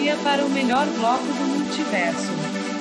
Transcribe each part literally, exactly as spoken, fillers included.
dia para o melhor bloco do multiverso.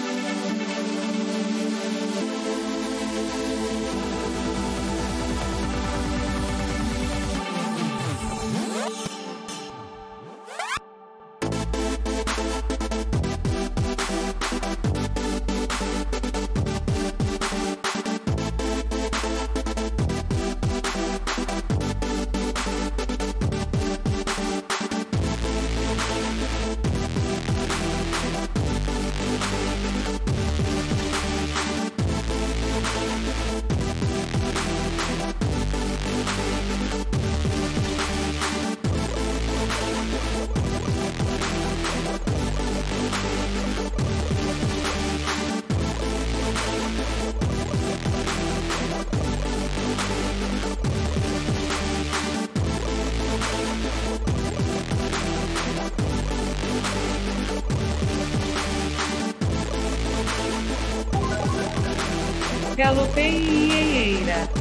Galopei e Ieira.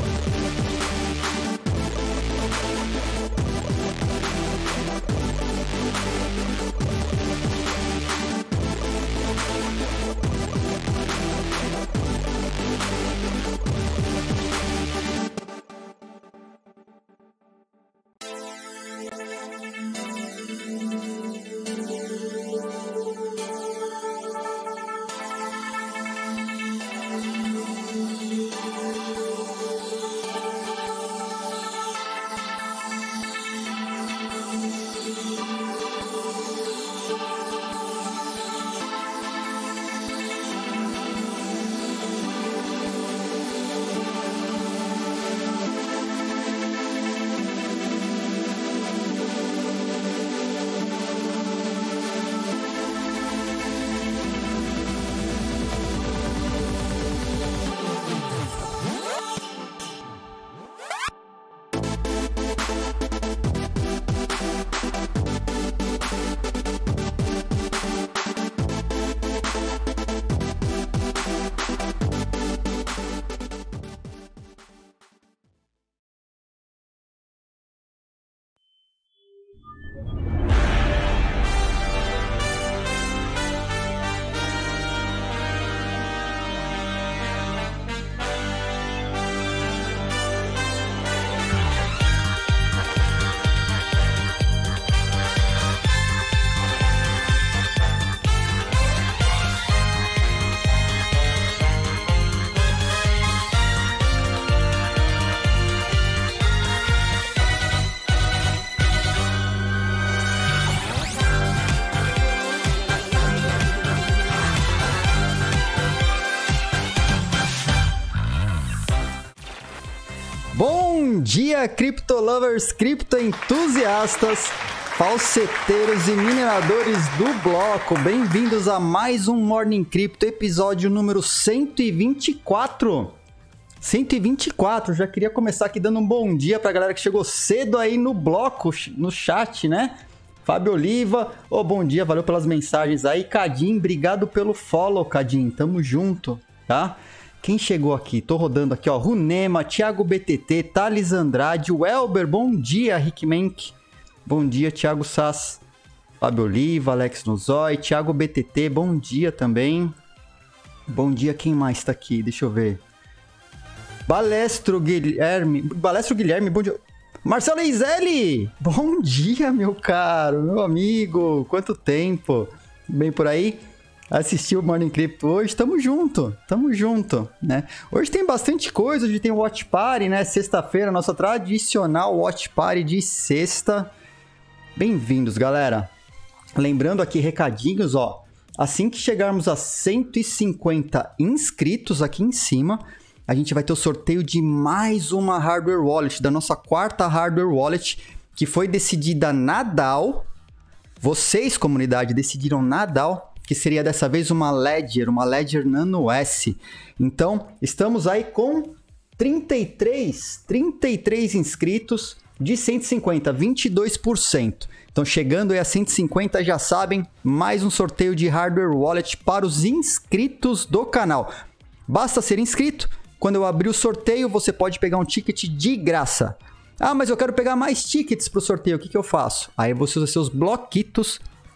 Bom dia, criptolovers, criptoentusiastas, falseteiros e mineradores do bloco. Bem-vindos a mais um Morning Crypto, episódio número cento e vinte e quatro. cento e vinte e quatro, já queria começar aqui dando um bom dia pra galera que chegou cedo aí no bloco, no chat, né? Fábio Oliva, ô, oh, bom dia, valeu pelas mensagens aí. Cadim, obrigado pelo follow, Cadim, tamo junto, tá? Quem chegou aqui? Tô rodando aqui, ó. Runema, Thiago B T T, Thales Andrade, Welber, bom dia, Rick Menck. Bom dia, Thiago Sass. Fábio Oliva, Alex Nuzói, Thiago B T T, bom dia também. Bom dia, quem mais tá aqui? Deixa eu ver. Balestro Guilherme, Balestro Guilherme, bom dia. Marcelo Eizelli, bom dia, meu caro, meu amigo. Quanto tempo? Bem por aí? Assistiu o Morning Crypto hoje, tamo junto, tamo junto, né? Hoje tem bastante coisa, hoje tem o Watch Party, né? Sexta-feira, nossa tradicional Watch Party de sexta. Bem-vindos, galera. Lembrando aqui, recadinhos, ó. Assim que chegarmos a cento e cinquenta inscritos aqui em cima, a gente vai ter o sorteio de mais uma Hardware Wallet, da nossa quarta Hardware Wallet, que foi decidida na D A O. Vocês, comunidade, decidiram na D A O, que seria dessa vez uma Ledger, uma Ledger Nano S. Então, estamos aí com trinta e três, trinta e três inscritos de cento e cinquenta, vinte e dois por cento. Então, chegando aí a cento e cinquenta, já sabem, mais um sorteio de Hardware Wallet para os inscritos do canal. Basta ser inscrito, quando eu abrir o sorteio, você pode pegar um ticket de graça. Ah, mas eu quero pegar mais tickets para o sorteio, o que, que eu faço? Aí você usa seus bloquitos,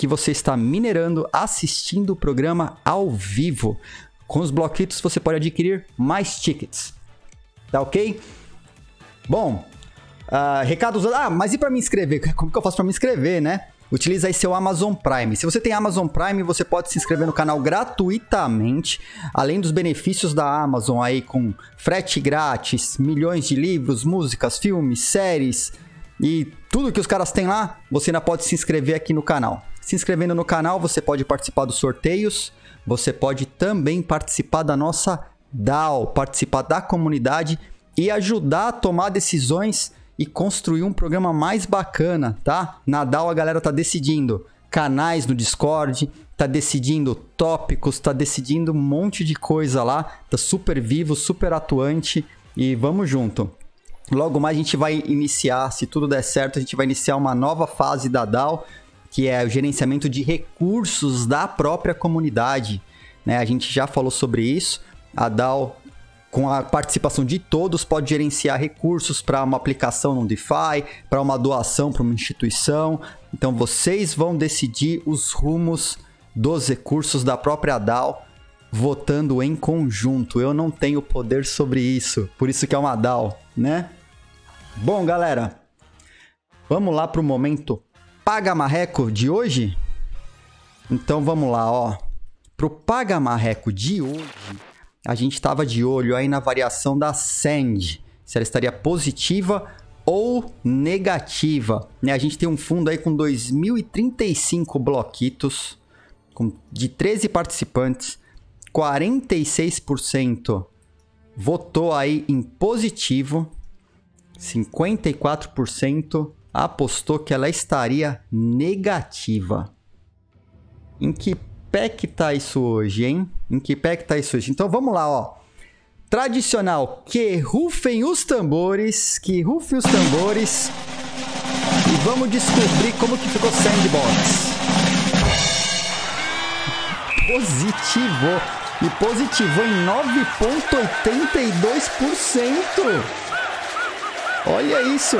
que você está minerando, assistindo o programa ao vivo. Com os bloquitos você pode adquirir mais tickets. Tá ok? Bom, uh, recados... Ah, mas e para me inscrever? Como que eu faço para me inscrever, né? Utiliza aí seu Amazon Prime. Se você tem Amazon Prime, você pode se inscrever no canal gratuitamente, além dos benefícios da Amazon aí com frete grátis, milhões de livros, músicas, filmes, séries e tudo que os caras têm lá, você ainda pode se inscrever aqui no canal. Se inscrevendo no canal, você pode participar dos sorteios, você pode também participar da nossa D A O, participar da comunidade e ajudar a tomar decisões e construir um programa mais bacana, tá? Na D A O a galera tá decidindo canais no Discord, tá decidindo tópicos, tá decidindo um monte de coisa lá, tá super vivo, super atuante e vamos junto. Logo mais a gente vai iniciar, se tudo der certo, a gente vai iniciar uma nova fase da D A O, que é o gerenciamento de recursos da própria comunidade, né? A gente já falou sobre isso, a D A O com a participação de todos, pode gerenciar recursos para uma aplicação no DeFi, para uma doação para uma instituição. Então, vocês vão decidir os rumos dos recursos da própria D A O, votando em conjunto. Eu não tenho poder sobre isso, por isso que é uma D A O, né? Bom, galera, vamos lá para o momento Paga Marreco de hoje? Então, vamos lá, ó. Para o Paga Marreco de hoje... A gente estava de olho aí na variação da S A N D, se ela estaria positiva ou negativa, né? A gente tem um fundo aí com dois mil e trinta e cinco bloquitos, com, de treze participantes, quarenta e seis por cento votou aí em positivo, cinquenta e quatro por cento apostou que ela estaria negativa. Em que pé que tá isso hoje, hein? Em que pé que tá isso hoje? Então vamos lá, ó. Tradicional, que rufem os tambores, que rufem os tambores. E vamos descobrir como que ficou Sandbox. Positivou. E positivou em nove vírgula oitenta e dois por cento. Olha isso.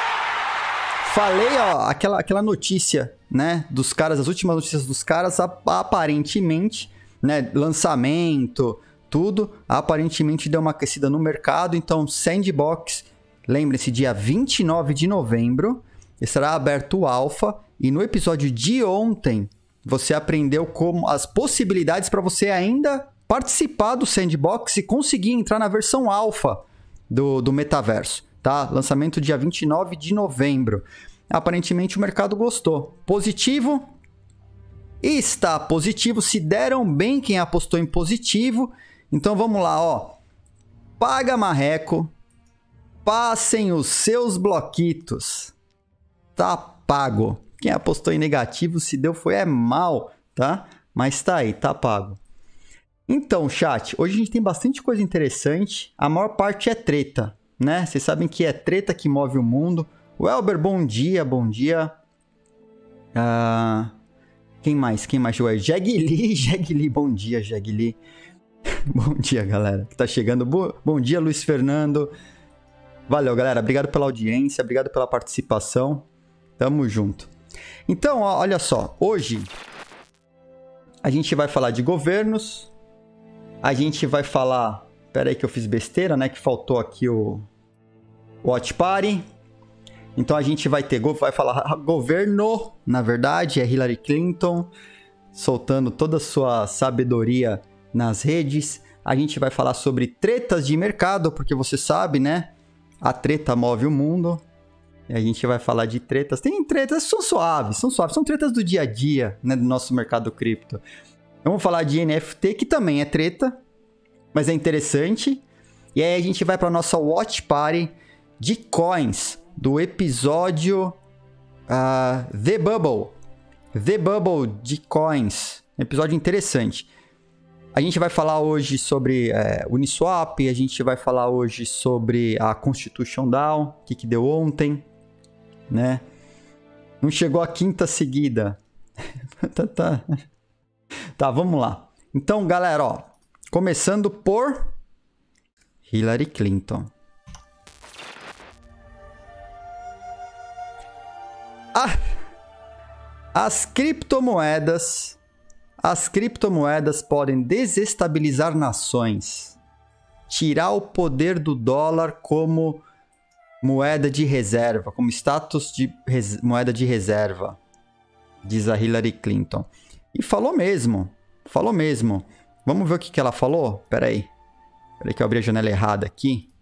Falei, ó, aquela, aquela notícia, né, dos caras, as últimas notícias dos caras, aparentemente, né, lançamento, tudo, aparentemente deu uma aquecida no mercado. Então, Sandbox, lembre-se, dia vinte e nove de novembro, estará aberto o alfa, e no episódio de ontem, você aprendeu como as possibilidades para você ainda participar do Sandbox e conseguir entrar na versão alfa do, do metaverso. Tá? Lançamento dia vinte e nove de novembro. Aparentemente o mercado gostou. Positivo? Está positivo. Se deram bem quem apostou em positivo. Então vamos lá, ó. Paga Marreco. Passem os seus bloquitos. Tá pago. Quem apostou em negativo, se deu foi é mal, tá? Mas tá aí, tá pago. Então, chat, hoje a gente tem bastante coisa interessante. A maior parte é treta, né? Vocês sabem que é treta que move o mundo. O Elber, bom dia, bom dia. Uh, quem mais? Quem mais chegou aí? Jegli, Jegli, bom dia, Jegli. Bom dia, galera, que tá chegando. Bo bom dia, Luiz Fernando. Valeu, galera. Obrigado pela audiência, obrigado pela participação. Tamo junto. Então, ó, olha só. Hoje, a gente vai falar de governos. A gente vai falar... Pera aí que eu fiz besteira, né? Que faltou aqui o Watch Party. Então a gente vai ter, vai falar governo, na verdade, é Hillary Clinton, soltando toda a sua sabedoria nas redes. A gente vai falar sobre tretas de mercado, porque você sabe, né? A treta move o mundo. E a gente vai falar de tretas. Tem tretas que são suaves, são suaves, são tretas do dia a dia, né? Do nosso mercado cripto. Vamos falar de N F T, que também é treta, mas é interessante. E aí a gente vai para a nossa Watch Party de coins do episódio uh, The Bubble. The Bubble de coins. Episódio interessante. A gente vai falar hoje sobre é, Uniswap, a gente vai falar hoje sobre a Constitution DAO, o que, que deu ontem, né? Não chegou a quinta seguida. tá, tá. tá, vamos lá. Então, galera, ó, começando por Hillary Clinton. Ah, As criptomoedas, as criptomoedas podem desestabilizar nações, tirar o poder do dólar como moeda de reserva, como status de res, moeda de reserva, diz a Hillary Clinton. E falou mesmo, falou mesmo. Vamos ver o que, que ela falou? Pera aí, pera aí que eu abri a janela errada aqui.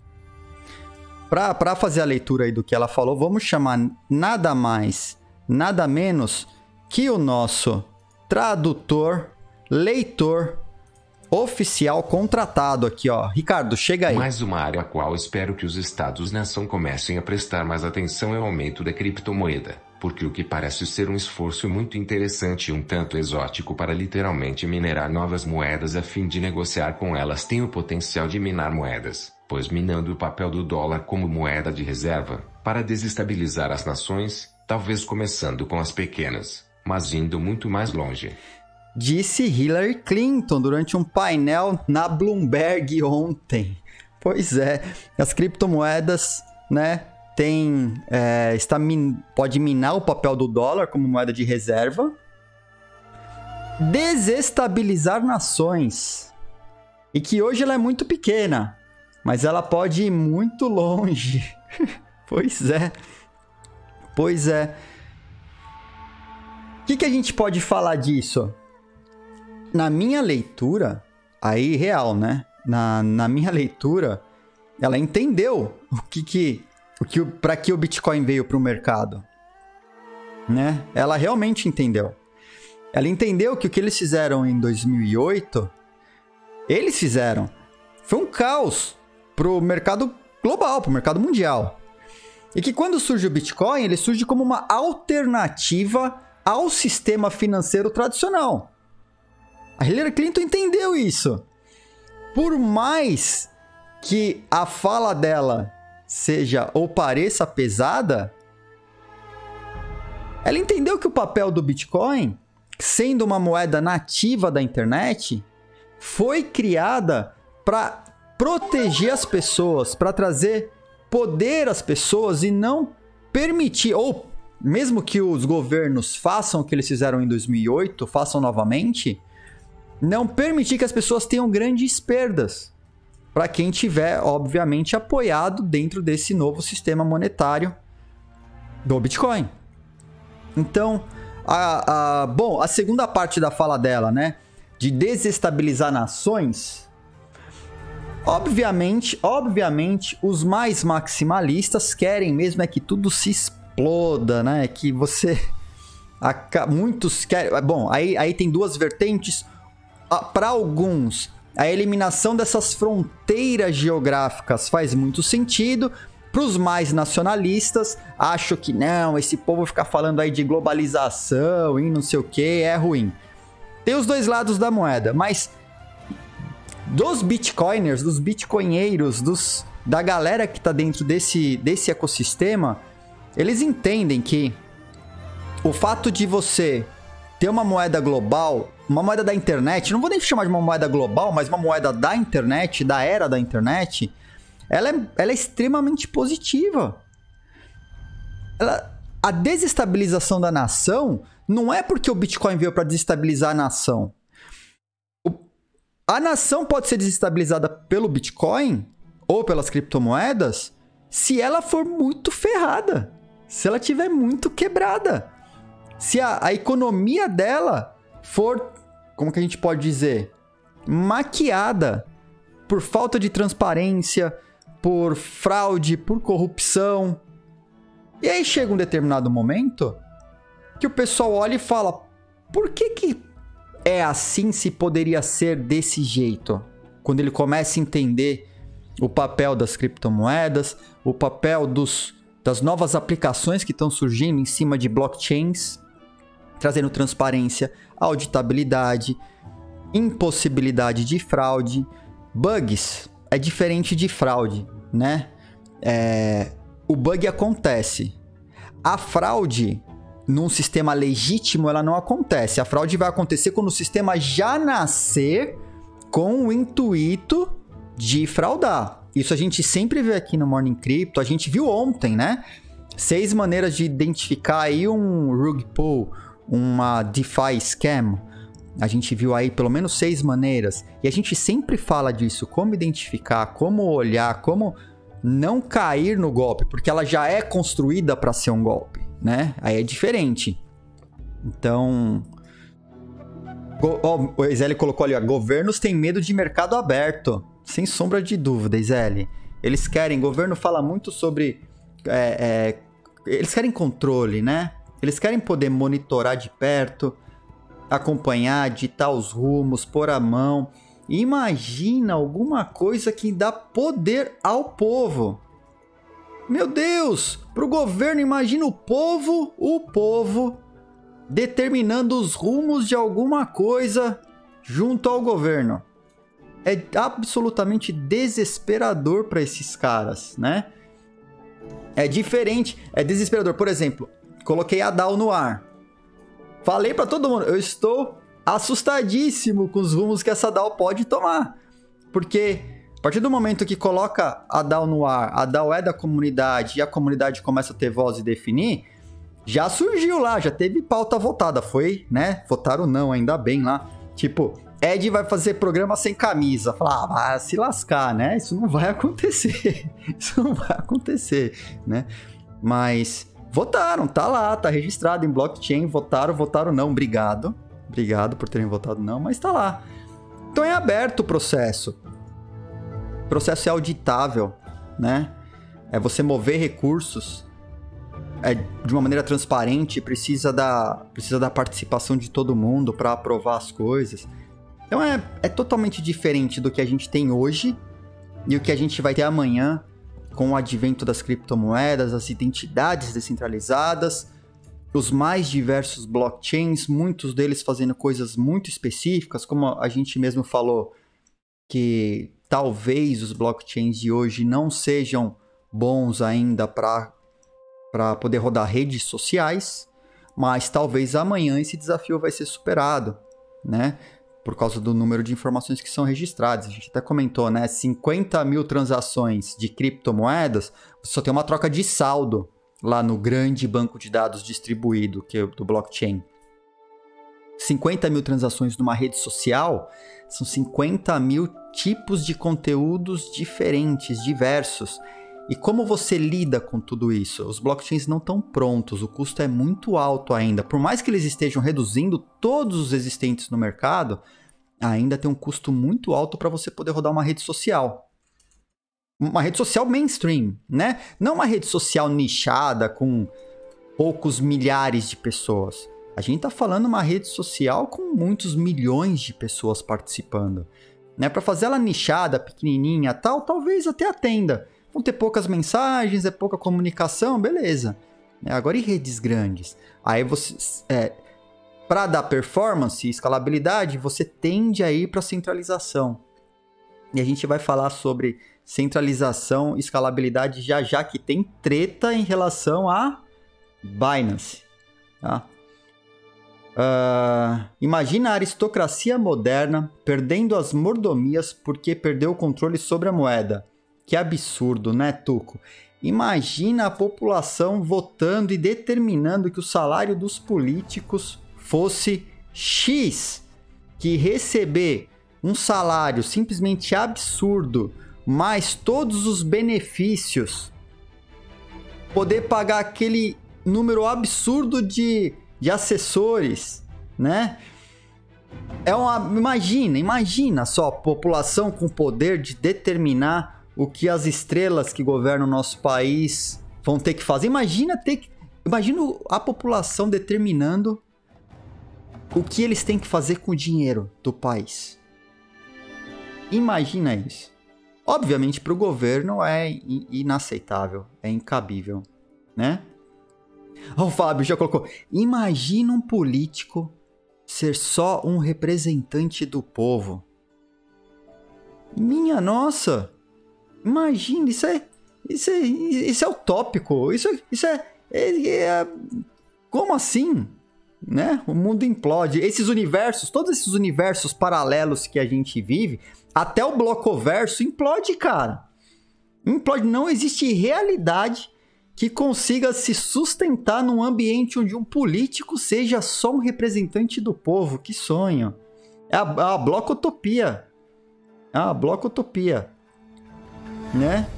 Para fazer a leitura aí do que ela falou, vamos chamar nada mais, nada menos que o nosso tradutor, leitor, oficial contratado aqui, ó. Ricardo, chega aí. Mais uma área a qual espero que os Estados-nação comecem a prestar mais atenção é o aumento da criptomoeda, porque o que parece ser um esforço muito interessante e um tanto exótico para literalmente minerar novas moedas a fim de negociar com elas tem o potencial de minar moedas, pois minando o papel do dólar como moeda de reserva, para desestabilizar as nações, talvez começando com as pequenas, mas indo muito mais longe. Disse Hillary Clinton durante um painel na Bloomberg ontem. Pois é, as criptomoedas, né, tem, é, está min, pode minar o papel do dólar como moeda de reserva, desestabilizar nações, e que hoje ela é muito pequena, mas ela pode ir muito longe. Pois é, pois é. O que, que a gente pode falar disso? Na minha leitura, aí real, né? Na, na minha leitura, ela entendeu o que que, o que, para que o Bitcoin veio para o mercado, né? Ela realmente entendeu. Ela entendeu que o que eles fizeram em dois mil e oito, eles fizeram, foi um caos para o mercado global, para o mercado mundial. E que quando surge o Bitcoin, ele surge como uma alternativa ao sistema financeiro tradicional. A Hillary Clinton entendeu isso. Por mais que a fala dela seja ou pareça pesada, ela entendeu que o papel do Bitcoin, sendo uma moeda nativa da internet, foi criada para proteger as pessoas, para trazer poder às pessoas e não permitir, ou mesmo que os governos façam o que eles fizeram em dois mil e oito, façam novamente, não permitir que as pessoas tenham grandes perdas, para quem tiver, obviamente, apoiado dentro desse novo sistema monetário do Bitcoin. Então, a, a, bom, a segunda parte da fala dela, né, de desestabilizar nações, obviamente, obviamente, os mais maximalistas querem mesmo é que tudo se exploda, né, que você, a, muitos querem, bom, aí, aí tem duas vertentes. Para alguns, a eliminação dessas fronteiras geográficas faz muito sentido. Para os mais nacionalistas, acho que não, esse povo ficar falando aí de globalização e não sei o que, é ruim. Tem os dois lados da moeda, mas dos bitcoiners, dos bitcoinheiros, dos, da galera que está dentro desse, desse ecossistema, eles entendem que o fato de você ter uma moeda global, uma moeda da internet, não vou nem chamar de uma moeda global, mas uma moeda da internet, da era da internet, ela é, ela é extremamente positiva. Ela, a desestabilização da nação não é porque o Bitcoin veio para desestabilizar a nação. O, a nação pode ser desestabilizada pelo Bitcoin ou pelas criptomoedas se ela for muito ferrada, se ela tiver muito quebrada. Se a, a economia dela for, como que a gente pode dizer, maquiada por falta de transparência, por fraude, por corrupção. E aí chega um determinado momento que o pessoal olha e fala: por que que é assim se poderia ser desse jeito? Quando ele começa a entender o papel das criptomoedas, o papel dos, das novas aplicações que estão surgindo em cima de blockchains, trazendo transparência, auditabilidade, impossibilidade de fraude, bugs. É diferente de fraude, né? É, o bug acontece. A fraude, num sistema legítimo, ela não acontece. A fraude vai acontecer quando o sistema já nascer com o intuito de fraudar. Isso a gente sempre vê aqui no Morning Crypto. A gente viu ontem, né? seis maneiras de identificar aí um rug pull, uma DeFi scam. A gente viu aí pelo menos seis maneiras. E a gente sempre fala disso, como identificar, como olhar, como não cair no golpe, porque ela já é construída para ser um golpe, né? Aí é diferente. Então... Oh, o Iseli colocou ali, ó, governos têm medo de mercado aberto. Sem sombra de dúvida, Iseli. Eles querem, governo fala muito sobre... É, é, eles querem controle, né? Eles querem poder monitorar de perto, acompanhar, ditar os rumos, pôr a mão. Imagina alguma coisa que dá poder ao povo. Meu Deus! Pro governo, imagina o povo, o povo... determinando os rumos de alguma coisa junto ao governo. É absolutamente desesperador para esses caras, né? É diferente, é desesperador. Por exemplo, coloquei a D A O no ar. Falei para todo mundo, eu estou assustadíssimo com os rumos que essa D A O pode tomar. Porque a partir do momento que coloca a D A O no ar, a D A O é da comunidade e a comunidade começa a ter voz e definir, já surgiu lá, já teve pauta votada, foi, né? Votaram não, ainda bem lá. Tipo, Ed vai fazer programa sem camisa. Falar, ah, vai se lascar, né? Isso não vai acontecer. Isso não vai acontecer, né? Mas votaram, tá lá, tá registrado em blockchain. Votaram, votaram não, obrigado. Obrigado por terem votado não, mas tá lá. Então é aberto o processo. O processo é auditável, né? É você mover recursos... É, de uma maneira transparente, precisa da, precisa da participação de todo mundo para aprovar as coisas. Então é, é totalmente diferente do que a gente tem hoje e o que a gente vai ter amanhã com o advento das criptomoedas, as identidades descentralizadas, os mais diversos blockchains, muitos deles fazendo coisas muito específicas, como a gente mesmo falou, que talvez os blockchains de hoje não sejam bons ainda para para poder rodar redes sociais, mas talvez amanhã esse desafio vai ser superado, né? Por causa do número de informações que são registradas. A gente até comentou, né? cinquenta mil transações de criptomoedas, você só tem uma troca de saldo lá no grande banco de dados distribuído, que é do blockchain. cinquenta mil transações numa rede social são cinquenta mil tipos de conteúdos diferentes, diversos. E como você lida com tudo isso? Os blockchains não estão prontos, o custo é muito alto ainda. Por mais que eles estejam reduzindo todos os existentes no mercado, ainda tem um custo muito alto para você poder rodar uma rede social. Uma rede social mainstream, né? Não uma rede social nichada com poucos milhares de pessoas. A gente está falando uma rede social com muitos milhões de pessoas participando. Né? Para fazer ela nichada, pequenininha, tal, talvez até atenda. Vão ter poucas mensagens, é pouca comunicação, beleza. É, agora, e redes grandes? Aí você, é, para dar performance e escalabilidade, você tende a ir para centralização. E a gente vai falar sobre centralização e escalabilidade já já, que tem treta em relação a Binance. Tá? Uh, imagina a aristocracia moderna perdendo as mordomias porque perdeu o controle sobre a moeda. Que absurdo, né, Tuco? Imagina a população votando e determinando que o salário dos políticos fosse X. Que receber um salário simplesmente absurdo, mais todos os benefícios, poder pagar aquele número absurdo de, de assessores, né? É uma, imagina, imagina só a população com o poder de determinar o que as estrelas que governam o nosso país vão ter que fazer. Imagina ter que, imagina a população determinando o que eles têm que fazer com o dinheiro do país. Imagina isso. Obviamente, para o governo é inaceitável, é incabível, né? O Fábio já colocou. Imagina um político ser só um representante do povo. Minha nossa! Imagina, isso é, isso é, isso é utópico, isso, isso é, é, é... Como assim? Né? O mundo implode. Esses universos, todos esses universos paralelos que a gente vive, até o blocoverso implode, cara. Implode. Não existe realidade que consiga se sustentar num ambiente onde um político seja só um representante do povo. Que sonho. É a, a blocotopia. É a blocotopia. Né?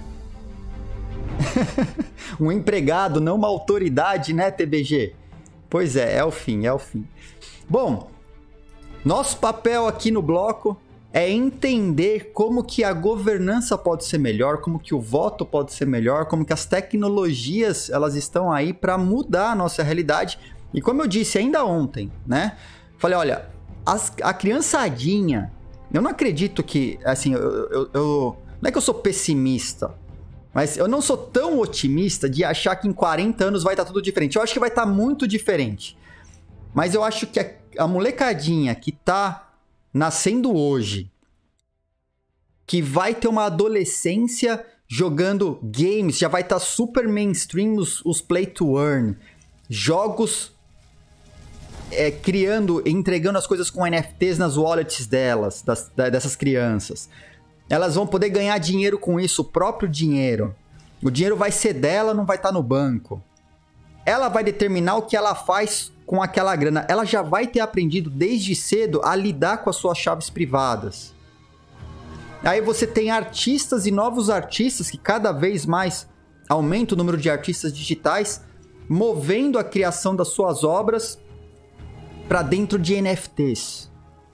Um empregado, não uma autoridade, né, T B G? Pois é, é o fim, é o fim. Bom, nosso papel aqui no bloco é entender como que a governança pode ser melhor, como que o voto pode ser melhor, como que as tecnologias elas estão aí para mudar a nossa realidade. E como eu disse ainda ontem, né? Falei, olha, as, a criançadinha, eu não acredito que, assim, eu, eu, eu, não é que eu sou pessimista, mas eu não sou tão otimista de achar que em quarenta anos vai estar tudo diferente. Eu acho que vai estar muito diferente. Mas eu acho que a, a molecadinha que tá nascendo hoje, que vai ter uma adolescência jogando games, já vai estar super mainstream os, os play to earn, jogos é, criando, entregando as coisas com N F Ts nas wallets delas, das, da, dessas crianças. Elas vão poder ganhar dinheiro com isso, o próprio dinheiro. O dinheiro vai ser dela, não vai estar no banco. Ela vai determinar o que ela faz com aquela grana. Ela já vai ter aprendido desde cedo a lidar com as suas chaves privadas. Aí você tem artistas e novos artistas que cada vez mais aumenta o número de artistas digitais, movendo a criação das suas obras para dentro de N F Ts.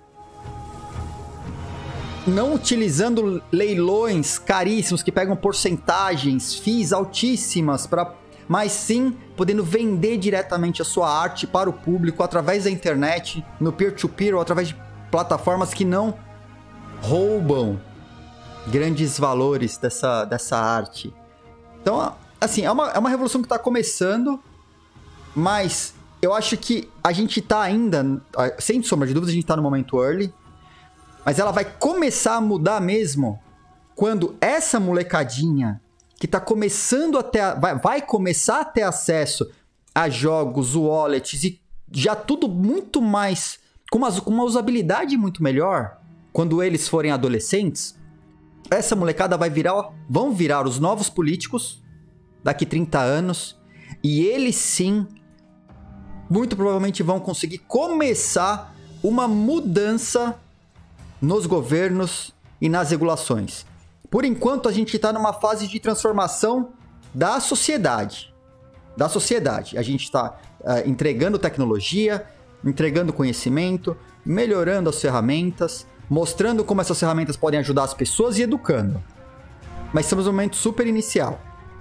Não utilizando leilões caríssimos que pegam porcentagens, fees altíssimas, pra, mas sim podendo vender diretamente a sua arte para o público através da internet, no peer-to-peer ou através de plataformas que não roubam grandes valores dessa, dessa arte. Então, assim, é uma, é uma revolução que está começando, mas eu acho que a gente está ainda, sem sombra de dúvida, a gente está no momento early, mas ela vai começar a mudar mesmo quando essa molecadinha que está começando a ter, vai, vai começar a ter acesso a jogos, wallets e já tudo muito mais, com uma, com uma usabilidade muito melhor, quando eles forem adolescentes, essa molecada vai virar, vão virar os novos políticos daqui trinta anos, e eles sim, muito provavelmente vão conseguir começar uma mudança nos governos e nas regulações. Por enquanto, a gente está numa fase de transformação da sociedade. Da sociedade. A gente está uh, entregando tecnologia, entregando conhecimento, melhorando as ferramentas, mostrando como essas ferramentas podem ajudar as pessoas e educando. Mas estamos num momento super inicial.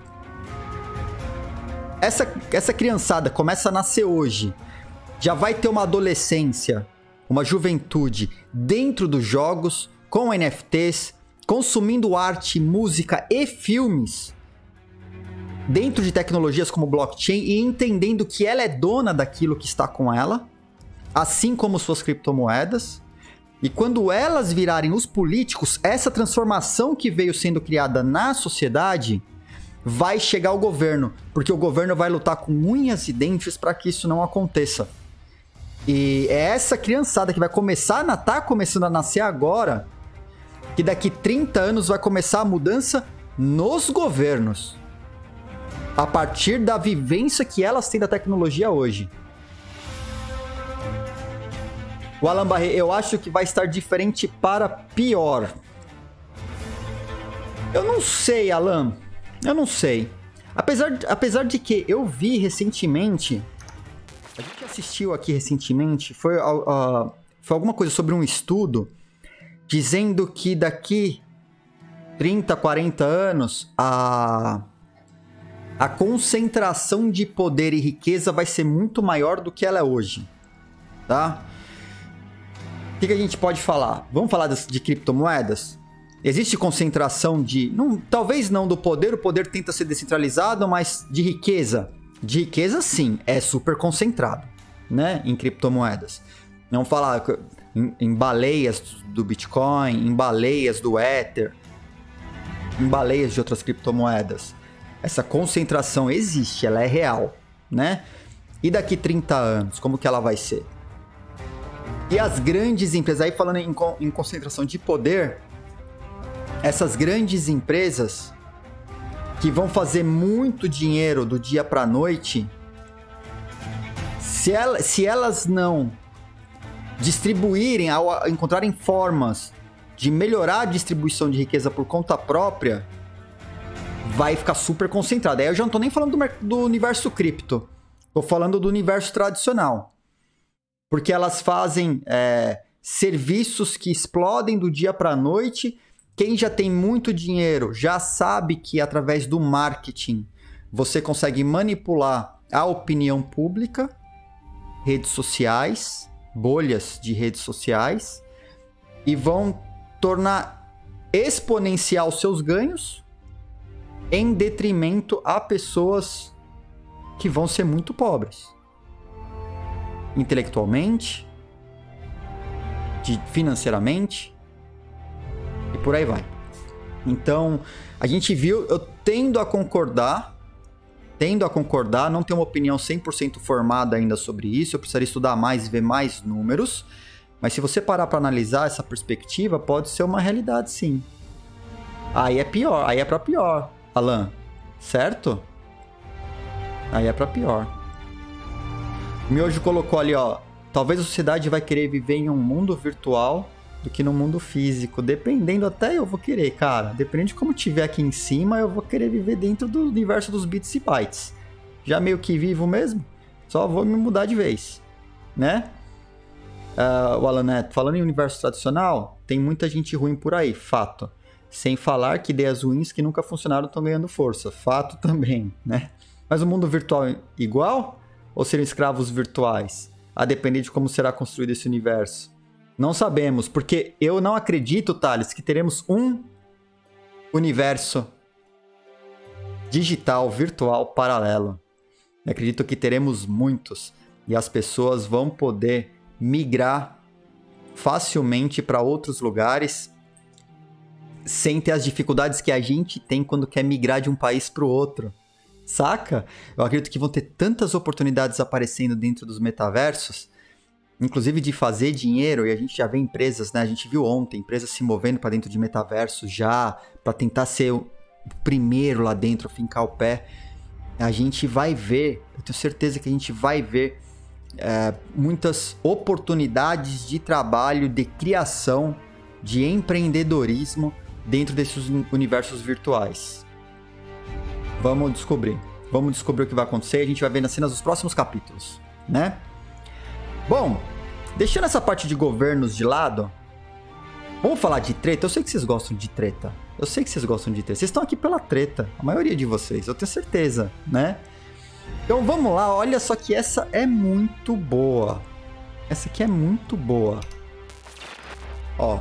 Essa, essa criançada começa a nascer hoje. Já vai ter uma adolescência, uma juventude dentro dos jogos, com N F Ts, consumindo arte, música e filmes dentro de tecnologias como blockchain e entendendo que ela é dona daquilo que está com ela, assim como suas criptomoedas. E quando elas virarem os políticos, essa transformação que veio sendo criada na sociedade vai chegar ao governo, porque o governo vai lutar com unhas e dentes para que isso não aconteça. E é essa criançada que vai começar a tá começando a nascer agora, que daqui trinta anos vai começar a mudança nos governos, a partir da vivência que elas têm da tecnologia hoje. O Alan Barré, eu acho que vai estar diferente para pior. Eu não sei, Alan. Eu não sei. Apesar, apesar de que eu vi recentemente, a gente assistiu aqui recentemente, foi, uh, foi alguma coisa sobre um estudo dizendo que daqui trinta, quarenta anos a, a concentração de poder e riqueza vai ser muito maior do que ela é hoje, tá? O que, que a gente pode falar? Vamos falar de, de criptomoedas? Existe concentração de... Não, talvez não do poder, o poder tenta ser descentralizado, mas de riqueza. De riqueza, sim, é super concentrado, né? Em criptomoedas. Vamos falar em, em baleias do Bitcoin, em baleias do Ether, em baleias de outras criptomoedas. Essa concentração existe, ela é real, né? E daqui trinta anos, como que ela vai ser? E as grandes empresas, aí falando em, em concentração de poder, essas grandes empresas que vão fazer muito dinheiro do dia para a noite, se, ela, se elas não distribuírem, ao encontrarem formas de melhorar a distribuição de riqueza por conta própria, vai ficar super concentrado. Aí eu já não tô nem falando do, do universo cripto, tô falando do universo tradicional. Porque elas fazem é, serviços que explodem do dia para a noite. Quem já tem muito dinheiro já sabe que através do marketing você consegue manipular a opinião pública, redes sociais, bolhas de redes sociais, e vão tornar exponencial seus ganhos em detrimento a pessoas que vão ser muito pobres. Intelectualmente, de, financeiramente, e por aí vai. Então, a gente viu, eu tendo a concordar, tendo a concordar, não tenho uma opinião cem por cento formada ainda sobre isso, eu precisaria estudar mais e ver mais números, mas se você parar para analisar essa perspectiva, pode ser uma realidade sim. Aí é pior, aí é para pior, Alan, certo? Aí é para pior. O Miojo colocou ali, ó, talvez a sociedade vai querer viver em um mundo virtual do que no mundo físico. Dependendo, até eu vou querer, cara. Dependendo de como tiver aqui em cima, eu vou querer viver dentro do universo dos bits e bytes. Já meio que vivo mesmo, só vou me mudar de vez, né? Uh, o Alan Neto, falando em universo tradicional, tem muita gente ruim por aí, fato. Sem falar que ideias ruins que nunca funcionaram estão ganhando força, fato também, né? Mas o mundo virtual igual? Ou seriam escravos virtuais? A depender de como será construído esse universo. Não sabemos, porque eu não acredito, Thales, que teremos um universo digital, virtual, paralelo. Eu acredito que teremos muitos. E as pessoas vão poder migrar facilmente para outros lugares sem ter as dificuldades que a gente tem quando quer migrar de um país para o outro. Saca? Eu acredito que vão ter tantas oportunidades aparecendo dentro dos metaversos, inclusive de fazer dinheiro, e a gente já vê empresas, né? A gente viu ontem, empresas se movendo para dentro de metaversos já, para tentar ser o primeiro lá dentro, fincar o pé. A gente vai ver, eu tenho certeza que a gente vai ver é, muitas oportunidades de trabalho, de criação, de empreendedorismo dentro desses universos virtuais. Vamos descobrir. Vamos descobrir o que vai acontecer. A gente vai ver nas cenas dos próximos capítulos, né? Bom, deixando essa parte de governos de lado, vamos falar de treta. Eu sei que vocês gostam de treta. Eu sei que vocês gostam de treta. Vocês estão aqui pela treta. A maioria de vocês, eu tenho certeza, né? Então vamos lá. Olha só que essa é muito boa. Essa aqui é muito boa. Ó.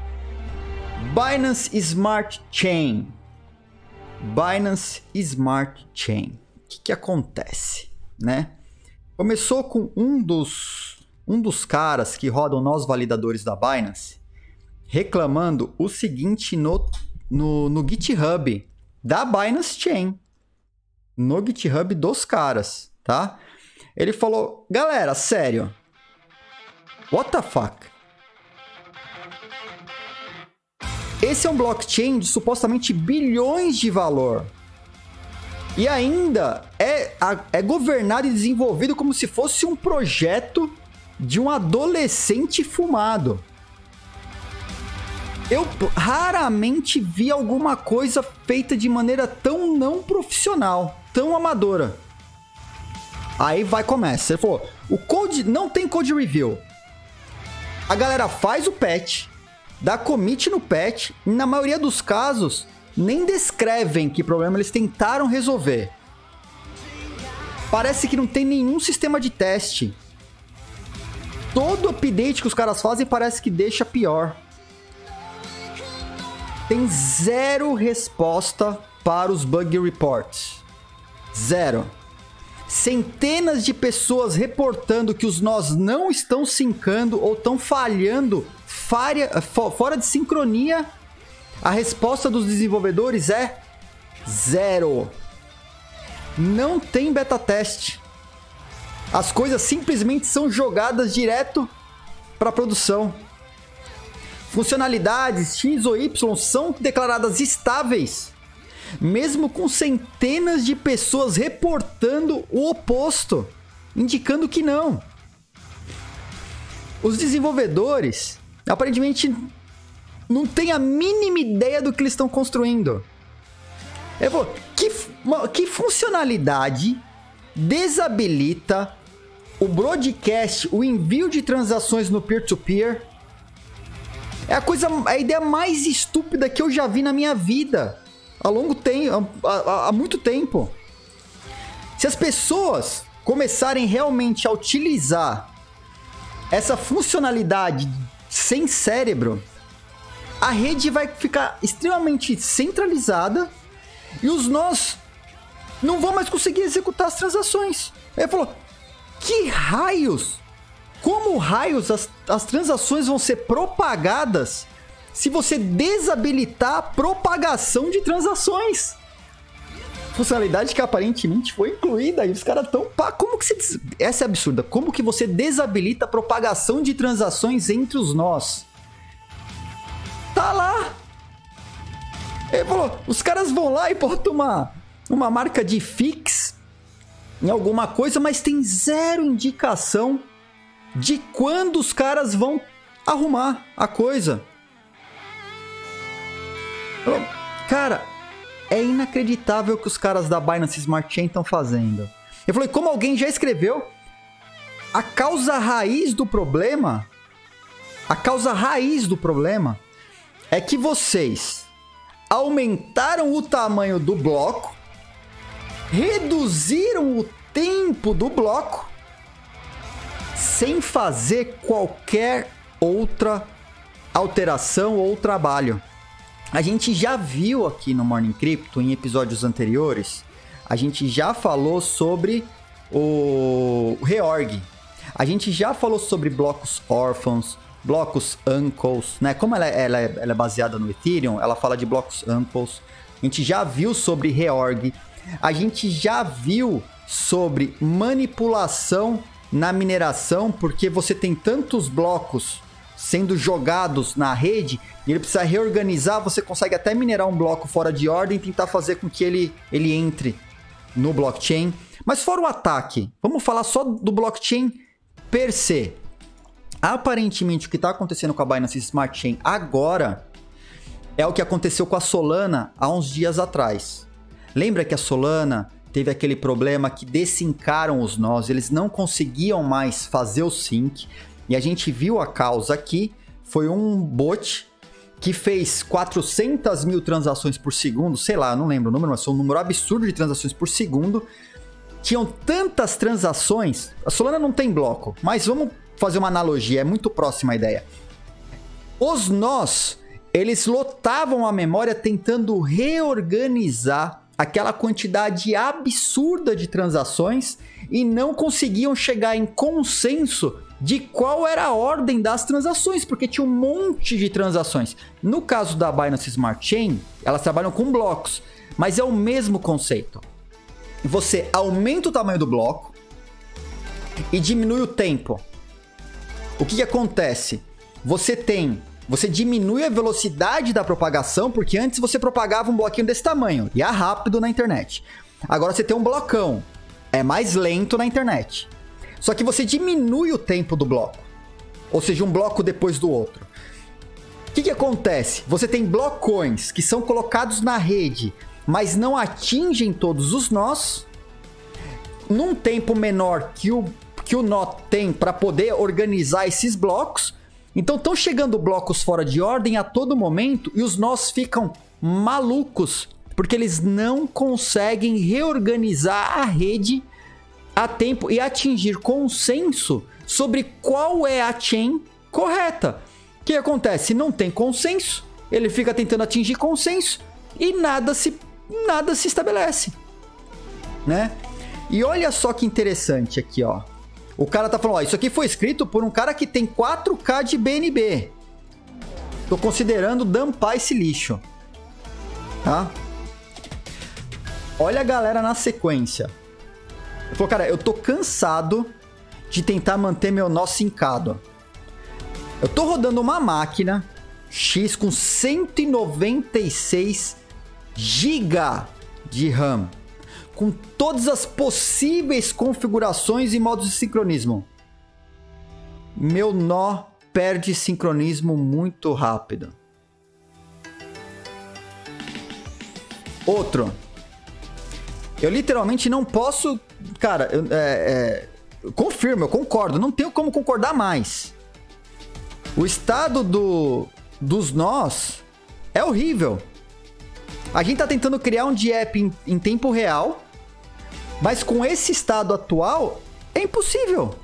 Binance Smart Chain. Binance Smart Chain. O que, que acontece, né? Começou com um dos, um dos caras que rodam nós validadores da Binance reclamando o seguinte no, no, no GitHub da Binance Chain. No GitHub dos caras, tá? Ele falou, galera, sério, what the fuck? Esse é um blockchain de supostamente bilhões de valor. E ainda é, é governado e desenvolvido como se fosse um projeto de um adolescente fumado. Eu raramente vi alguma coisa feita de maneira tão não profissional, tão amadora. Aí vai começa. Ele falou, o code não tem code review. A galera faz o patch, dá commit no patch, e na maioria dos casos nem descrevem que problema eles tentaram resolver. Parece que não tem nenhum sistema de teste. Todo update que os caras fazem parece que deixa pior. Tem zero resposta para os bug reports. Zero. Centenas de pessoas reportando que os nós não estão sincando ou estão falhando fora de sincronia. A resposta dos desenvolvedores é zero. Não tem beta teste. As coisas simplesmente são jogadas direto para produção. Funcionalidades X ou Y são declaradas estáveis Mesmo com centenas de pessoas reportando o oposto, indicando que não. Os desenvolvedores, aparentemente, não têm a mínima ideia do que eles estão construindo. Eu vou, que, que funcionalidade desabilita o broadcast, o envio de transações no peer-to-peer? É a coisa, a ideia mais estúpida que eu já vi na minha vida. Há longo tempo, há, há muito tempo. Se as pessoas começarem realmente a utilizar essa funcionalidade sem cérebro, a rede vai ficar extremamente centralizada e os nós não vão mais conseguir executar as transações. Ele falou, que raios? Como raios as, as transações vão ser propagadas se você desabilitar a propagação de transações? Funcionalidade que aparentemente foi incluída e os caras estão... Como que você... Essa é absurda. Como que você desabilita a propagação de transações entre os nós? Tá lá. Ele falou, os caras vão lá e botam uma, uma marca de fix em alguma coisa, mas tem zero indicação de quando os caras vão arrumar a coisa. Cara, é inacreditável o que os caras da Binance Smart Chain estão fazendo. Eu falei, como alguém já escreveu, a causa raiz do problema, a causa raiz do problema é que vocês aumentaram o tamanho do bloco, reduziram o tempo do bloco, sem fazer qualquer outra alteração ou trabalho. A gente já viu aqui no Morning Crypto, em episódios anteriores, a gente já falou sobre o reorg. A gente já falou sobre blocos órfãos, blocos uncles, né? Como ela, ela, é, ela é baseada no Ethereum, ela fala de blocos uncles. A gente já viu sobre reorg. A gente já viu sobre manipulação na mineração, porque você tem tantos blocos sendo jogados na rede e ele precisa reorganizar, você consegue até minerar um bloco fora de ordem e tentar fazer com que ele, ele entre no blockchain. Mas fora o ataque, vamos falar só do blockchain per se. Aparentemente, o que está acontecendo com a Binance Smart Chain agora é o que aconteceu com a Solana há uns dias atrás. Lembra que a Solana teve aquele problema que dessincaram os nós, eles não conseguiam mais fazer o sync, e a gente viu a causa aqui, foi um bot que fez quatrocentas mil transações por segundo, sei lá, eu não lembro o número, mas foi um número absurdo de transações por segundo. Tinham tantas transações, a Solana não tem bloco, mas vamos fazer uma analogia, é muito próxima a ideia. Os nós, eles lotavam a memória tentando reorganizar aquela quantidade absurda de transações e não conseguiam chegar em consenso de qual era a ordem das transações, porque tinha um monte de transações. No caso da Binance Smart Chain, elas trabalham com blocos, mas é o mesmo conceito. Você aumenta o tamanho do bloco e diminui o tempo. O que que acontece? Você tem... Você diminui a velocidade da propagação, porque antes você propagava um bloquinho desse tamanho, e é rápido na internet. Agora você tem um blocão, é mais lento na internet. Só que você diminui o tempo do bloco, ou seja, um bloco depois do outro. O que que acontece? Você tem blocões que são colocados na rede, mas não atingem todos os nós, num tempo menor que o, que o nó tem para poder organizar esses blocos. Então estão chegando blocos fora de ordem a todo momento e os nós ficam malucos, porque eles não conseguem reorganizar a rede a tempo e atingir consenso sobre qual é a chain correta. O que acontece? Não tem consenso, ele fica tentando atingir consenso e nada se, nada se estabelece, né? E olha só que interessante aqui, ó. O cara tá falando, ó, isso aqui foi escrito por um cara que tem quatro K de B N B. Tô considerando dumpar esse lixo. Tá? Olha a galera na sequência. Ele falou, cara, eu tô cansado de tentar manter meu nó sincado. Eu tô rodando uma máquina X com cento e noventa e seis gigas de RAM, com todas as possíveis configurações e modos de sincronismo, meu nó perde sincronismo muito rápido. Outro. Eu literalmente não posso... Cara, eu, é, é, eu confirmo, eu concordo. Não tenho como concordar mais. O estado do, dos nós é horrível. A gente tá tentando criar um D app em, em tempo real, mas com esse estado atual, é impossível.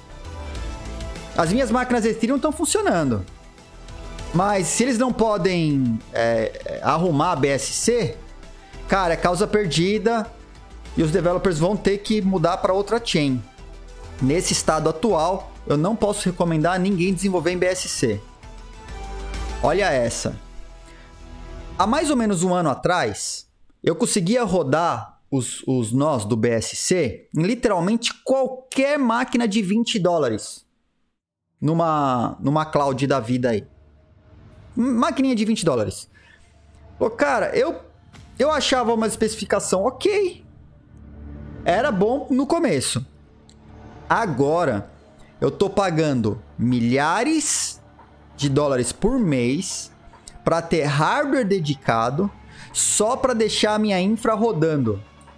As minhas máquinas Ethereum estão funcionando. Mas se eles não podem é, arrumar a B S C, cara, é causa perdida e os developers vão ter que mudar para outra chain. Nesse estado atual, eu não posso recomendar a ninguém desenvolver em B S C. Olha essa. Há mais ou menos um ano atrás, eu conseguia rodar os, os nós do B S C em literalmente qualquer máquina de vinte dólares. Numa, numa cloud da vida aí. Maquininha de vinte dólares. Pô, cara, eu, eu achava uma especificação ok. Era bom no começo. Agora, eu tô pagando milhares de dólares por mês para ter hardware dedicado só para deixar a minha infra rodando.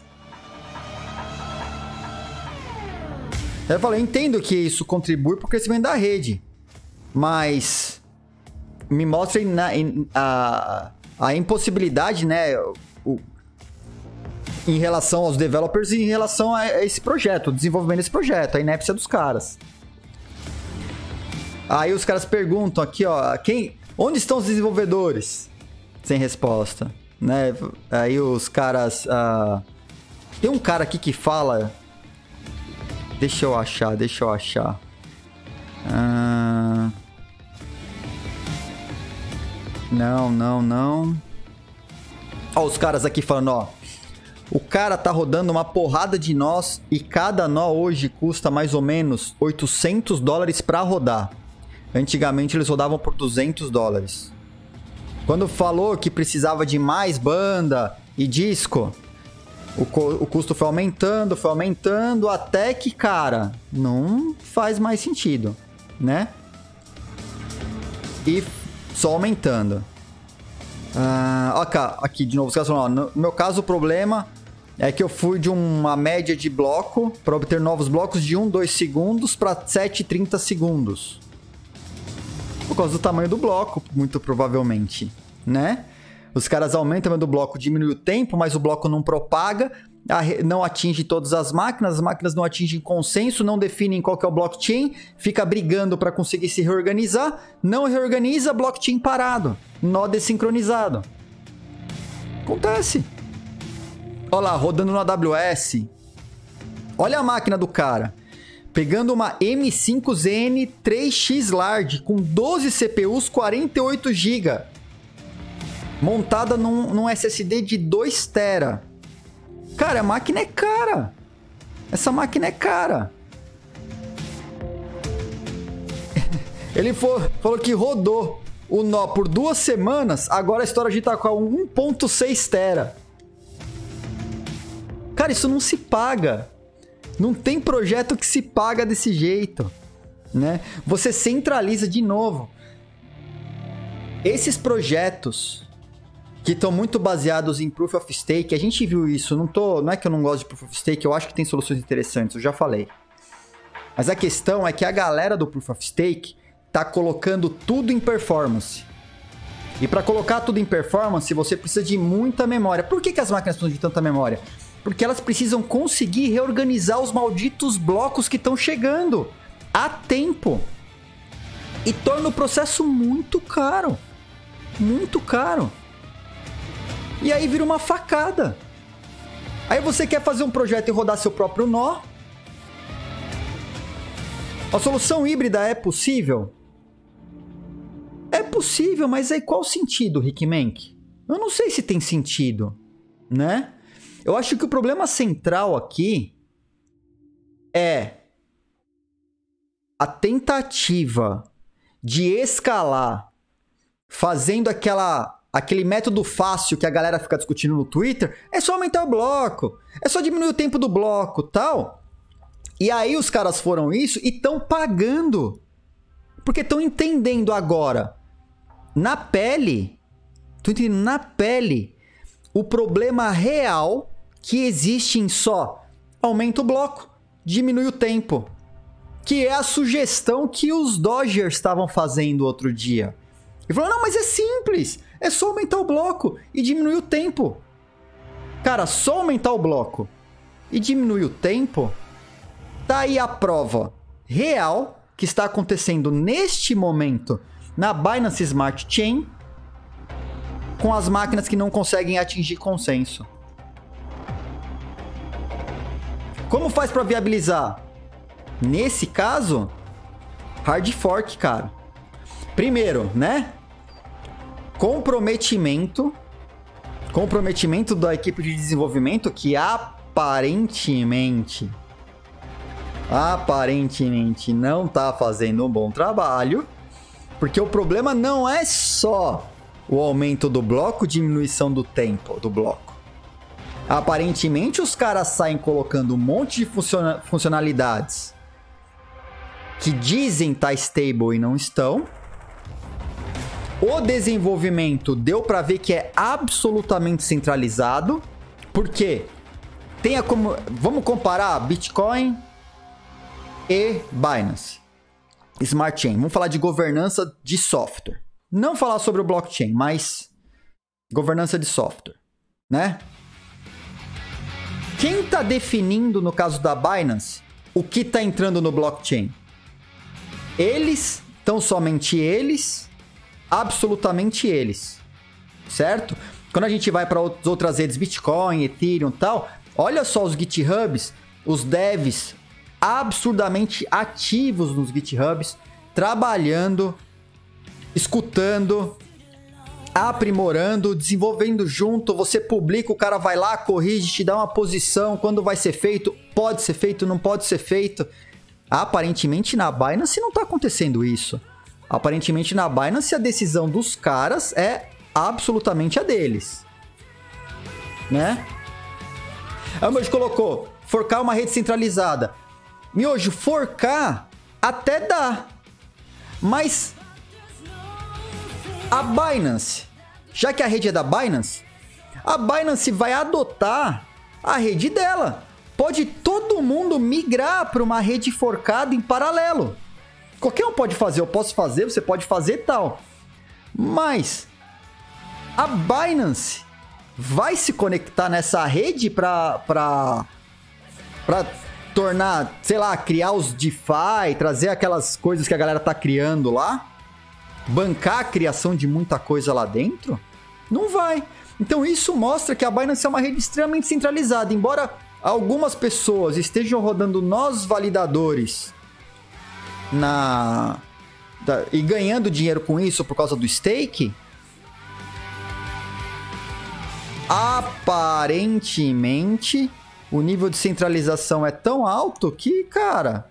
Eu falei, eu entendo que isso contribui para o crescimento da rede, mas me mostrem na, a, a impossibilidade, né, o, em relação aos developers e em relação a esse projeto, o desenvolvimento desse projeto, a inépcia dos caras. Aí os caras perguntam aqui, ó, quem, onde estão os desenvolvedores? Sem resposta, né? Aí os caras, uh, tem um cara aqui que fala, deixa eu achar, deixa eu achar. Uh, não, não, não. Ó, os caras aqui falando, ó. O cara tá rodando uma porrada de nós e cada nó hoje custa mais ou menos oitocentos dólares para rodar. Antigamente eles rodavam por duzentos dólares. Quando falou que precisava de mais banda e disco, o, o custo foi aumentando, foi aumentando, até que, cara, não faz mais sentido, né? E só aumentando. Ah, ok, aqui de novo, os caras falam, ó, no meu caso o problema é que eu fui de uma média de bloco para obter novos blocos de um, dois segundos para sete, trinta segundos. Por causa do tamanho do bloco, muito provavelmente, né? Os caras aumentam o tamanho do bloco, diminui o tempo, mas o bloco não propaga, não atinge todas as máquinas, as máquinas não atingem consenso, não definem qual que é o blockchain, fica brigando para conseguir se reorganizar, não reorganiza, blockchain parado, nó desincronizado. Acontece. Olha lá, rodando no A W S. Olha a máquina do cara. Pegando uma M cinco Z N três X Large com doze C P Us, quarenta e oito gigas. Montada num, num S S D de dois tera. Cara, a máquina é cara. Essa máquina é cara. Ele for, falou que rodou o nó por duas semanas. Agora a storage tá com um ponto seis tera. Cara, isso não se paga. Não tem projeto que se paga desse jeito, né? Você centraliza de novo. Esses projetos que estão muito baseados em Proof of Stake, a gente viu isso, não, tô, não é que eu não gosto de Proof of Stake, eu acho que tem soluções interessantes, eu já falei. Mas a questão é que a galera do Proof of Stake tá colocando tudo em performance. E para colocar tudo em performance, você precisa de muita memória. Por que que as máquinas precisam de tanta memória? Porque elas precisam conseguir reorganizar os malditos blocos que estão chegando a tempo. E torna o processo muito caro. Muito caro. E aí vira uma facada. Aí você quer fazer um projeto e rodar seu próprio nó. A solução híbrida é possível? É possível, mas aí qual o sentido, Rick Mank? Eu não sei se tem sentido, né? Eu acho que o problema central aqui é a tentativa de escalar fazendo aquela aquele método fácil que a galera fica discutindo no Twitter, é só aumentar o bloco, é só diminuir o tempo do bloco, tal. E aí os caras foram isso e estão pagando. Porque estão entendendo agora, na pele, tô entendendo, na pele, o problema real que existe em só aumenta o bloco, diminui o tempo. Que é a sugestão que os Dodgers estavam fazendo outro dia. E falou, não, mas é simples, é só aumentar o bloco e diminuir o tempo. Cara, só aumentar o bloco e diminuir o tempo, tá aí a prova real que está acontecendo neste momento na Binance Smart Chain com as máquinas que não conseguem atingir consenso. Como faz para viabilizar? Nesse caso, hard fork, cara. Primeiro, né? Comprometimento. Comprometimento da equipe de desenvolvimento que aparentemente... aparentemente não tá fazendo um bom trabalho. Porque o problema não é só o aumento do bloco, diminuição do tempo do bloco. Aparentemente os caras saem colocando um monte de funciona- funcionalidades que dizem estar tá stable e não estão. O desenvolvimento deu para ver que é absolutamente centralizado. Porque tem a como... Vamos comparar Bitcoin e Binance Smart Chain. Vamos falar de governança de software. Não falar sobre o blockchain, mas governança de software, né? Quem está definindo, no caso da Binance, o que está entrando no blockchain? Eles, tão somente eles, absolutamente eles, certo? Quando a gente vai para outras redes, Bitcoin, Ethereum e tal, olha só os GitHubs, os devs absurdamente ativos nos GitHubs, trabalhando, escutando, aprimorando, desenvolvendo junto. Você publica, o cara vai lá, corrige, te dá uma posição, quando vai ser feito, pode ser feito, não pode ser feito. Aparentemente na Binance não está acontecendo isso. Aparentemente na Binance a decisão dos caras é absolutamente a deles, né? A Miojo colocou, forcar uma rede centralizada. Miojo, forcar até dá, mas a Binance, já que a rede é da Binance, a Binance vai adotar a rede dela. Pode todo mundo migrar para uma rede forcada em paralelo. Qualquer um pode fazer, eu posso fazer, você pode fazer tal. Mas a Binance vai se conectar nessa rede para para para tornar, sei lá, criar os DeFi, trazer aquelas coisas que a galera tá criando lá, bancar a criação de muita coisa lá dentro? Não vai. Então isso mostra que a Binance é uma rede extremamente centralizada, embora algumas pessoas estejam rodando nós validadores na da, e ganhando dinheiro com isso por causa do stake. Aparentemente o nível de centralização é tão alto que, cara,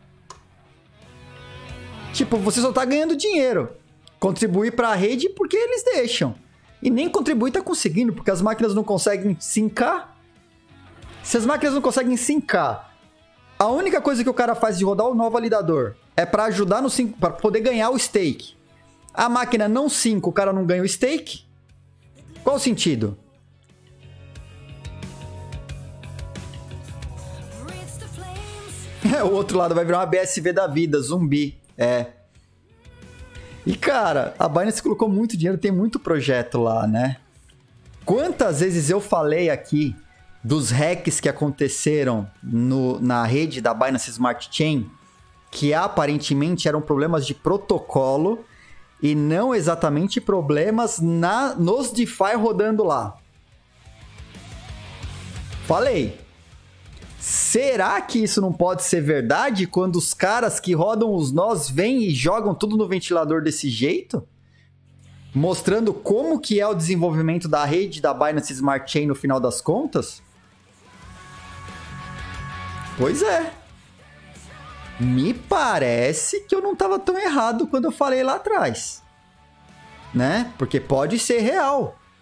tipo, você só tá ganhando dinheiro. Contribuir para a rede porque eles deixam. E nem contribuir tá conseguindo, porque as máquinas não conseguem sincar. Se as máquinas não conseguem sincar, a única coisa que o cara faz de rodar o nó validador é para ajudar no para poder ganhar o stake. A máquina não sinca, o cara não ganha o stake. Qual o sentido? É, o outro lado vai virar uma B S V da vida, zumbi. É. E, cara, a Binance colocou muito dinheiro, tem muito projeto lá, né? Quantas vezes eu falei aqui dos hacks que aconteceram no, na rede da Binance Smart Chain, que aparentemente eram problemas de protocolo e não exatamente problemas na, nos DeFi rodando lá. Falei. Será que isso não pode ser verdade quando os caras que rodam os nós vêm e jogam tudo no ventilador desse jeito? Mostrando como que é o desenvolvimento da rede da Binance Smart Chain no final das contas? Pois é. Me parece que eu não estava tão errado quando eu falei lá atrás. Né? Porque pode ser real.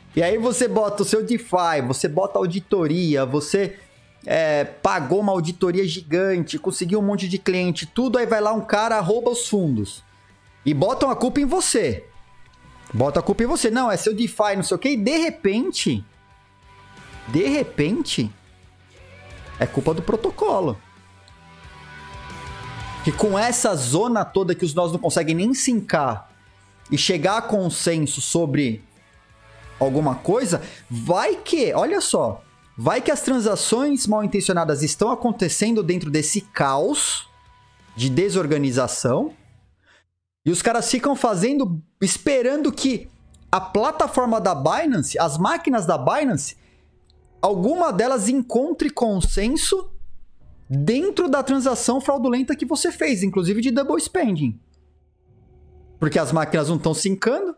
E aí você bota o seu DeFi, você bota auditoria, você é, pagou uma auditoria gigante, conseguiu um monte de cliente, tudo, aí vai lá um cara, rouba os fundos. E botam a culpa em você. Bota a culpa em você. Não, é seu DeFi, não sei o quê. E de repente... De repente... É culpa do protocolo. Que com essa zona toda que os nós não conseguem nem sincar e chegar a consenso sobre alguma coisa, vai que... Olha só. Vai que as transações mal intencionadas estão acontecendo dentro desse caos de desorganização. E os caras ficam fazendo, esperando que a plataforma da Binance, as máquinas da Binance, alguma delas encontre consenso dentro da transação fraudulenta que você fez, inclusive de double spending. Porque as máquinas não estão sincando.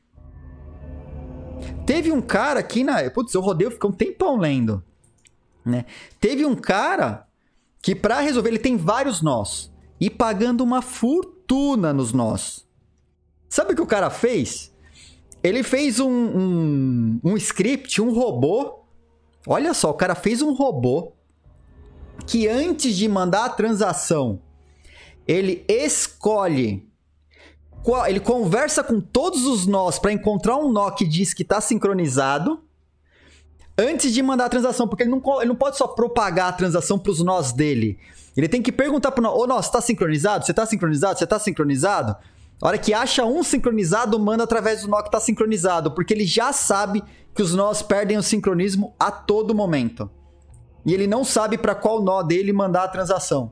Teve um cara aqui na... Putz, eu rodei, eu fiquei um tempão lendo. Né? Teve um cara que para resolver, ele tem vários nós. E pagando uma fortuna nos nós. Sabe o que o cara fez? Ele fez um, um, um script, um robô. Olha só, o cara fez um robô que antes de mandar a transação, ele escolhe, ele conversa com todos os nós para encontrar um nó que diz que está sincronizado antes de mandar a transação, porque ele não, ele não pode só propagar a transação para os nós dele. Ele tem que perguntar para o nó, ô nó, você está sincronizado? Você está sincronizado? Você está sincronizado? A hora que acha um sincronizado, manda através do nó que está sincronizado, porque ele já sabe que os nós perdem o sincronismo a todo momento. E ele não sabe para qual nó dele mandar a transação.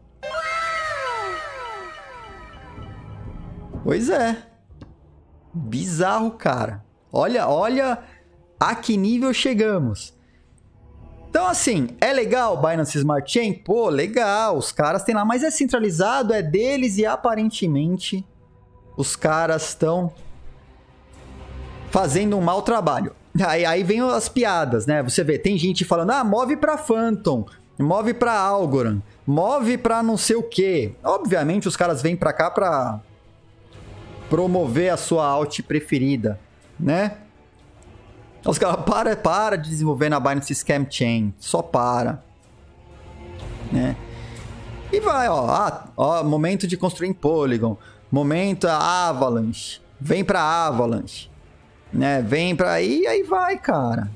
Pois é. Bizarro, cara. Olha, olha a que nível chegamos. Então, assim, é legal o Binance Smart Chain? Pô, legal, os caras têm lá, mas é centralizado, é deles e aparentemente os caras estão fazendo um mau trabalho. Aí, aí vem as piadas, né? Você vê, tem gente falando, ah, move pra Phantom, move pra Algorand, move pra não sei o quê. Obviamente, os caras vêm pra cá pra promover a sua alt preferida, né? Os caras, para, para de desenvolver na Binance Scam Chain. Só para. Né? E vai, ó, ah, ó. Momento de construir em Polygon. Momento Avalanche. Vem pra Avalanche. Né? Vem pra aí, aí vai, cara.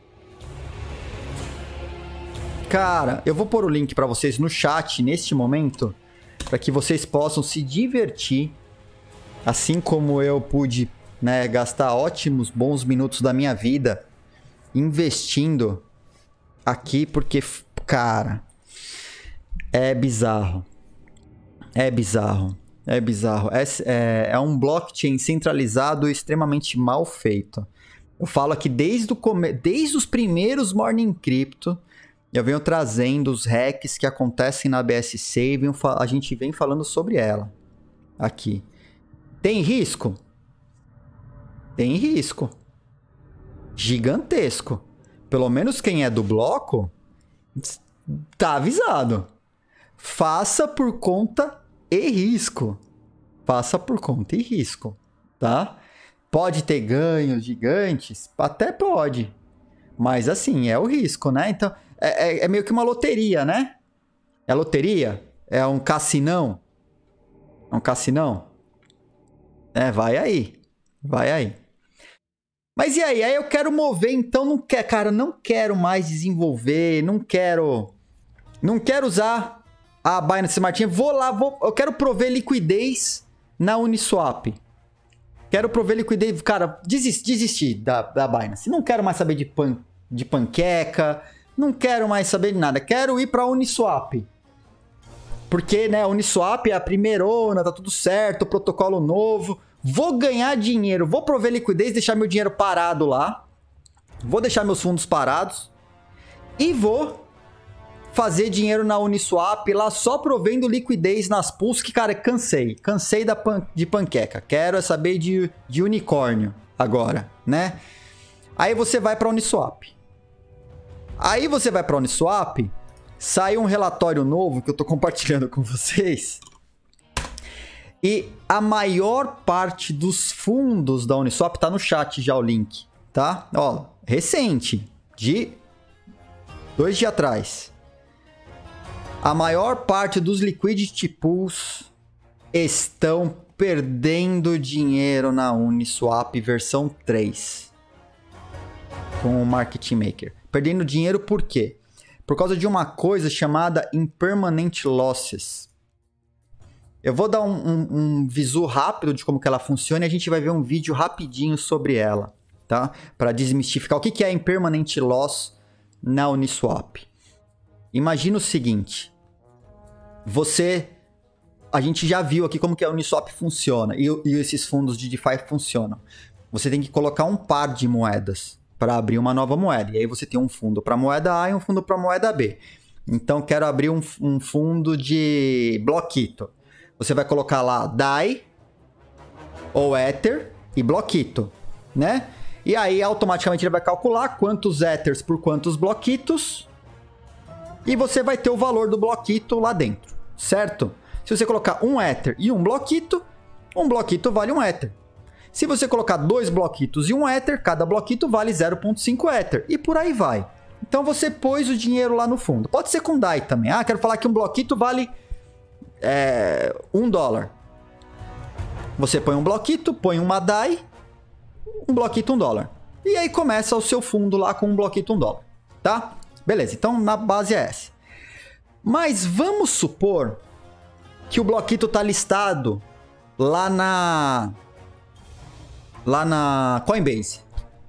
Cara, eu vou pôr o link pra vocês no chat neste momento. Pra que vocês possam se divertir. Assim como eu pude... Né, gastar ótimos, bons minutos da minha vida investindo aqui, porque, cara, é bizarro. É bizarro. É bizarro. É, é, é um blockchain centralizado extremamente mal feito. Eu falo aqui desde, o come... desde os primeiros Morning Crypto, eu venho trazendo os hacks que acontecem na B S C e venho... a gente vem falando sobre ela aqui. Tem risco? Tem risco. Gigantesco. Pelo menos quem é do bloco tá avisado. Faça por conta e risco. Faça por conta e risco. Tá? Pode ter ganhos gigantes? Até pode. Mas assim, é o risco, né? Então, é, é, é meio que uma loteria, né? É loteria? É um cassinão? É um cassinão? É, vai aí. Vai aí. Mas e aí? Aí eu quero mover, então não quer, cara, não quero mais desenvolver, não quero, não quero usar a Binance Smart Chain. Vou lá, vou, eu quero prover liquidez na Uniswap. Quero prover liquidez, cara, desistir, desistir da, da Binance. Não quero mais saber de, pan, de panqueca, não quero mais saber de nada. Quero ir para a Uniswap. Porque, né, a Uniswap é a primeirona, tá tudo certo, protocolo novo. Vou ganhar dinheiro, vou prover liquidez, deixar meu dinheiro parado lá. Vou deixar meus fundos parados. E vou fazer dinheiro na Uniswap lá só provendo liquidez nas pools que, cara, cansei. Cansei da pan de panqueca. Quero é saber de, de unicórnio agora, né? Aí você vai para a Uniswap. Aí você vai para a Uniswap, sai um relatório novo que eu tô compartilhando com vocês. E a maior parte dos fundos da Uniswap tá no chat já o link, tá? Ó, recente, de dois dias atrás. A maior parte dos liquidity pools estão perdendo dinheiro na Uniswap versão três com o Market Maker. Perdendo dinheiro por quê? Por causa de uma coisa chamada Impermanent Losses. Eu vou dar um, um, um visu rápido de como que ela funciona e a gente vai ver um vídeo rapidinho sobre ela, tá? Para desmistificar o que, que é Impermanent Loss na Uniswap. Imagina o seguinte, você, a gente já viu aqui como que a Uniswap funciona e, e esses fundos de DeFi funcionam. Você tem que colocar um par de moedas para abrir uma nova moeda. E aí você tem um fundo para moeda A e um fundo para moeda B. Então, quero abrir um, um fundo de Blockito. Você vai colocar lá D A I, ou Ether e Blockito, né? E aí, automaticamente, ele vai calcular quantos Ethers por quantos Blockitos. E você vai ter o valor do Blockito lá dentro, certo? Se você colocar um Ether e um Blockito, um Blockito vale um Ether. Se você colocar dois Blockitos e um Ether, cada Blockito vale zero vírgula cinco Ether. E por aí vai. Então, você pôs o dinheiro lá no fundo. Pode ser com D A I também. Ah, quero falar que um Blockito vale é, um dólar. Você põe um Blockito, põe uma D A I, um Blockito, um dólar. E aí começa o seu fundo lá com um Blockito, um dólar. Tá? Beleza, então na base é essa. Mas vamos supor que o Blockito está listado lá na... lá na Coinbase.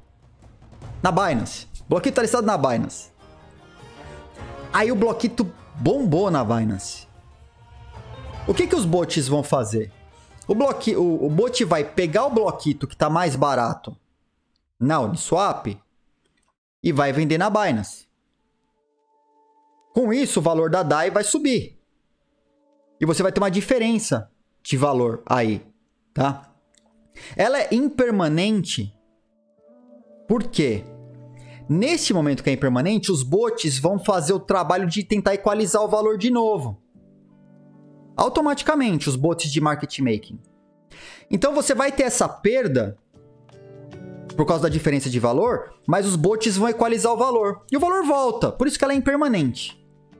Na Binance. O Blockito está listado na Binance. Aí o Blockito bombou na Binance. O que, que os bots vão fazer? O, bloqui... o, o bot vai pegar o Blockito que está mais barato na Uniswap e vai vender na Binance. Com isso, o valor da D A I vai subir. E você vai ter uma diferença de valor aí, tá? Ela é impermanente. Por quê? Nesse momento que é impermanente, os bots vão fazer o trabalho de tentar equalizar o valor de novo. Automaticamente, os bots de market making. Então, você vai ter essa perda por causa da diferença de valor, mas os bots vão equalizar o valor. E o valor volta. Por isso que ela é impermanente.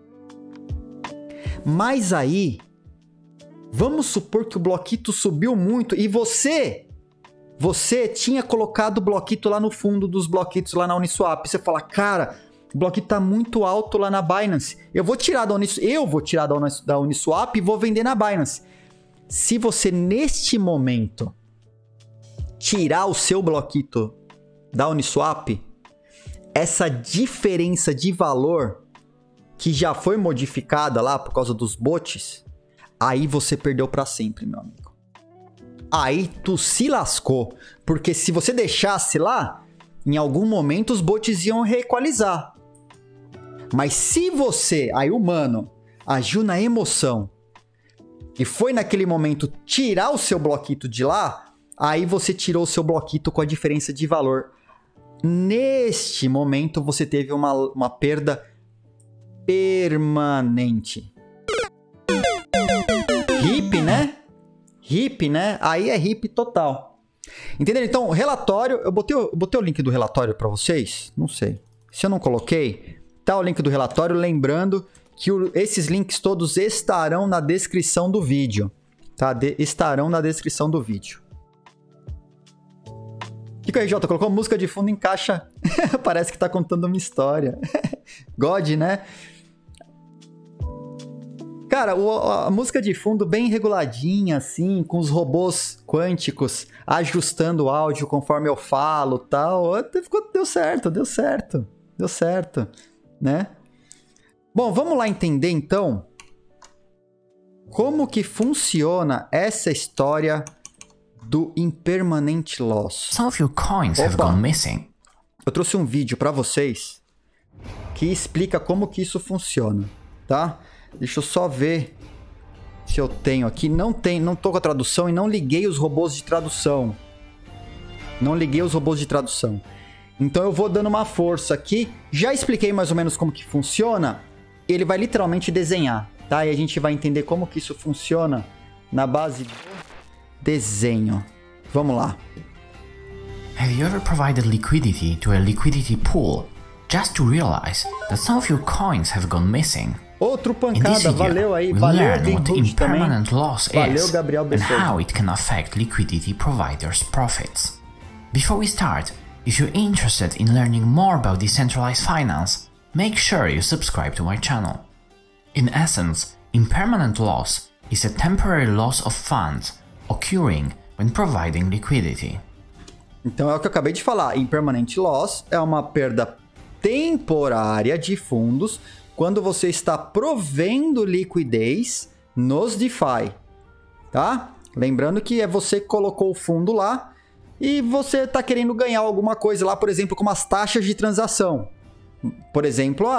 Mas aí, vamos supor que o Blockito subiu muito e você, você tinha colocado o Blockito lá no fundo dos Blockitos lá na Uniswap. Você fala, cara, o Blockito tá muito alto lá na Binance. Eu vou tirar da Uniswap, eu vou tirar da, Unis, da Uniswap e vou vender na Binance. Se você, neste momento, tirar o seu Blockito da Uniswap, essa diferença de valor que já foi modificada lá por causa dos bots, aí você perdeu para sempre, meu amigo. Aí tu se lascou, porque se você deixasse lá, em algum momento os bots iam reequalizar. Mas se você, aí humano, agiu na emoção e foi naquele momento tirar o seu Blockito de lá, aí você tirou o seu Blockito com a diferença de valor. Neste momento você teve uma, uma perda permanente. Hip, né? Hip, né? Aí é hip total. Entenderam? Então, relatório... Eu botei, eu botei o link do relatório para vocês? Não sei. Se eu não coloquei, tá o link do relatório. Lembrando que o, esses links todos estarão na descrição do vídeo. Tá? De, estarão na descrição do vídeo. O que, que o R J colocou? Música de fundo encaixa. Parece que tá contando uma história. God, né? Cara, o, a música de fundo bem reguladinha, assim, com os robôs quânticos ajustando o áudio conforme eu falo e tal. Ficou, deu certo, deu certo. Deu certo, né? Bom, vamos lá entender, então, como que funciona essa história do Impermanent Loss. Some of your coins have gone missing. Eu trouxe um vídeo para vocês que explica como que isso funciona, tá? Deixa eu só ver se eu tenho aqui. Não tem, não tô com a tradução e não liguei os robôs de tradução. Não liguei os robôs de tradução. Então eu vou dando uma força aqui. Já expliquei mais ou menos como que funciona. Ele vai literalmente desenhar, tá? E a gente vai entender como que isso funciona na base do desenho. Vamos lá. Have you ever provided liquidity to a liquidity pool just to realize that some of your coins have gone missing? Outro pancada, valeu aí, valeu what impermanent loss valeu, is Gabriel and how it can affect liquidity providers' profits. Before we start, if you're interested in learning more about decentralized finance, make sure you subscribe to my channel. In essence, impermanent loss is a temporary loss of funds occurring when providing liquidity. Então é o que eu acabei de falar, impermanent loss é uma perda temporária de fundos quando você está provendo liquidez nos DeFi, tá? Lembrando que é você que colocou o fundo lá e você está querendo ganhar alguma coisa lá, por exemplo, como as taxas de transação. Por exemplo, a,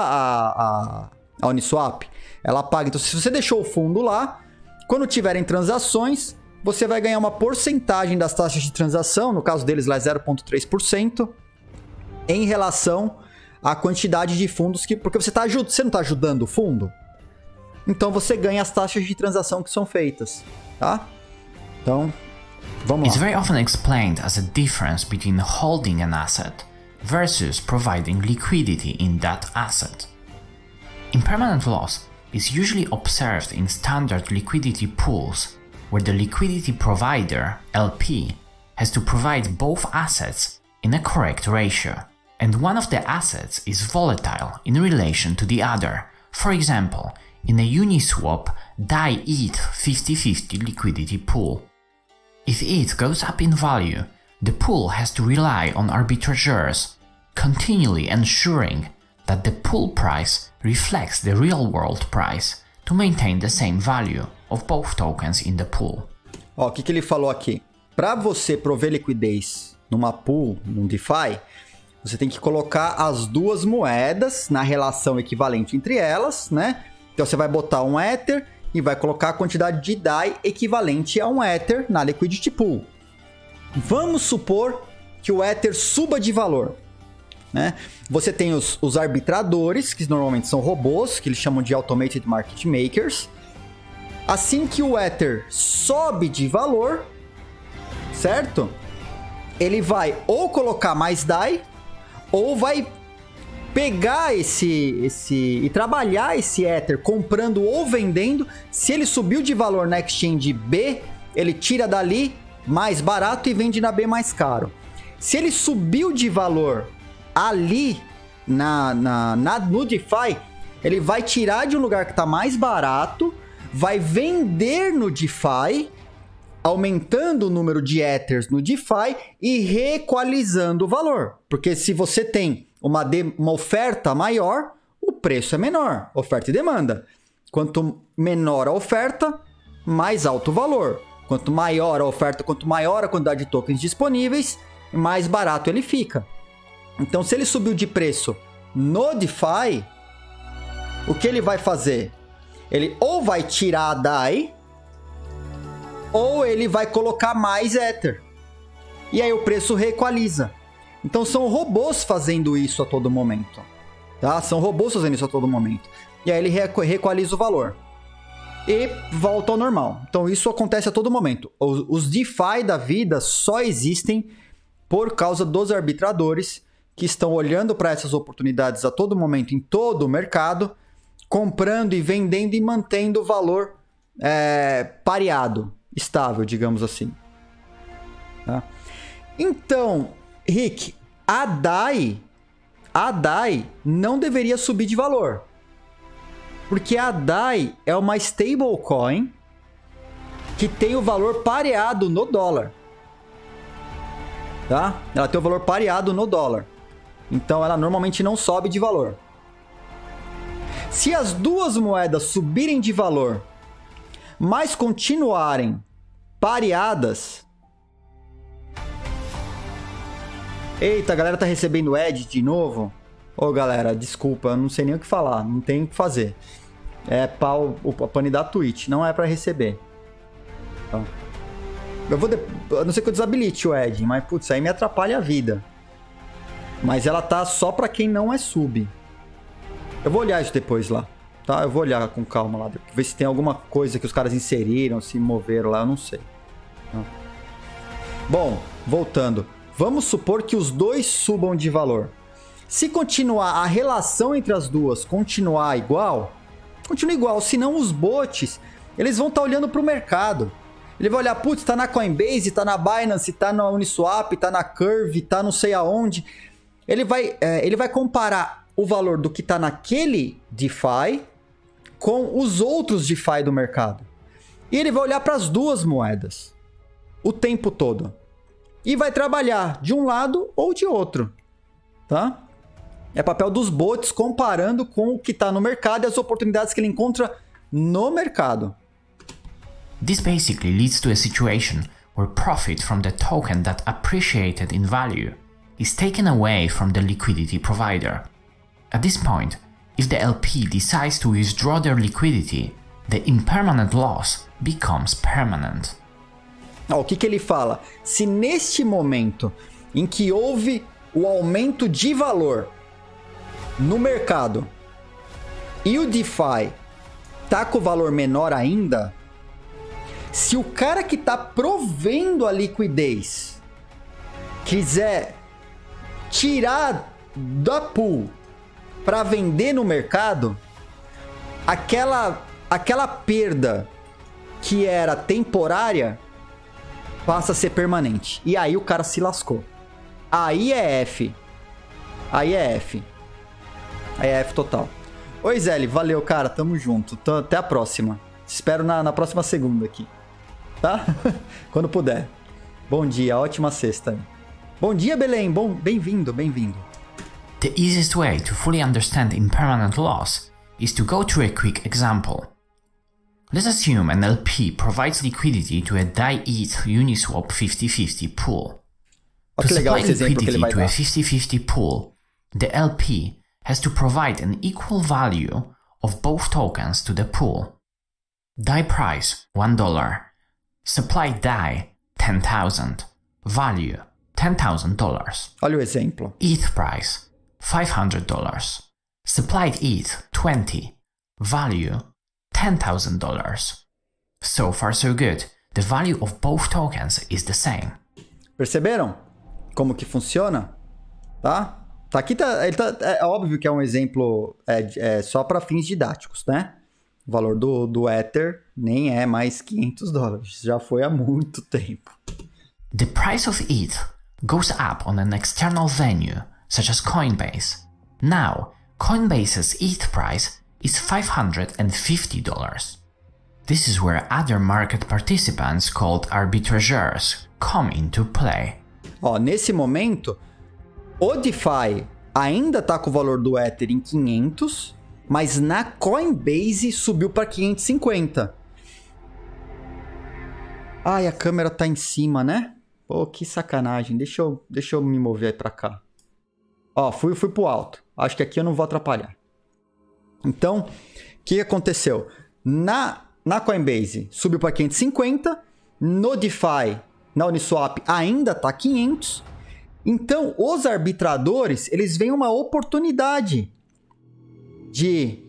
a, a Uniswap, ela paga. Então, se você deixou o fundo lá, quando tiverem transações, você vai ganhar uma porcentagem das taxas de transação, no caso deles lá é zero vírgula três por cento, em relação à quantidade de fundos que... Porque você, tá, você não está ajudando o fundo, então você ganha as taxas de transação que são feitas, tá? Então, vamos lá. It's very often explained as a difference between holding an asset versus providing liquidity in that asset. Impermanent loss is usually observed in standard liquidity pools where the liquidity provider, L P, has to provide both assets in a correct ratio, and one of the assets is volatile in relation to the other. For example, in a Uniswap D A I E T H fifty fifty liquidity pool. If E T H goes up in value, the pool has to rely on arbitrageurs, continually ensuring that the pool price reflects the real-world price to maintain the same value of both tokens in the pool. Ó, o que, que ele falou aqui? Para você prover liquidez numa pool, num DeFi, você tem que colocar as duas moedas na relação equivalente entre elas, né? Então você vai botar um Ether e vai colocar a quantidade de D A I equivalente a um Ether na liquidity pool. Vamos supor que o Ether suba de valor, né? Você tem os, os arbitradores, que normalmente são robôs, que eles chamam de Automated Market Makers. Assim que o Ether sobe de valor, certo? Ele vai ou colocar mais D A I, ou vai pegar esse, esse e trabalhar esse Ether comprando ou vendendo. Se ele subiu de valor na exchange B, ele tira dali mais barato e vende na B mais caro. Se ele subiu de valor ali na, na, na, no DeFi, ele vai tirar de um lugar que está mais barato, vai vender no DeFi, aumentando o número de Ethers no DeFi e reequalizando o valor. Porque se você tem uma, de, uma oferta maior, o preço é menor. Oferta e demanda. Quanto menor a oferta, mais alto o valor. Quanto maior a oferta, quanto maior a quantidade de tokens disponíveis, mais barato ele fica. Então, se ele subiu de preço no DeFi, o que ele vai fazer? Ele ou vai tirar a D A I, ou ele vai colocar mais Ether. E aí o preço reequaliza. Então são robôs fazendo isso a todo momento. Tá? São robôs fazendo isso a todo momento. E aí ele reequaliza o valor. E volta ao normal. Então isso acontece a todo momento. Os, os DeFi da vida só existem por causa dos arbitradores que estão olhando para essas oportunidades a todo momento em todo o mercado, comprando e vendendo e mantendo o valor é, pareado, estável, digamos assim. Tá? Então, Rick, a D A I, a D A I não deveria subir de valor. Porque a D A I é uma stablecoin que tem o valor pareado no dólar. Tá? Ela tem o valor pareado no dólar. Então ela normalmente não sobe de valor. Se as duas moedas subirem de valor, mas continuarem pareadas... Eita, a galera tá recebendo Ed de novo. Ô galera, desculpa, eu não sei nem o que falar, não tem o que fazer. É pau, a pane da Twitch, não é pra receber. Então, eu vou... De... A não ser que eu desabilite o Ed, mas putz, aí me atrapalha a vida. Mas ela tá só pra quem não é sub. Eu vou olhar isso depois lá, tá? Eu vou olhar com calma lá, ver se tem alguma coisa que os caras inseriram, se moveram lá, eu não sei. Bom, voltando. Vamos supor que os dois subam de valor. Se continuar a relação entre as duas continuar igual, continua igual, senão os bots, eles vão estar tá olhando para o mercado. Ele vai olhar, putz, tá na Coinbase, tá na Binance, tá na Uniswap, tá na Curve, tá não sei aonde. Ele vai, é, ele vai comparar o valor do que tá naquele DeFi com os outros DeFi do mercado. E ele vai olhar para as duas moedas o tempo todo. E vai trabalhar de um lado ou de outro, tá? É papel dos bots comparando com o que está no mercado e as oportunidades que ele encontra no mercado. This basically leads to a situation where profit from the token that appreciated in value is taken away from the liquidity provider. At this point, if the L P decides to withdraw their liquidity, the impermanent loss becomes permanent. O que que ele fala? Se neste momento em que houve o aumento de valor no mercado e o DeFi tá com o valor menor ainda, se o cara que tá provendo a liquidez quiser tirar da pool para vender no mercado, aquela, aquela perda que era temporária passa a ser permanente. E aí o cara se lascou. Aí é F. Aí é F. Aí é F total. Oi, Zé, valeu, cara. Tamo junto. T- Até a próxima. Espero na, na próxima segunda aqui. Tá? Quando puder. Bom dia, ótima sexta. Bom dia, Belém. Bom, bem-vindo, bem-vindo. The easiest way to fully understand impermanent loss is to go through a quick example. Let's assume an L P provides liquidity to a D A I E T H Uniswap fifty fifty pool. Olha que To legal supply esse exemplo que ele vai liquidity to a dar. fifty fifty pool, the L P has to provide an equal value of both tokens to the pool. D A I price one dollar, supply D A I ten thousand, value ten thousand dollars. Olha o exemplo. E T H price five hundred dollars, supplied E T H twenty, value ten thousand dollars. So far so good, the value of both tokens is the same. Perceberam como que funciona? Tá? Tá aqui, tá, ele tá, é óbvio que é um exemplo é, é só para fins didáticos, né? O valor do, do Ether nem é mais quinhentos dólares. Já foi há muito tempo. The price of E T H goes up on an external venue, such as Coinbase. Now, Coinbase's E T H price is five hundred fifty dollars. This is where other market participants called arbitrageurs come into play. Ó, nesse momento, o DeFi ainda tá com o valor do Ether em quinhentos, mas na Coinbase subiu para quinhentos e cinquenta. Ai, a câmera tá em cima, né? Pô, que sacanagem. Deixa eu, deixa eu me mover aí pra cá. Ó, fui, fui pro alto. Acho que aqui eu não vou atrapalhar. Então, o que aconteceu? Na, na Coinbase subiu para quinhentos e cinquenta. No DeFi, na Uniswap, ainda tá quinhentos. Então, os arbitradores, eles veem uma oportunidade de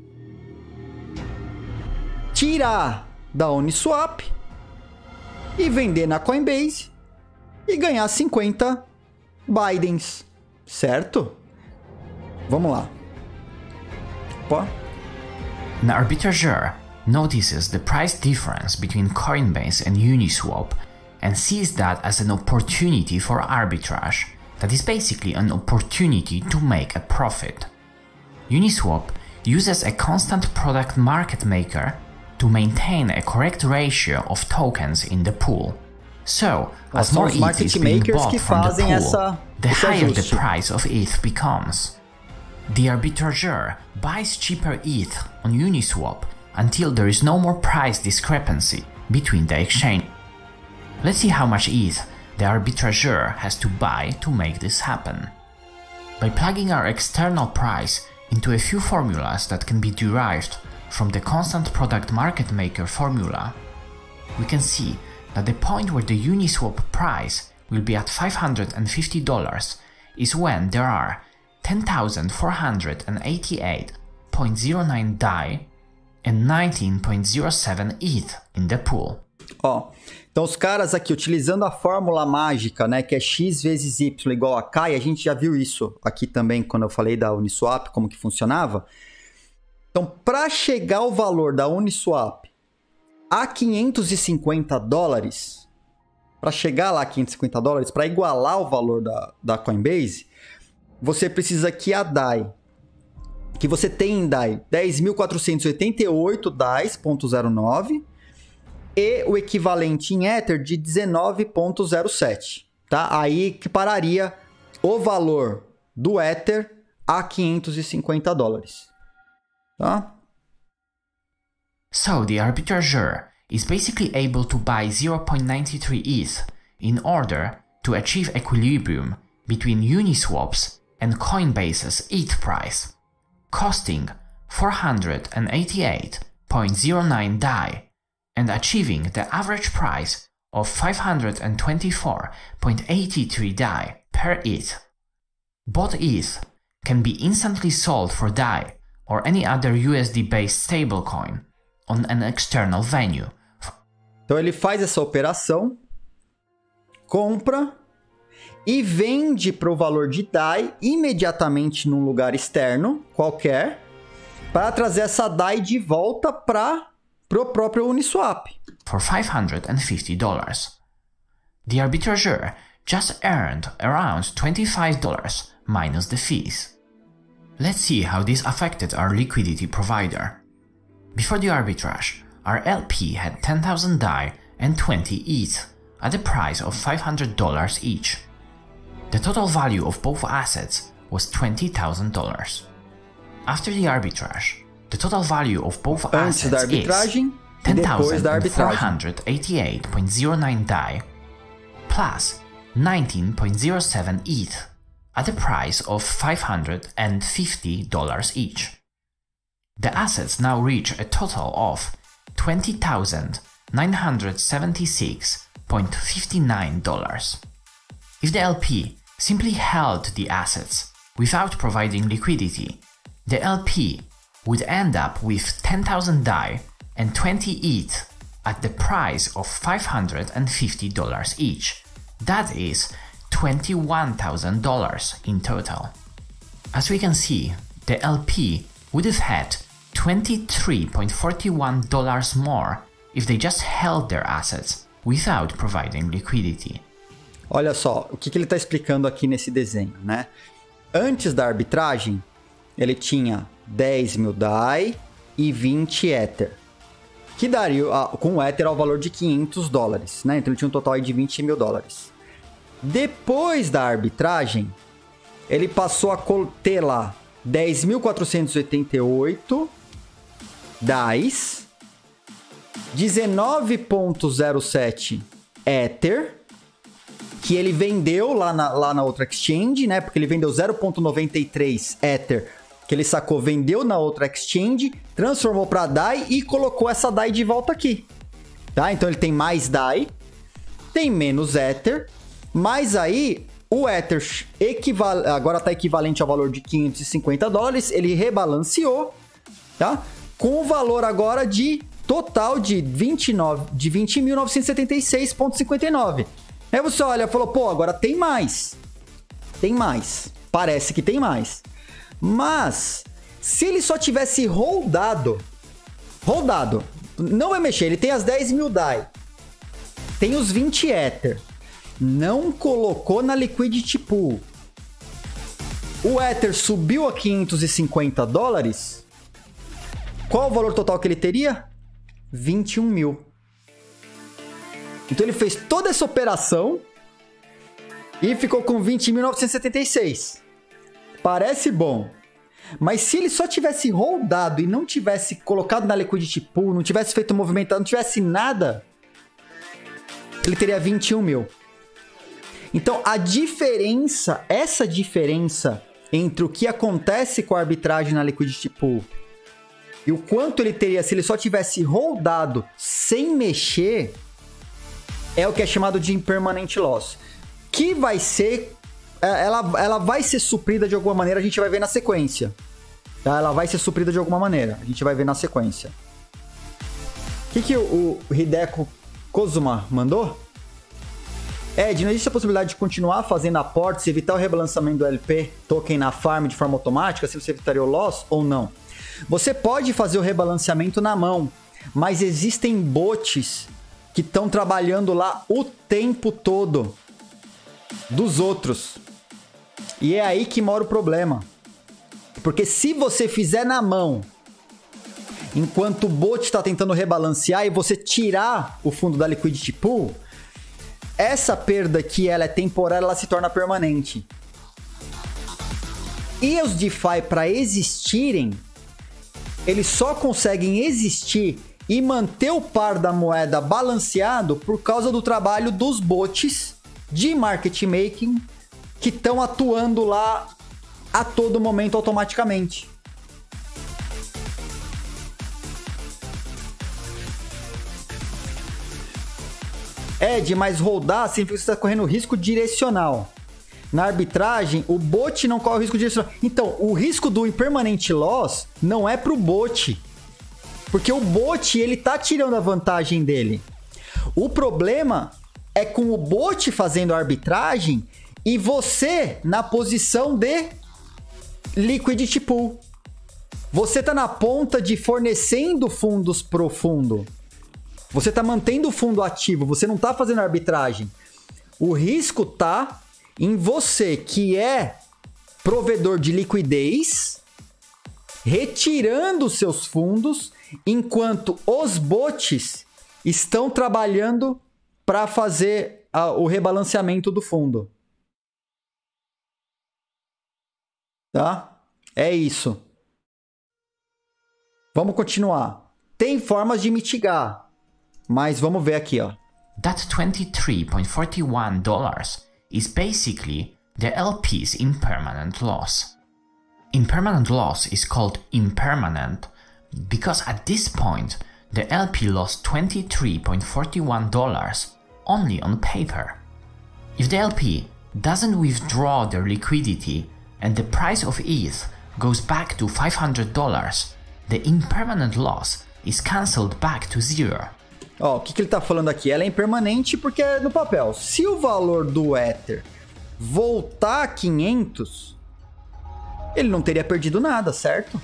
tirar da Uniswap e vender na Coinbase e ganhar cinquenta Bidens, certo? Vamos lá. Opa. An arbitrageur notices the price difference between Coinbase and Uniswap and sees that as an opportunity for arbitrage, that is basically an opportunity to make a profit. Uniswap uses a constant product market maker to maintain a correct ratio of tokens in the pool. So, as more E T H is being bought from the pool, essa, the higher the ajuste. price of E T H becomes. The arbitrageur buys cheaper E T H on Uniswap until there is no more price discrepancy between the exchange. Let's see how much E T H the arbitrageur has to buy to make this happen. By plugging our external price into a few formulas that can be derived from the constant product market maker formula, we can see that the point where the Uniswap price will be at five hundred fifty dollars is when there are ten thousand four hundred eighty-eight point zero nine D A I and nineteen point zero seven E T H in the pool. Ó, Então, os caras aqui, utilizando a fórmula mágica, né, que é x vezes y igual a k, e a gente já viu isso aqui também quando eu falei da Uniswap, como que funcionava. Então, para chegar ao valor da Uniswap a quinhentos e cinquenta dólares, para chegar lá a quinhentos e cinquenta dólares, para igualar o valor da, da Coinbase, você precisa que a D A I, que você tem em D A I dez mil quatrocentos e oitenta e oito D A Is ponto zero nove, e o equivalente em Ether de dezenove ponto zero sete, tá? Aí que pararia o valor do Ether a quinhentos e cinquenta dólares, tá? So the arbitrageur is basically able to buy zero point nine three E T H in order to achieve equilibrium between Uniswap's and Coinbase's E T H price, costing four hundred eighty-eight point zero nine D A I and achieving the average price of five hundred twenty-four point eight three D A I per E T H. Both E T H can be instantly sold for D A I or any other U S D-based stablecoin on an external venue. Então ele faz essa operação, compra e vende para o valor de D A I imediatamente num lugar externo qualquer para trazer essa D A I de volta para o próprio Uniswap. For five hundred fifty dollars. The arbitrageur just earned around twenty-five dollars minus the fees. Let's see how this affected our liquidity provider. Before the arbitrage, our L P had ten thousand D A I and twenty E T H at the price of five hundred dollars each. The total value of both assets was twenty thousand dollars. After the arbitrage, the total value of both Antes da assets arbitragem, is ten thousand four arbitragem. hundred eighty-eight point zero nine D A I plus nineteen point zero seven E T H at the price of five hundred fifty dollars each. The assets now reach a total of twenty thousand nine hundred seventy-six point five nine dollars. If the L P simply held the assets without providing liquidity, the L P would end up with ten thousand D A I and twenty E T H at the price of five hundred fifty dollars each. That is twenty-one thousand dollars in total. As we can see, the L P would have had twenty-three point four one dollars more if they just held their assets without providing liquidity. Olha só, o que, que ele está explicando aqui nesse desenho, né? Antes da arbitragem, ele tinha dez mil D A I e vinte Ether, que daria, com o Ether, ao valor de quinhentos dólares, né? Então ele tinha um total de vinte mil dólares. Depois da arbitragem, ele passou a ter lá dez mil quatrocentos e oitenta e oito D A Is, dezenove ponto zero sete Ether, que ele vendeu lá na, lá na outra exchange, né? Porque ele vendeu zero ponto noventa e três Ether, que ele sacou, vendeu na outra exchange, transformou para D A I e colocou essa D A I de volta aqui, tá? Então ele tem mais D A I, tem menos Ether, mas aí o Ether equival... agora está equivalente ao valor de quinhentos e cinquenta dólares, ele rebalanceou, tá? Com o valor agora de total de vinte mil novecentos e setenta e seis vírgula cinquenta e nove. Aí você olha e falou, pô, agora tem mais. Tem mais. Parece que tem mais. Mas, se ele só tivesse holdado, holdado, não vai mexer, ele tem as dez mil D A I, tem os vinte Ether, não colocou na Liquidity Pool, o Ether subiu a quinhentos e cinquenta dólares, qual o valor total que ele teria? vinte e um mil. Então ele fez toda essa operação e ficou com vinte mil novecentos e setenta e seis. Parece bom. Mas se ele só tivesse holdado e não tivesse colocado na Liquidity Pool, não tivesse feito movimentado, não tivesse nada, ele teria vinte e um mil. Então a diferença, essa diferença entre o que acontece com a arbitragem na Liquidity Pool e o quanto ele teria se ele só tivesse holdado sem mexer, é o que é chamado de impermanent loss, que vai ser, ela, ela vai ser suprida de alguma maneira, a gente vai ver na sequência, tá? Ela vai ser suprida de alguma maneira, a gente vai ver na sequência. O que, que o, o Hideko Kozuma mandou? Ed, não existe a possibilidade de continuar fazendo aportes e evitar o rebalanceamento do L P token na farm de forma automática, assim você evitaria o loss ou não? Você pode fazer o rebalanceamento na mão, mas existem bots que estão trabalhando lá o tempo todo dos outros. E é aí que mora o problema. Porque se você fizer na mão, enquanto o bot está tentando rebalancear e você tirar o fundo da Liquidity Pool, essa perda que ela é temporária, ela se torna permanente. E os DeFi, para existirem, eles só conseguem existir e manter o par da moeda balanceado por causa do trabalho dos bots de market making que estão atuando lá a todo momento automaticamente. Ed, mas holdar significa que você está correndo risco direcional. Na arbitragem, o bot não corre o risco direcional. Então, o risco do impermanent loss não é para o bot. Porque o bot, ele tá tirando a vantagem dele. O problema é com o bot fazendo a arbitragem e você na posição de liquidity pool. Você tá na ponta de fornecendo fundos pro fundo. Você tá mantendo o fundo ativo, você não tá fazendo arbitragem. O risco tá em você, que é provedor de liquidez, retirando seus fundos, enquanto os bots estão trabalhando para fazer a, o rebalanceamento do fundo. Tá? É isso. Vamos continuar. Tem formas de mitigar, mas vamos ver aqui, ó. That twenty-three point four one dollars is basically the L P's impermanent loss. Impermanent loss is called impermanent because at this point the L P lost twenty-three point four one dollars only on paper. If the L P doesn't withdraw their liquidity and the price of E T H goes back to five hundred dollars, the impermanent loss is cancelled back to zero. Ó, o que, que ele tá falando aqui? Ela é impermanente porque é no papel. Se o valor do Ether voltar a quinhentos, ele não teria perdido nada, certo?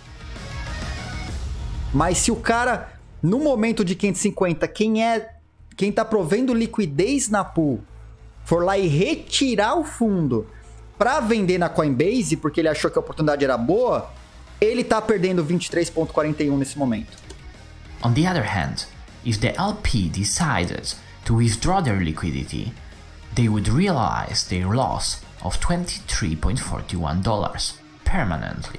Mas se o cara, no momento de quinhentos e cinquenta, quem é, quem tá provendo liquidez na pool, for lá e retirar o fundo para vender na Coinbase, porque ele achou que a oportunidade era boa, ele tá perdendo vinte e três vírgula quarenta e um nesse momento. On the other hand, if the L P decided to withdraw their liquidity, they would realize their loss of twenty-three point four one dollars permanently.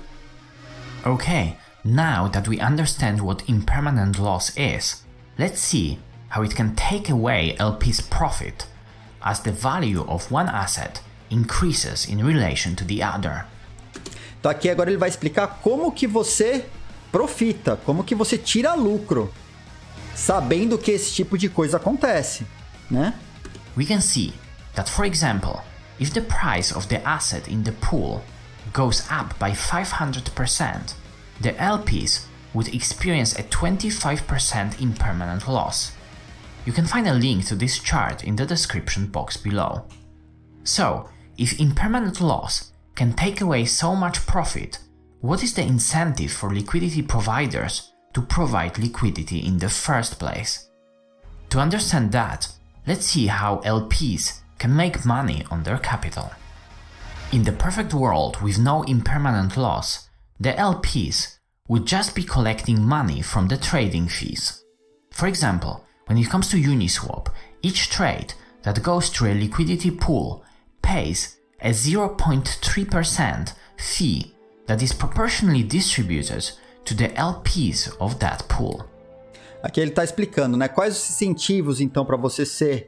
Okay, now that we understand what impermanent loss is, let's see how it can take away L P's profit as the value of one asset increases in relation to the other. Então aqui agora ele vai explicar como que você profita, como que você tira lucro, sabendo que esse tipo de coisa acontece, né? We can see that, for example, if the price of the asset in the pool goes up by five hundred percent, the L Ps would experience a twenty-five percent impermanent loss. You can find a link to this chart in the description box below. So, if impermanent loss can take away so much profit, what is the incentive for liquidity providers to provide liquidity in the first place? To understand that, let's see how L Ps can make money on their capital. In the perfect world with no impermanent loss, the L Ps would just be collecting money from the trading fees. For example, when it comes to Uniswap, each trade that goes through a liquidity pool pays a zero point three percent fee that is proportionally distributed to the L Ps of that pool. Aqui ele está explicando, né? Quais os incentivos, então, para você ser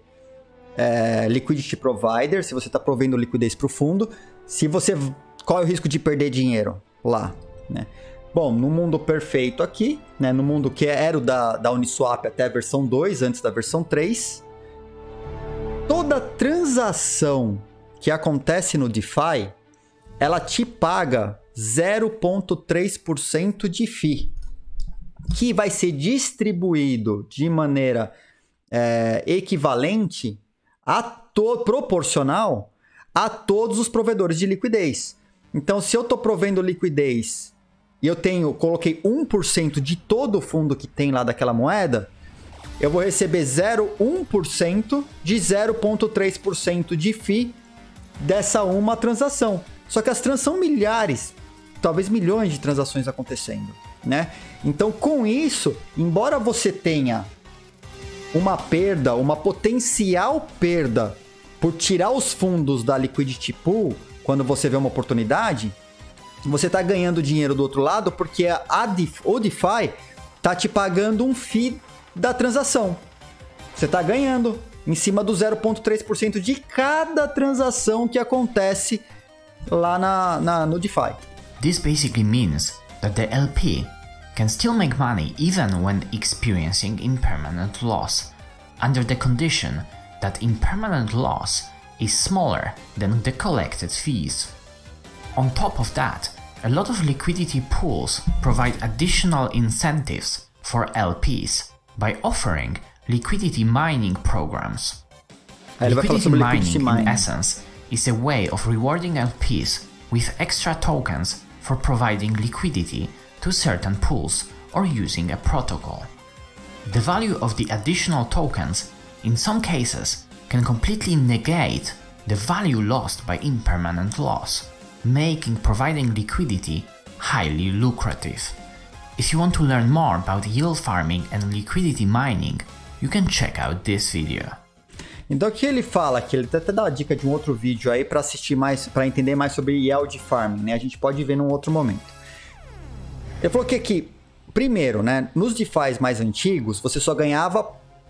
é, liquidity provider, se você está provendo liquidez para o fundo, se você, qual é o risco de perder dinheiro lá, né? Bom, no mundo perfeito aqui, né? No mundo que era o da, da Uniswap até a versão dois, antes da versão três, toda transação que acontece no DeFi, ela te paga zero vírgula três por cento de fee, que vai ser distribuído de maneira é, equivalente, a to, proporcional a todos os provedores de liquidez. Então, se eu estou provendo liquidez e eu tenho, coloquei um por cento de todo o fundo que tem lá daquela moeda, eu vou receber zero vírgula um por cento de zero vírgula três por cento de F I I dessa uma transação. Só que as transações são milhares, talvez milhões de transações acontecendo, né? Então, com isso, embora você tenha uma perda, uma potencial perda por tirar os fundos da liquidity pool, quando você vê uma oportunidade, você está ganhando dinheiro do outro lado porque a, a, o DeFi está te pagando um F I I da transação. Você está ganhando em cima do zero vírgula três por cento de cada transação que acontece lá na, na, no DeFi. This basically means that the L P can still make money even when experiencing impermanent loss, under the condition that impermanent loss is smaller than the collected fees. On top of that, a lot of liquidity pools provide additional incentives for L Ps by offering liquidity mining programs. Liquidity mining, in essence, is a way of rewarding L Ps with extra tokens for providing liquidity to certain pools or using a protocol. The value of the additional tokens, in some cases, can completely negate the value lost by impermanent loss, making providing liquidity highly lucrative. If you want to learn more about yield farming and liquidity mining, you can check out this video. Então aqui ele fala que ele até dá a dica de um outro vídeo aí para assistir mais, para entender mais sobre yield farming, né? A gente pode ver num outro momento. Ele falou que aqui, primeiro, né, nos DeFis mais antigos, você só ganhava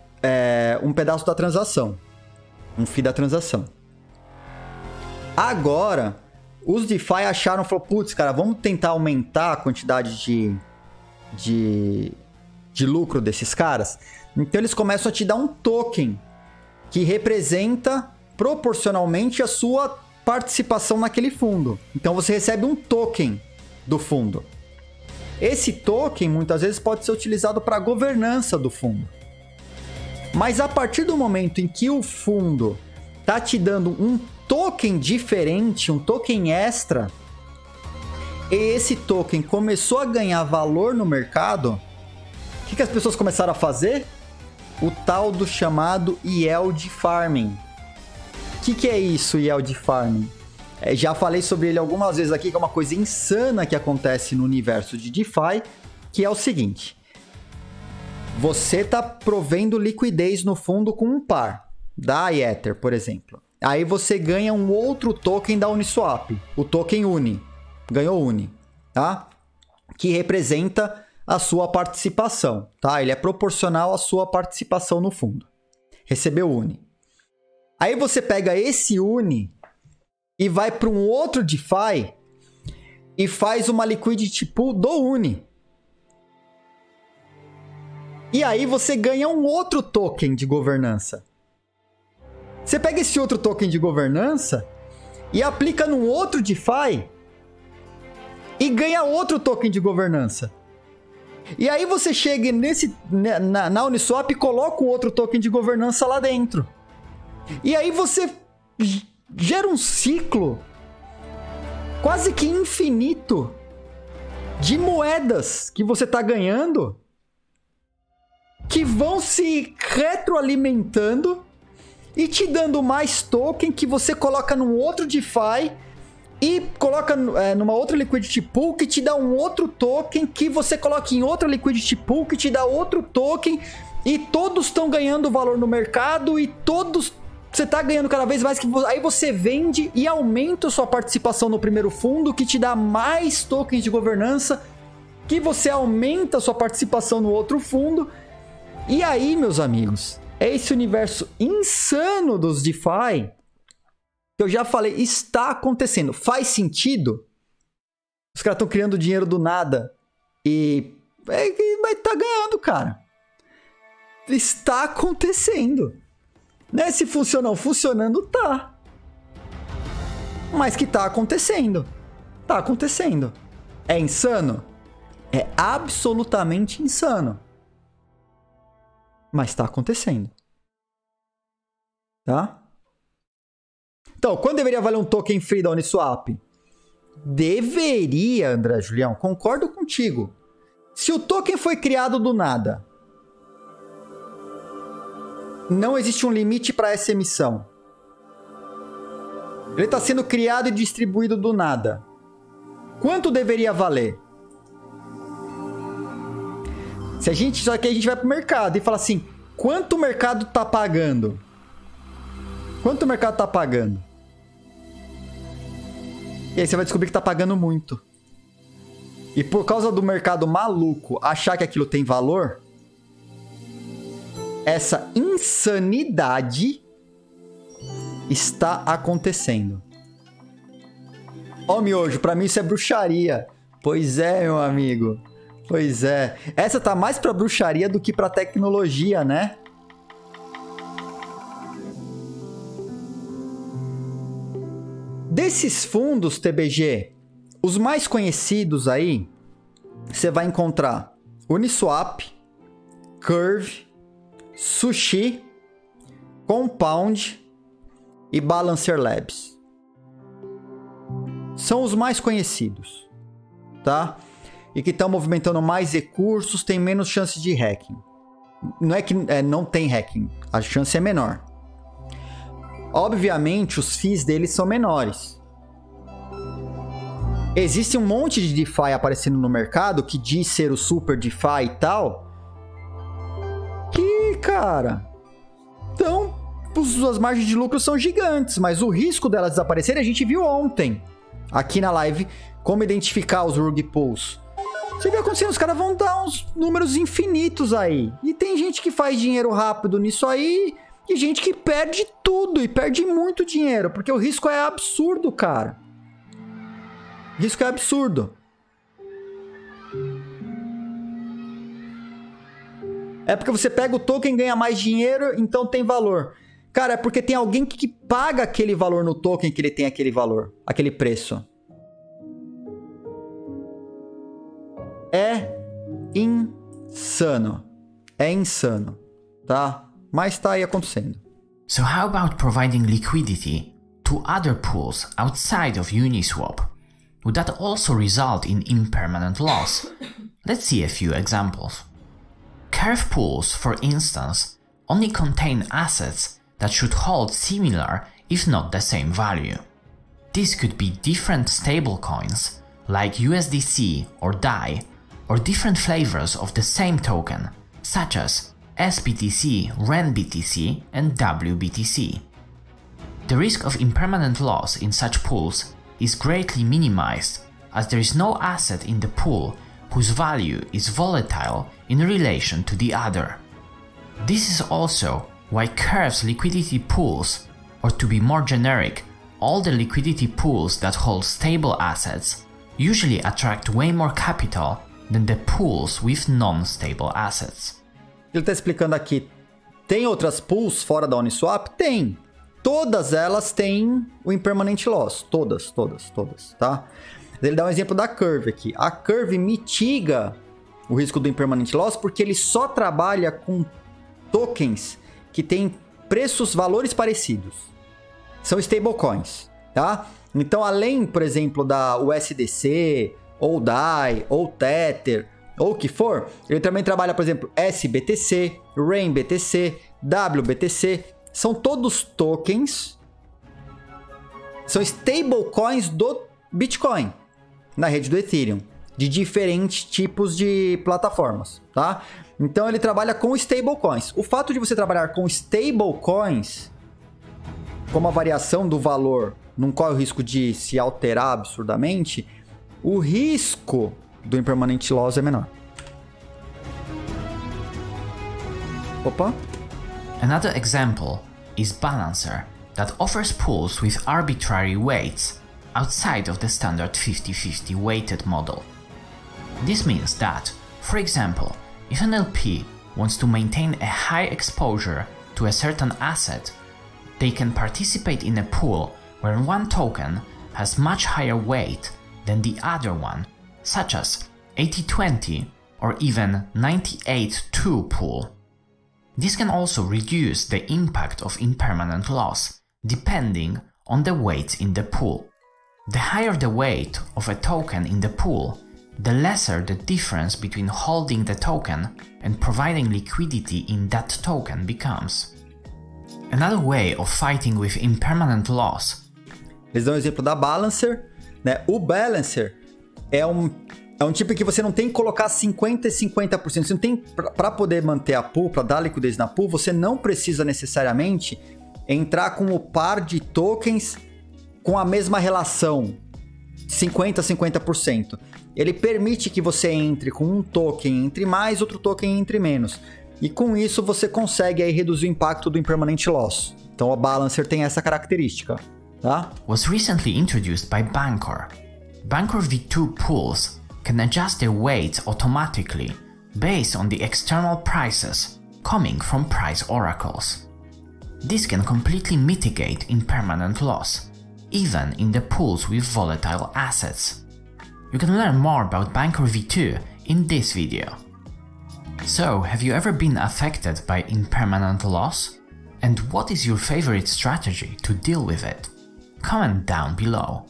é, um pedaço da transação, um F I I da transação. Agora, os DeFi acharam, falou, putz, cara, vamos tentar aumentar a quantidade de, de, de lucro desses caras. Então eles começam a te dar um token que representa proporcionalmente a sua participação naquele fundo. Então você recebe um token do fundo. Esse token muitas vezes pode ser utilizado para a governança do fundo. Mas a partir do momento em que o fundo está te dando um token diferente, um token extra, e esse token começou a ganhar valor no mercado, o que, que as pessoas começaram a fazer? O tal do chamado yield farming. O que, que é isso, yield farming? É, já falei sobre ele algumas vezes aqui, que é uma coisa insana que acontece no universo de DeFi, que é o seguinte. Você está provendo liquidez no fundo com um par, da Ether, por exemplo. Aí você ganha um outro token da Uniswap, o token Uni. Ganhou Uni, tá? Que representa a sua participação, tá? Ele é proporcional à sua participação no fundo. Recebeu Uni. Aí você pega esse Uni e vai para um outro DeFi e faz uma liquidity pool do Uni. E aí você ganha um outro token de governança. Você pega esse outro token de governança e aplica num outro DeFi e ganha outro token de governança. E aí você chega nesse, na, na Uniswap e coloca o outro token de governança lá dentro. E aí você gera um ciclo quase que infinito de moedas que você está ganhando, que vão se retroalimentando e te dando mais token que você coloca num outro DeFi e coloca é, numa outra liquidity pool que te dá um outro token que você coloca em outra liquidity pool que te dá outro token, e todos estão ganhando valor no mercado e todos você está ganhando cada vez mais, que aí você vende e aumenta a sua participação no primeiro fundo, que te dá mais tokens de governança, que você aumenta a sua participação no outro fundo. E aí, meus amigos, é esse universo insano dos DeFi que eu já falei, está acontecendo. Faz sentido? Os caras estão criando dinheiro do nada e é, vai estar tá ganhando, cara. Está acontecendo. Né? Se funciona ou funcionando, tá. Mas que tá acontecendo. Tá acontecendo. É insano? É absolutamente insano. Mas tá acontecendo. Tá? Então, quanto deveria valer um token free da Uniswap? Deveria, André Julião, concordo contigo. Se o token foi criado do nada, não existe um limite para essa emissão. Ele está sendo criado e distribuído do nada. Quanto deveria valer? Se a gente, só que a gente vai para o mercado e fala assim, quanto o mercado está pagando? Quanto o mercado está pagando? E aí você vai descobrir que está pagando muito. E por causa do mercado maluco achar que aquilo tem valor, essa insanidade está acontecendo. Ó, miojo, pra mim isso é bruxaria. Pois é, meu amigo. Pois é. Essa tá mais pra bruxaria do que pra tecnologia, né? Desses fundos, T B G, os mais conhecidos aí, você vai encontrar Uniswap, Curve, Sushi, Compound e Balancer Labs. São os mais conhecidos, tá? E que estão movimentando mais recursos, tem menos chance de hacking. Não é que é, não tem hacking, a chance é menor. Obviamente, os fees deles são menores. Existe um monte de DeFi aparecendo no mercado que diz ser o super DeFi e tal. Que, cara... Então, as margens de lucro são gigantes, mas o risco delas desaparecerem a gente viu ontem. Aqui na live, como identificar os rug pulls. Você viu acontecendo, os caras vão dar uns números infinitos aí. E tem gente que faz dinheiro rápido nisso aí... E gente que perde tudo, e perde muito dinheiro, porque o risco é absurdo, cara. O risco é absurdo. É porque você pega o token e ganha mais dinheiro, então tem valor. Cara, é porque tem alguém que paga aquele valor no token que ele tem aquele valor, aquele preço. É insano. É insano, tá? Mas está aí acontecendo. So how about providing liquidity to other pools outside of Uniswap? Would that also result in impermanent loss? Let's see a few examples. Curve pools, for instance, only contain assets that should hold similar, if not the same value. This could be different stablecoins, like U S D C or D A I, or different flavors of the same token, such as S B T C, R E N B T C, and W B T C. The risk of impermanent loss in such pools is greatly minimized, as there is no asset in the pool whose value is volatile in relation to the other. This is also why Curve's liquidity pools, or to be more generic, all the liquidity pools that hold stable assets, usually attract way more capital than the pools with non-stable assets. Ele está explicando aqui, tem outras pools fora da Uniswap? Tem. Todas elas têm o impermanent loss. Todas, todas, todas, tá? Ele dá um exemplo da Curve aqui. A Curve mitiga o risco do impermanent loss porque ele só trabalha com tokens que têm preços, valores parecidos. São stablecoins, tá? Então, além, por exemplo, da U S D C, ou D A I, ou Tether, ou o que for, ele também trabalha, por exemplo, S B T C, R E N B T C, W B T C, são todos tokens, são stablecoins do Bitcoin, na rede do Ethereum, de diferentes tipos de plataformas, tá? Então ele trabalha com stablecoins. O fato de você trabalhar com stablecoins, como a variação do valor não corre o risco de se alterar absurdamente, o risco do impermanent loss é menor. Opa. Another example is Balancer, that offers pools with arbitrary weights outside of the standard fifty fifty weighted model. This means that, for example, if an L P wants to maintain a high exposure to a certain asset, they can participate in a pool where one token has much higher weight than the other one, such as eighty twenty or even ninety-eight two pool. This can also reduce the impact of impermanent loss, depending on the weight in the pool. The higher the weight of a token in the pool, the lesser the difference between holding the token and providing liquidity in that token becomes. Another way of fighting with impermanent loss. Eles dão o exemplo da Balancer, né? O Balancer é um, é um tipo que você não tem que colocar cinquenta e cinquenta por cento. Você não tem, para poder manter a pool, para dar liquidez na pool, você não precisa necessariamente entrar com o par de tokens com a mesma relação, cinquenta a cinquenta por cento. Ele permite que você entre com um token entre mais, outro token entre menos. E com isso você consegue aí reduzir o impacto do impermanent loss. Então a Balancer tem essa característica, tá? Was recently introduced by Bancor. Bancor V two pools can adjust their weight automatically based on the external prices coming from price oracles. This can completely mitigate impermanent loss, even in the pools with volatile assets. You can learn more about Bancor V two in this video. So, have you ever been affected by impermanent loss? And what is your favorite strategy to deal with it? Comment down below.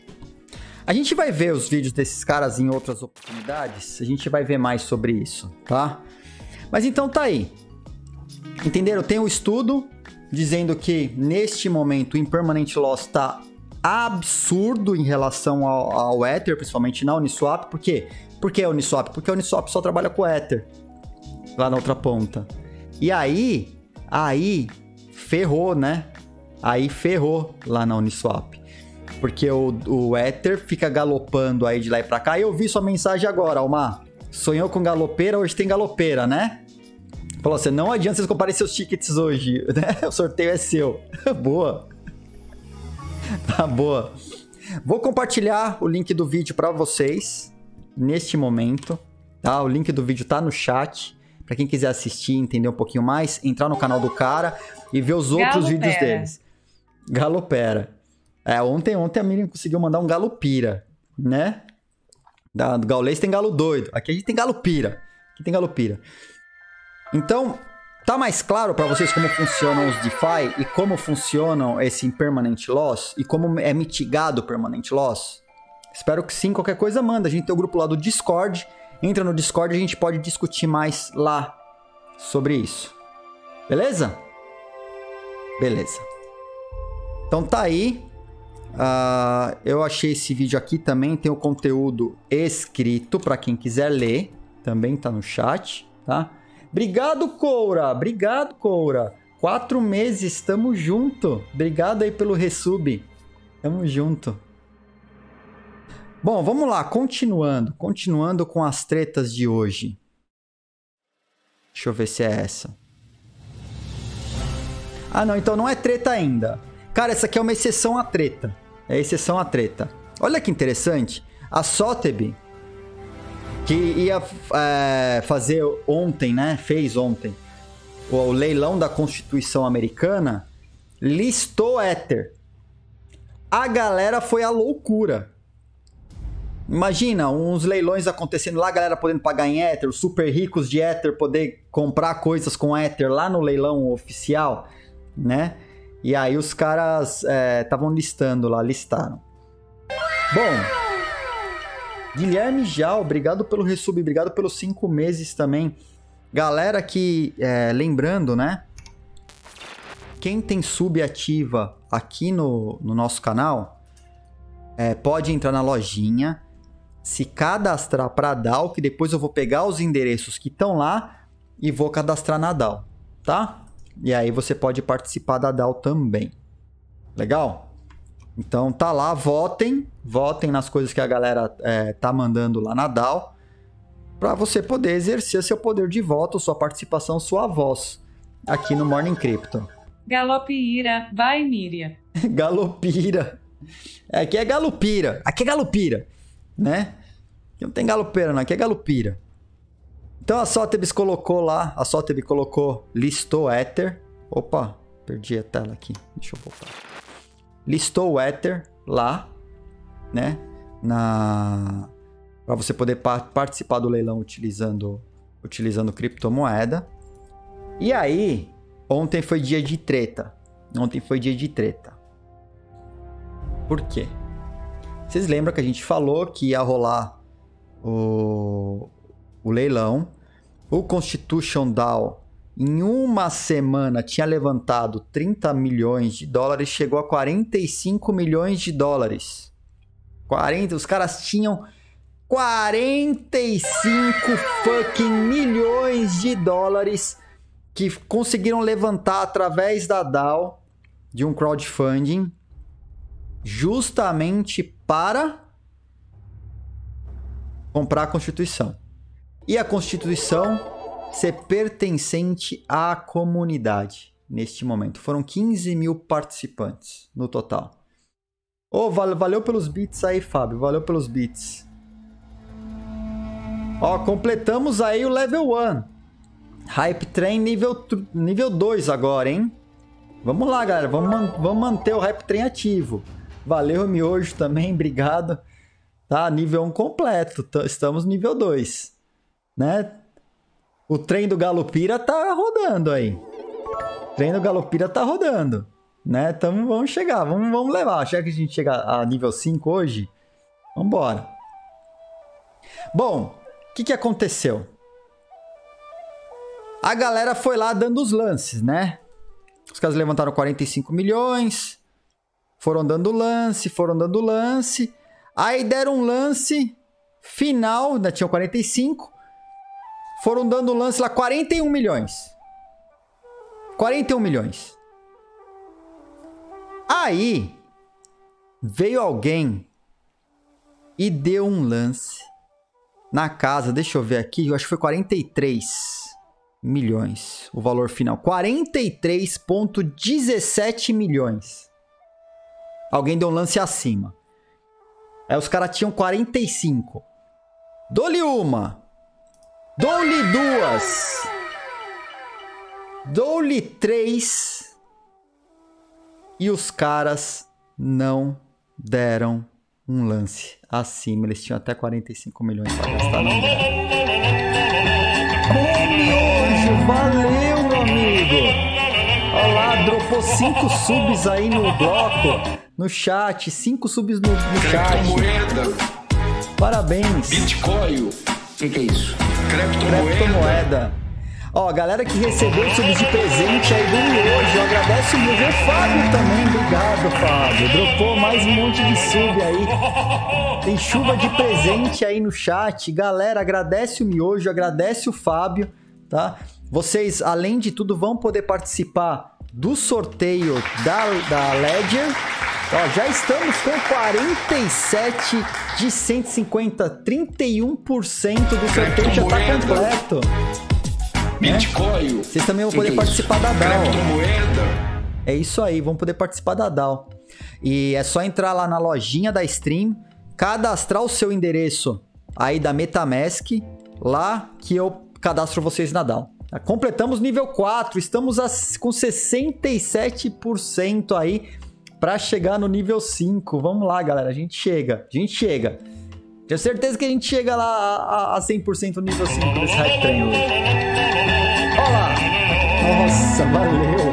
A gente vai ver os vídeos desses caras em outras oportunidades, a gente vai ver mais sobre isso, tá? Mas então tá aí. Entenderam? Tem um estudo dizendo que neste momento o impermanent loss tá absurdo em relação ao, ao Ether, principalmente na Uniswap. Por quê? Por que a Uniswap? Porque a Uniswap só trabalha com o Ether lá na outra ponta. E aí, aí ferrou, né? Aí ferrou lá na Uniswap. Porque o, o Ether fica galopando aí de lá e pra cá. E eu vi sua mensagem agora, Almar. Sonhou com galopeira, hoje tem galopeira, né? Falou assim, não adianta vocês comprarem seus tickets hoje, né? O sorteio é seu. Boa. Tá boa. Vou compartilhar o link do vídeo pra vocês neste momento, tá? O link do vídeo tá no chat. Pra quem quiser assistir, entender um pouquinho mais, entrar no canal do cara e ver os outros Galopera. vídeos deles. Galopera. É, ontem, ontem a Miriam conseguiu mandar um galo pira, né? Da, do gaulês tem galo doido. Aqui a gente tem galo pira. Aqui tem galo pira. Então, tá mais claro para vocês como funcionam os DeFi e como funcionam esse impermanent loss e como é mitigado o permanent loss? Espero que sim. Qualquer coisa manda. A gente tem o grupo lá do Discord. Entra no Discord e a gente pode discutir mais lá sobre isso. Beleza? Beleza. Então tá aí. Uh, eu achei esse vídeo aqui também. Tem o conteúdo escrito para quem quiser ler. Também tá no chat, tá? Obrigado, Coura. Obrigado, Coura. Quatro meses, tamo junto. Obrigado aí pelo resub. Tamo junto. Bom, vamos lá, continuando, continuando com as tretas de hoje. Deixa eu ver se é essa. Ah, não, então não é treta ainda. Cara, essa aqui é uma exceção à treta. É exceção à treta. Olha que interessante. A Sotheby, que ia é, fazer ontem, né? Fez ontem o, o leilão da Constituição Americana, listou Ether. A galera foi à loucura. Imagina, uns leilões acontecendo lá, a galera podendo pagar em Ether, os super ricos de Ether poder comprar coisas com Ether lá no leilão oficial, né? E aí os caras estavam é, listando lá, listaram. Bom, Guilherme Jal, obrigado pelo resub, obrigado pelos cinco meses também. Galera que, é, lembrando, né? Quem tem sub ativa aqui no, no nosso canal, é, pode entrar na lojinha, se cadastrar para a D A O, que depois eu vou pegar os endereços que estão lá e vou cadastrar na D A O, tá? E aí você pode participar da D A O também. Legal? Então tá lá, votem, votem nas coisas que a galera é, tá mandando lá na D A O, para você poder exercer seu poder de voto, sua participação, sua voz aqui no Morning Crypto. Galopira, vai Miriam. Galopira. Aqui é galopira. Aqui é galopira, né? Aqui não tem galopeira não, aqui é galopira. Então a Sotheby's colocou lá, a Sotheby colocou, listou Ether. Opa, perdi a tela aqui, deixa eu voltar. Listou o Ether lá, né? Na... Para você poder pa- participar do leilão utilizando, utilizando criptomoeda. E aí, ontem foi dia de treta. Ontem foi dia de treta. Por quê? Vocês lembram que a gente falou que ia rolar o, o leilão. O Constitution DAO, em uma semana, tinha levantado trinta milhões de dólares, chegou a quarenta e cinco milhões de dólares. quarenta, os caras tinham quarenta e cinco fucking milhões de dólares que conseguiram levantar através da DAO de um crowdfunding justamente para comprar a Constituição. E a Constituição ser pertencente à comunidade neste momento. Foram quinze mil participantes no total. Oh, valeu, valeu pelos bits aí, Fábio. Valeu pelos bits. Ó, completamos aí o level um. Hype Train nível, nível dois agora, hein? Vamos lá, galera. Vamos, man vamos manter o Hype Train ativo. Valeu, Miojo também. Obrigado. Tá, nível um completo. Estamos no nível dois. Né? O trem do Galupira tá rodando aí. O trem do Galupira tá rodando. Né? Então vamos chegar. Vamos, vamos levar. Já que a gente chega a nível cinco hoje. Vamos embora. Bom, o que, que aconteceu? A galera foi lá dando os lances, né? Os caras levantaram quarenta e cinco milhões. Foram dando lance, foram dando lance. Aí deram um lance final, ainda tinham quarenta e cinco. Foram dando lance lá, quarenta e um milhões. quarenta e um milhões. Aí, veio alguém e deu um lance na casa, deixa eu ver aqui, eu acho que foi quarenta e três milhões o valor final. quarenta e três vírgula dezessete milhões. Alguém deu um lance acima. Aí os caras tinham quarenta e cinco. Dou-lhe uma. Dou-lhe duas. Dou-lhe três. E os caras não deram um lance acima. Eles tinham até quarenta e cinco milhões para gastar. Não deram. Bom, Miojo, valeu, meu amigo. Olha lá, dropou cinco subs aí no bloco, no chat. Cinco subs no, no chat. Parabéns. Bitcoin. O que, que é isso? Criptomoeda. Criptomoeda. Ó, galera que recebeu subs de presente aí do Miojo, agradece o Miojo. O Fábio também, obrigado, Fábio. Dropou mais um monte de sub aí. Tem chuva de presente aí no chat. Galera, agradece o Miojo, agradece o Fábio, tá? Vocês, além de tudo, vão poder participar do sorteio da, da Ledger. Ó, já estamos com quarenta e sete de cento e cinquenta, trinta e um por cento do sorteio já está completo. Bitcoin. Né? Vocês também vão poder participar da DAO. É isso aí, vão poder participar da DAO. E é só entrar lá na lojinha da stream, cadastrar o seu endereço aí da MetaMask, lá que eu cadastro vocês na DAO. Completamos nível quatro, estamos com sessenta e sete por cento aí para chegar no nível cinco. Vamos lá, galera, a gente chega, a gente chega. Tenho certeza que a gente chega lá a, a cem por cento no nível cinco desse Hype Train hoje. Olha lá! Nossa, valeu!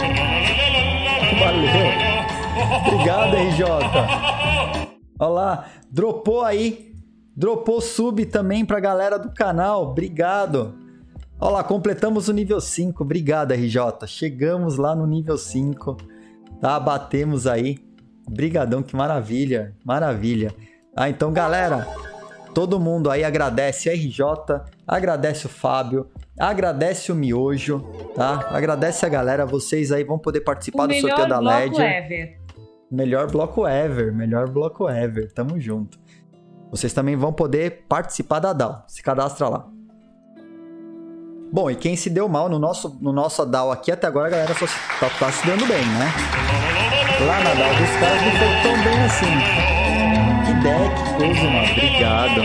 Valeu! Obrigado, R J! Olha lá, dropou aí, dropou sub também pra galera do canal, obrigado! Olha lá, completamos o nível cinco, obrigado, R J, chegamos lá no nível cinco, tá? Batemos aí, brigadão, que maravilha, maravilha! Ah, então, galera, todo mundo aí agradece a R J, agradece o Fábio, agradece o Miojo, tá? Agradece a galera, vocês aí vão poder participar o do sorteio da Ledger. Ever. Melhor bloco ever, melhor bloco ever, tamo junto. Vocês também vão poder participar da DAO, se cadastra lá. Bom, e quem se deu mal no nosso, no nosso DAO aqui, até agora a galera só se, tá, tá se dando bem, né? Lá na DAO dos caras não foi tão bem assim. Que deck, coisa, mano. Obrigado.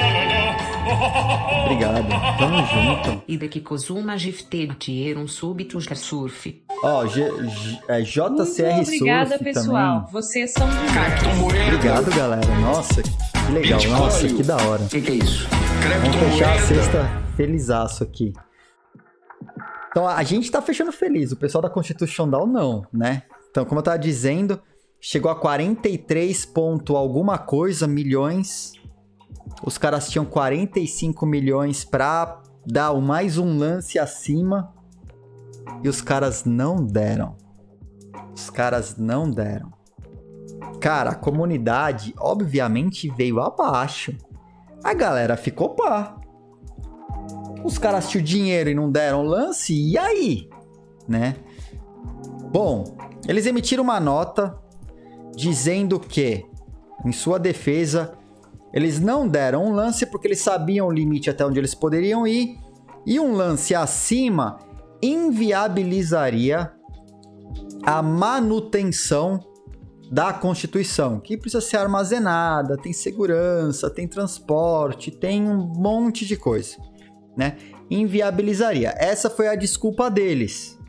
Obrigado. Tamo junto. E daqui Kozuma Gifted um súbito surf. Ó, oh, é, J C R Muito obrigada, Surf pessoal. Também. Vocês são demais. Obrigado, galera. Nossa, que legal. Nossa, que da hora. O que, que é isso? Vamos fechar a sexta felizaço aqui. Então a gente tá fechando feliz, o pessoal da Constitution Down não, né? Então, como eu tava dizendo, chegou a quarenta e três ponto alguma coisa milhões. Os caras tinham quarenta e cinco milhões pra dar mais um lance acima. E os caras não deram. Os caras não deram. Cara, a comunidade obviamente veio abaixo. A galera ficou pá. Os caras tinham dinheiro e não deram lance, e aí? Né? Bom, eles emitiram uma nota dizendo que, em sua defesa, eles não deram um lance porque eles sabiam o limite até onde eles poderiam ir, e um lance acima inviabilizaria a manutenção da Constituição, que precisa ser armazenada, tem segurança, tem transporte, tem um monte de coisa, né? Inviabilizaria. Essa foi a desculpa deles.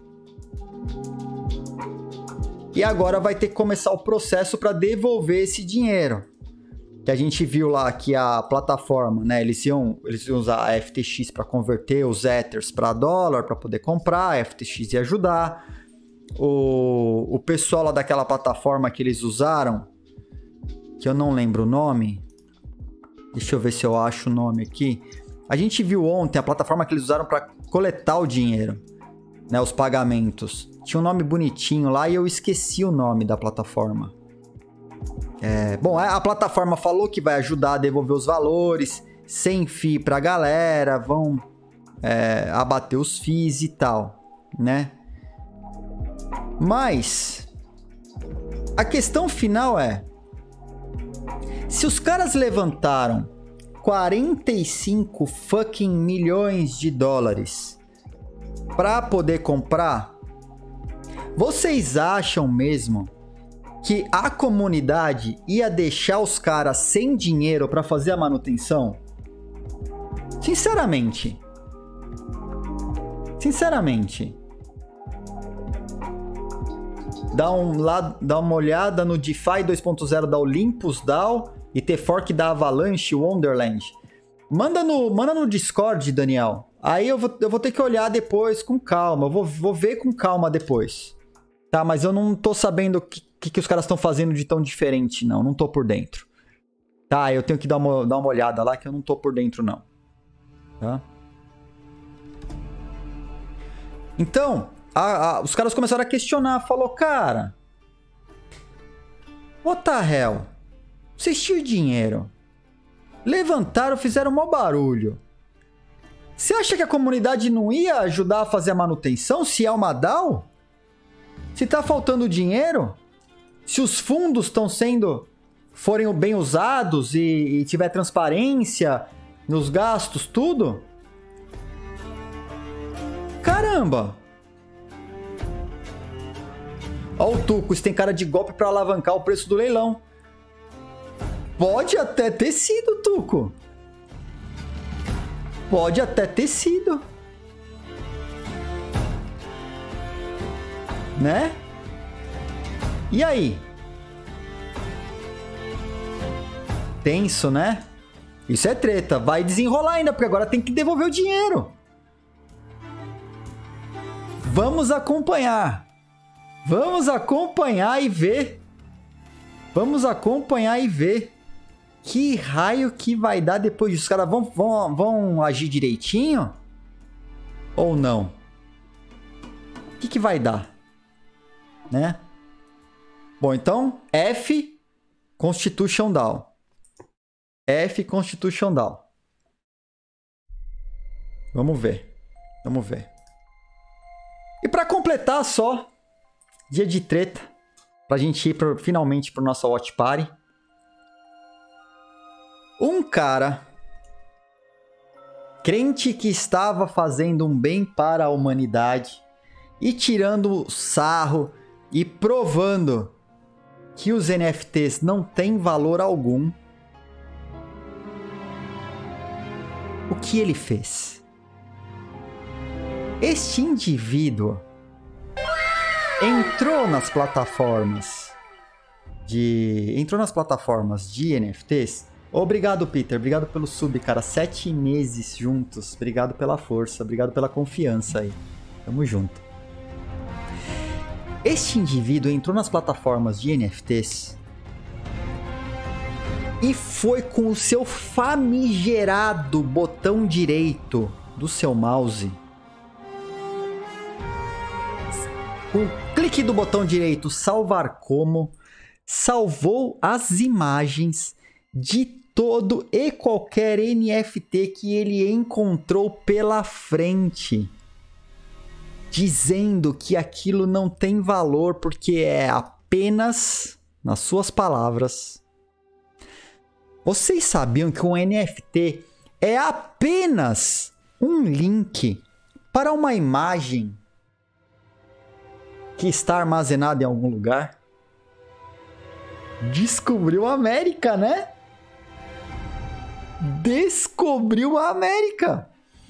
E agora vai ter que começar o processo para devolver esse dinheiro. Que a gente viu lá que a plataforma, né? Eles iam, eles iam usar a F T X para converter os Ethers para dólar, para poder comprar, a F T X ia ajudar. O, o pessoal lá daquela plataforma que eles usaram, que eu não lembro o nome, deixa eu ver se eu acho o nome aqui. A gente viu ontem a plataforma que eles usaram para coletar o dinheiro, né, os pagamentos. Tinha um nome bonitinho lá e eu esqueci o nome da plataforma. É, bom, a plataforma falou que vai ajudar a devolver os valores sem fee para a galera, vão é, abater os fees e tal, né? Mas a questão final é: se os caras levantaram quarenta e cinco fucking milhões de dólares para poder comprar, vocês acham mesmo que a comunidade ia deixar os caras sem dinheiro para fazer a manutenção? Sinceramente. Sinceramente. Dá, um, lá, dá uma olhada no DeFi dois ponto zero da Olympus D A O e T-Fork da Avalanche Wonderland. Manda no, manda no Discord, Daniel. Aí eu vou, eu vou ter que olhar depois com calma. Eu vou, vou ver com calma depois. Tá, mas eu não tô sabendo o que, que, que os caras estão fazendo de tão diferente, não. Não tô por dentro. Tá, eu tenho que dar uma, dar uma olhada lá que eu não tô por dentro, não. Tá? Então... A, a, os caras começaram a questionar, falou, cara, what the hell? Vocês tinham dinheiro, levantaram, fizeram um maior barulho. Você acha que a comunidade não ia ajudar a fazer a manutenção se é uma D A O? Se tá faltando dinheiro? Se os fundos estão sendo, forem bem usados e, e tiver transparência nos gastos, tudo? Caramba! Ó o Tuco, isso tem cara de golpe para alavancar o preço do leilão. Pode até ter sido, Tuco. Pode até ter sido. Né? E aí? Tenso, né? Isso é treta. Vai desenrolar ainda, porque agora tem que devolver o dinheiro. Vamos acompanhar. Vamos acompanhar e ver. Vamos acompanhar e ver que raio que vai dar depois disso. Os caras vão, vão, vão agir direitinho? Ou não? O que, que vai dar? Né? Bom, então, F, Constitution Down. F, Constitution Down. Vamos ver. Vamos ver. E para completar só... Dia de treta, pra gente ir pro, finalmente pro nosso Watch Party. Um cara, crente que estava fazendo um bem para a humanidade e tirando sarro e provando que os N F Ts não têm valor algum. O que ele fez? Este indivíduo entrou nas plataformas de... Entrou nas plataformas de N F Ts. Obrigado, Peter. Obrigado pelo sub, cara. Sete meses juntos. Obrigado pela força. Obrigado pela confiança aí. Tamo junto. Este indivíduo entrou nas plataformas de N F Ts e foi com o seu famigerado botão direito do seu mouse, com o clique do botão direito salvar como, salvou as imagens de todo e qualquer N F T que ele encontrou pela frente, dizendo que aquilo não tem valor porque é apenas, nas suas palavras, vocês sabiam que um N F T é apenas um link para uma imagem que está armazenada em algum lugar? Descobriu a América, né? Descobriu a América!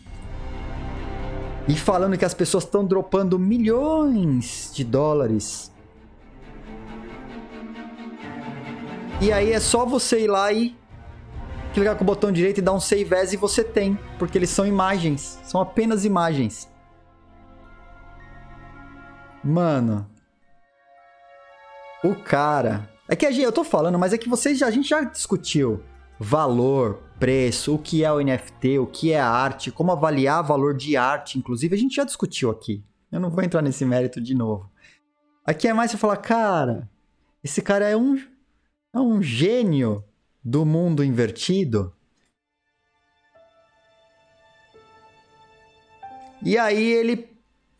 E falando que as pessoas estão dropando milhões de dólares. E aí é só você ir lá e clicar com o botão direito e dar um save as e você tem. Porque eles são imagens. São apenas imagens. Mano. O cara... É que a gente, eu tô falando, mas é que vocês já, a gente já discutiu valor, preço, o que é o N F T, o que é a arte, como avaliar valor de arte, inclusive, a gente já discutiu aqui. Eu não vou entrar nesse mérito de novo. Aqui é mais você falar, cara, esse cara é um, é um gênio do mundo invertido. E aí ele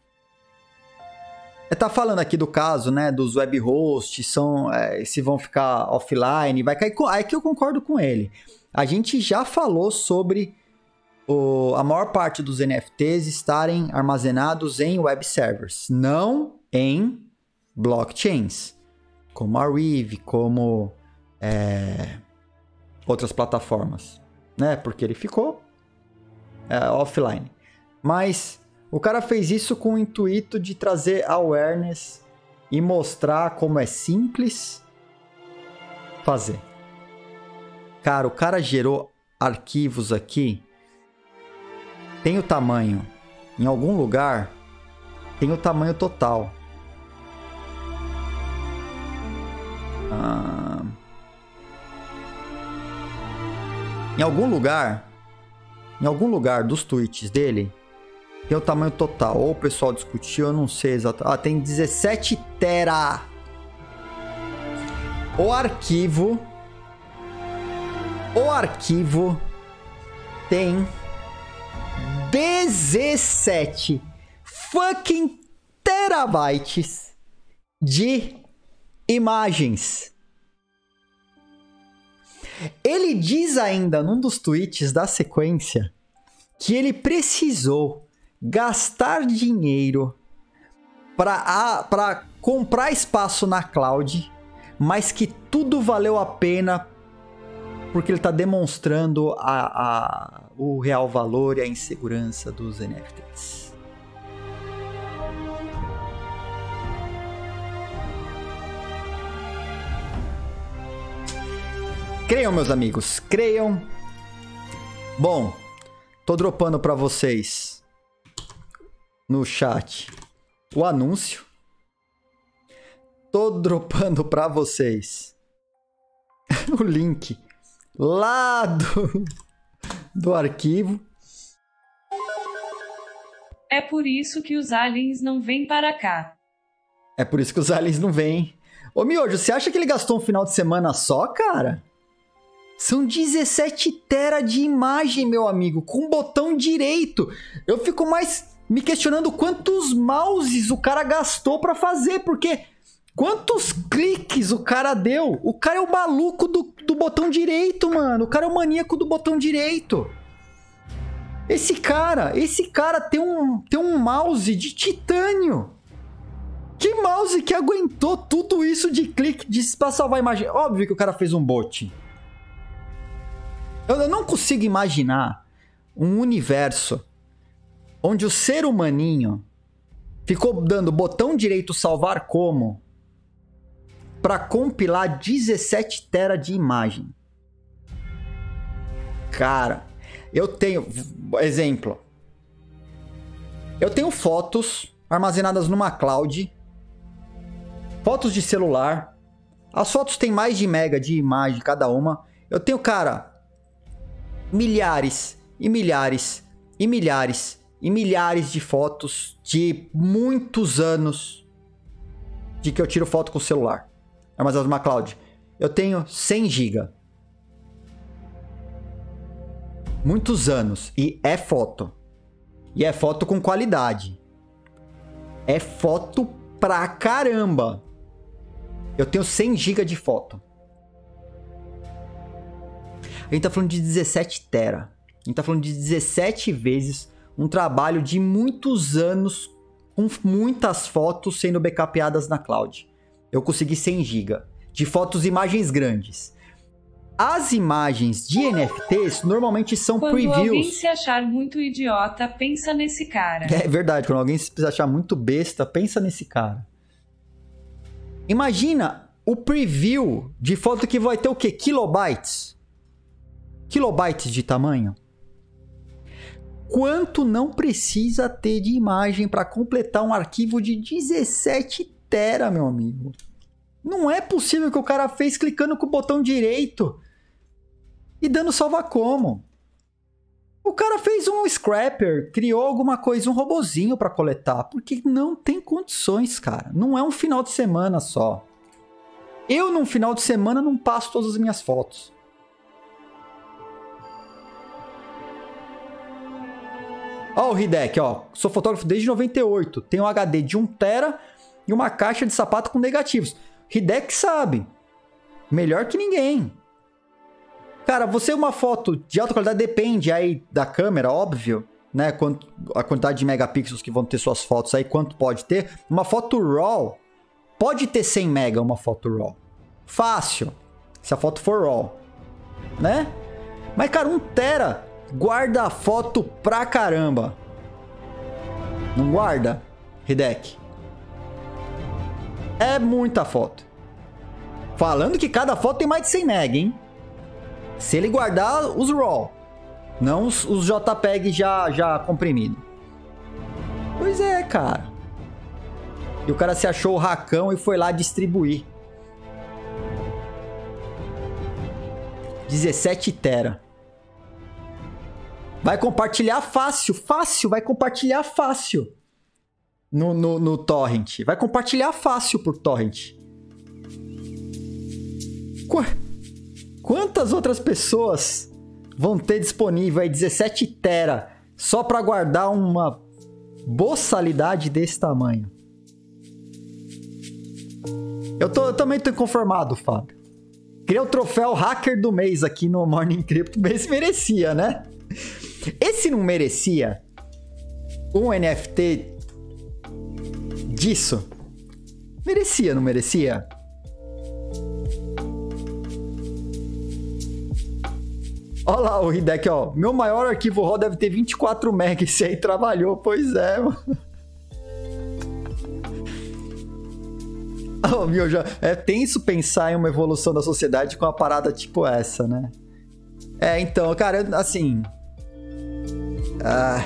tá falando aqui do caso, né, dos web hosts, são, é, se vão ficar offline, vai cair. Aí que eu concordo com ele. A gente já falou sobre o, a maior parte dos N F Ts estarem armazenados em web servers, não em blockchains, como a Rive, como é, outras plataformas, né? Porque ele ficou é, offline. Mas o cara fez isso com o intuito de trazer awareness e mostrar como é simples fazer. Cara, o cara gerou arquivos aqui. Tem o tamanho. Em algum lugar, tem o tamanho total. Ah, em algum lugar, em algum lugar dos tweets dele, tem o tamanho total. Ou o pessoal discutiu, eu não sei exatamente. Ah, tem dezessete tera. O arquivo... O arquivo tem dezessete fucking terabytes de imagens. Ele diz ainda num dos tweets da sequência que ele precisou gastar dinheiro para comprar espaço na cloud, mas que tudo valeu a pena porque ele está demonstrando a, a, o real valor e a insegurança dos N F Ts. Creiam, meus amigos, creiam. Bom, tô dropando para vocês no chat o anúncio. Tô dropando para vocês o link lá do, do arquivo. É por isso que os aliens não vêm para cá. É por isso que os aliens não vêm. Ô, Miojo, você acha que ele gastou um final de semana só, cara? São dezessete tera de imagem, meu amigo, com botão direito. Eu fico mais me questionando quantos mouses o cara gastou pra fazer, porque... Quantos cliques o cara deu? O cara é o maluco do, do botão direito, mano. O cara é o maníaco do botão direito. Esse cara, esse cara tem um, tem um mouse de titânio. Que mouse que aguentou tudo isso de clique, de pra salvar a imagem? Óbvio que o cara fez um bot. Eu, eu não consigo imaginar um universo onde o ser humaninho ficou dando botão direito salvar como para compilar dezessete tera de imagem. Cara, eu tenho... Exemplo. Eu tenho fotos armazenadas numa cloud, fotos de celular. As fotos têm mais de mega de imagem cada uma. Eu tenho, cara, milhares e milhares e milhares e milhares de fotos de muitos anos de que eu tiro foto com o celular. Armazenadas numa cloud. Eu tenho cem gigas. Muitos anos. E é foto. E é foto com qualidade. É foto pra caramba. Eu tenho cem gigas de foto. A gente tá falando de dezessete tera. A gente tá falando de dezessete vezes um trabalho de muitos anos com muitas fotos sendo backupadas na cloud. Eu consegui cem gigas de fotos e imagens grandes. As imagens de N F Ts normalmente são Quando previews. alguém se achar muito idiota, pensa nesse cara. É verdade, quando alguém se achar muito besta, pensa nesse cara. Imagina o preview de foto que vai ter o quê? Kilobytes. Kilobytes de tamanho. Quanto não precisa ter de imagem para completar um arquivo de dezessete tera, meu amigo? Não é possível que o cara fez clicando com o botão direito e dando salva como. O cara fez um scrapper, criou alguma coisa, um robozinho para coletar, porque não tem condições, cara. Não é um final de semana só. Eu, num final de semana, não passo todas as minhas fotos. Ó o Hideki, ó. Sou fotógrafo desde noventa e oito. Tenho um H D de um tera e uma caixa de sapato com negativos. Hideki sabe. Melhor que ninguém. Cara, você uma foto de alta qualidade depende aí da câmera, óbvio, né? Quanto, a quantidade de megapixels que vão ter suas fotos aí, quanto pode ter. Uma foto RAW pode ter cem mega uma foto RAW. Fácil. Se a foto for RAW, né? Mas, cara, um tera guarda a foto pra caramba. Não guarda, Hideki? É muita foto. Falando que cada foto tem mais de cem mega, hein? Se ele guardar os RAW, não os, os JPEG já, já comprimidos. Pois é, cara. E o cara se achou o racão e foi lá distribuir. dezessete tera. Vai compartilhar fácil, fácil, vai compartilhar fácil. No, no, no torrent. Vai compartilhar fácil por torrent. Qu Quantas outras pessoas vão ter disponível aí dezessete tera só para guardar uma boçalidade desse tamanho? Eu, tô, eu também tô inconformado, Fábio. Queria o troféu hacker do mês aqui no Morning Crypto. Esse merecia, né? Esse não merecia um N F T disso? Merecia, não merecia? Olha lá o Hideki, ó. Meu maior arquivo RAW deve ter vinte e quatro megas. Esse aí trabalhou. Pois é, mano. Oh, meu, já é tenso pensar em uma evolução da sociedade com uma parada tipo essa, né? É, então, cara, eu, assim... Ah...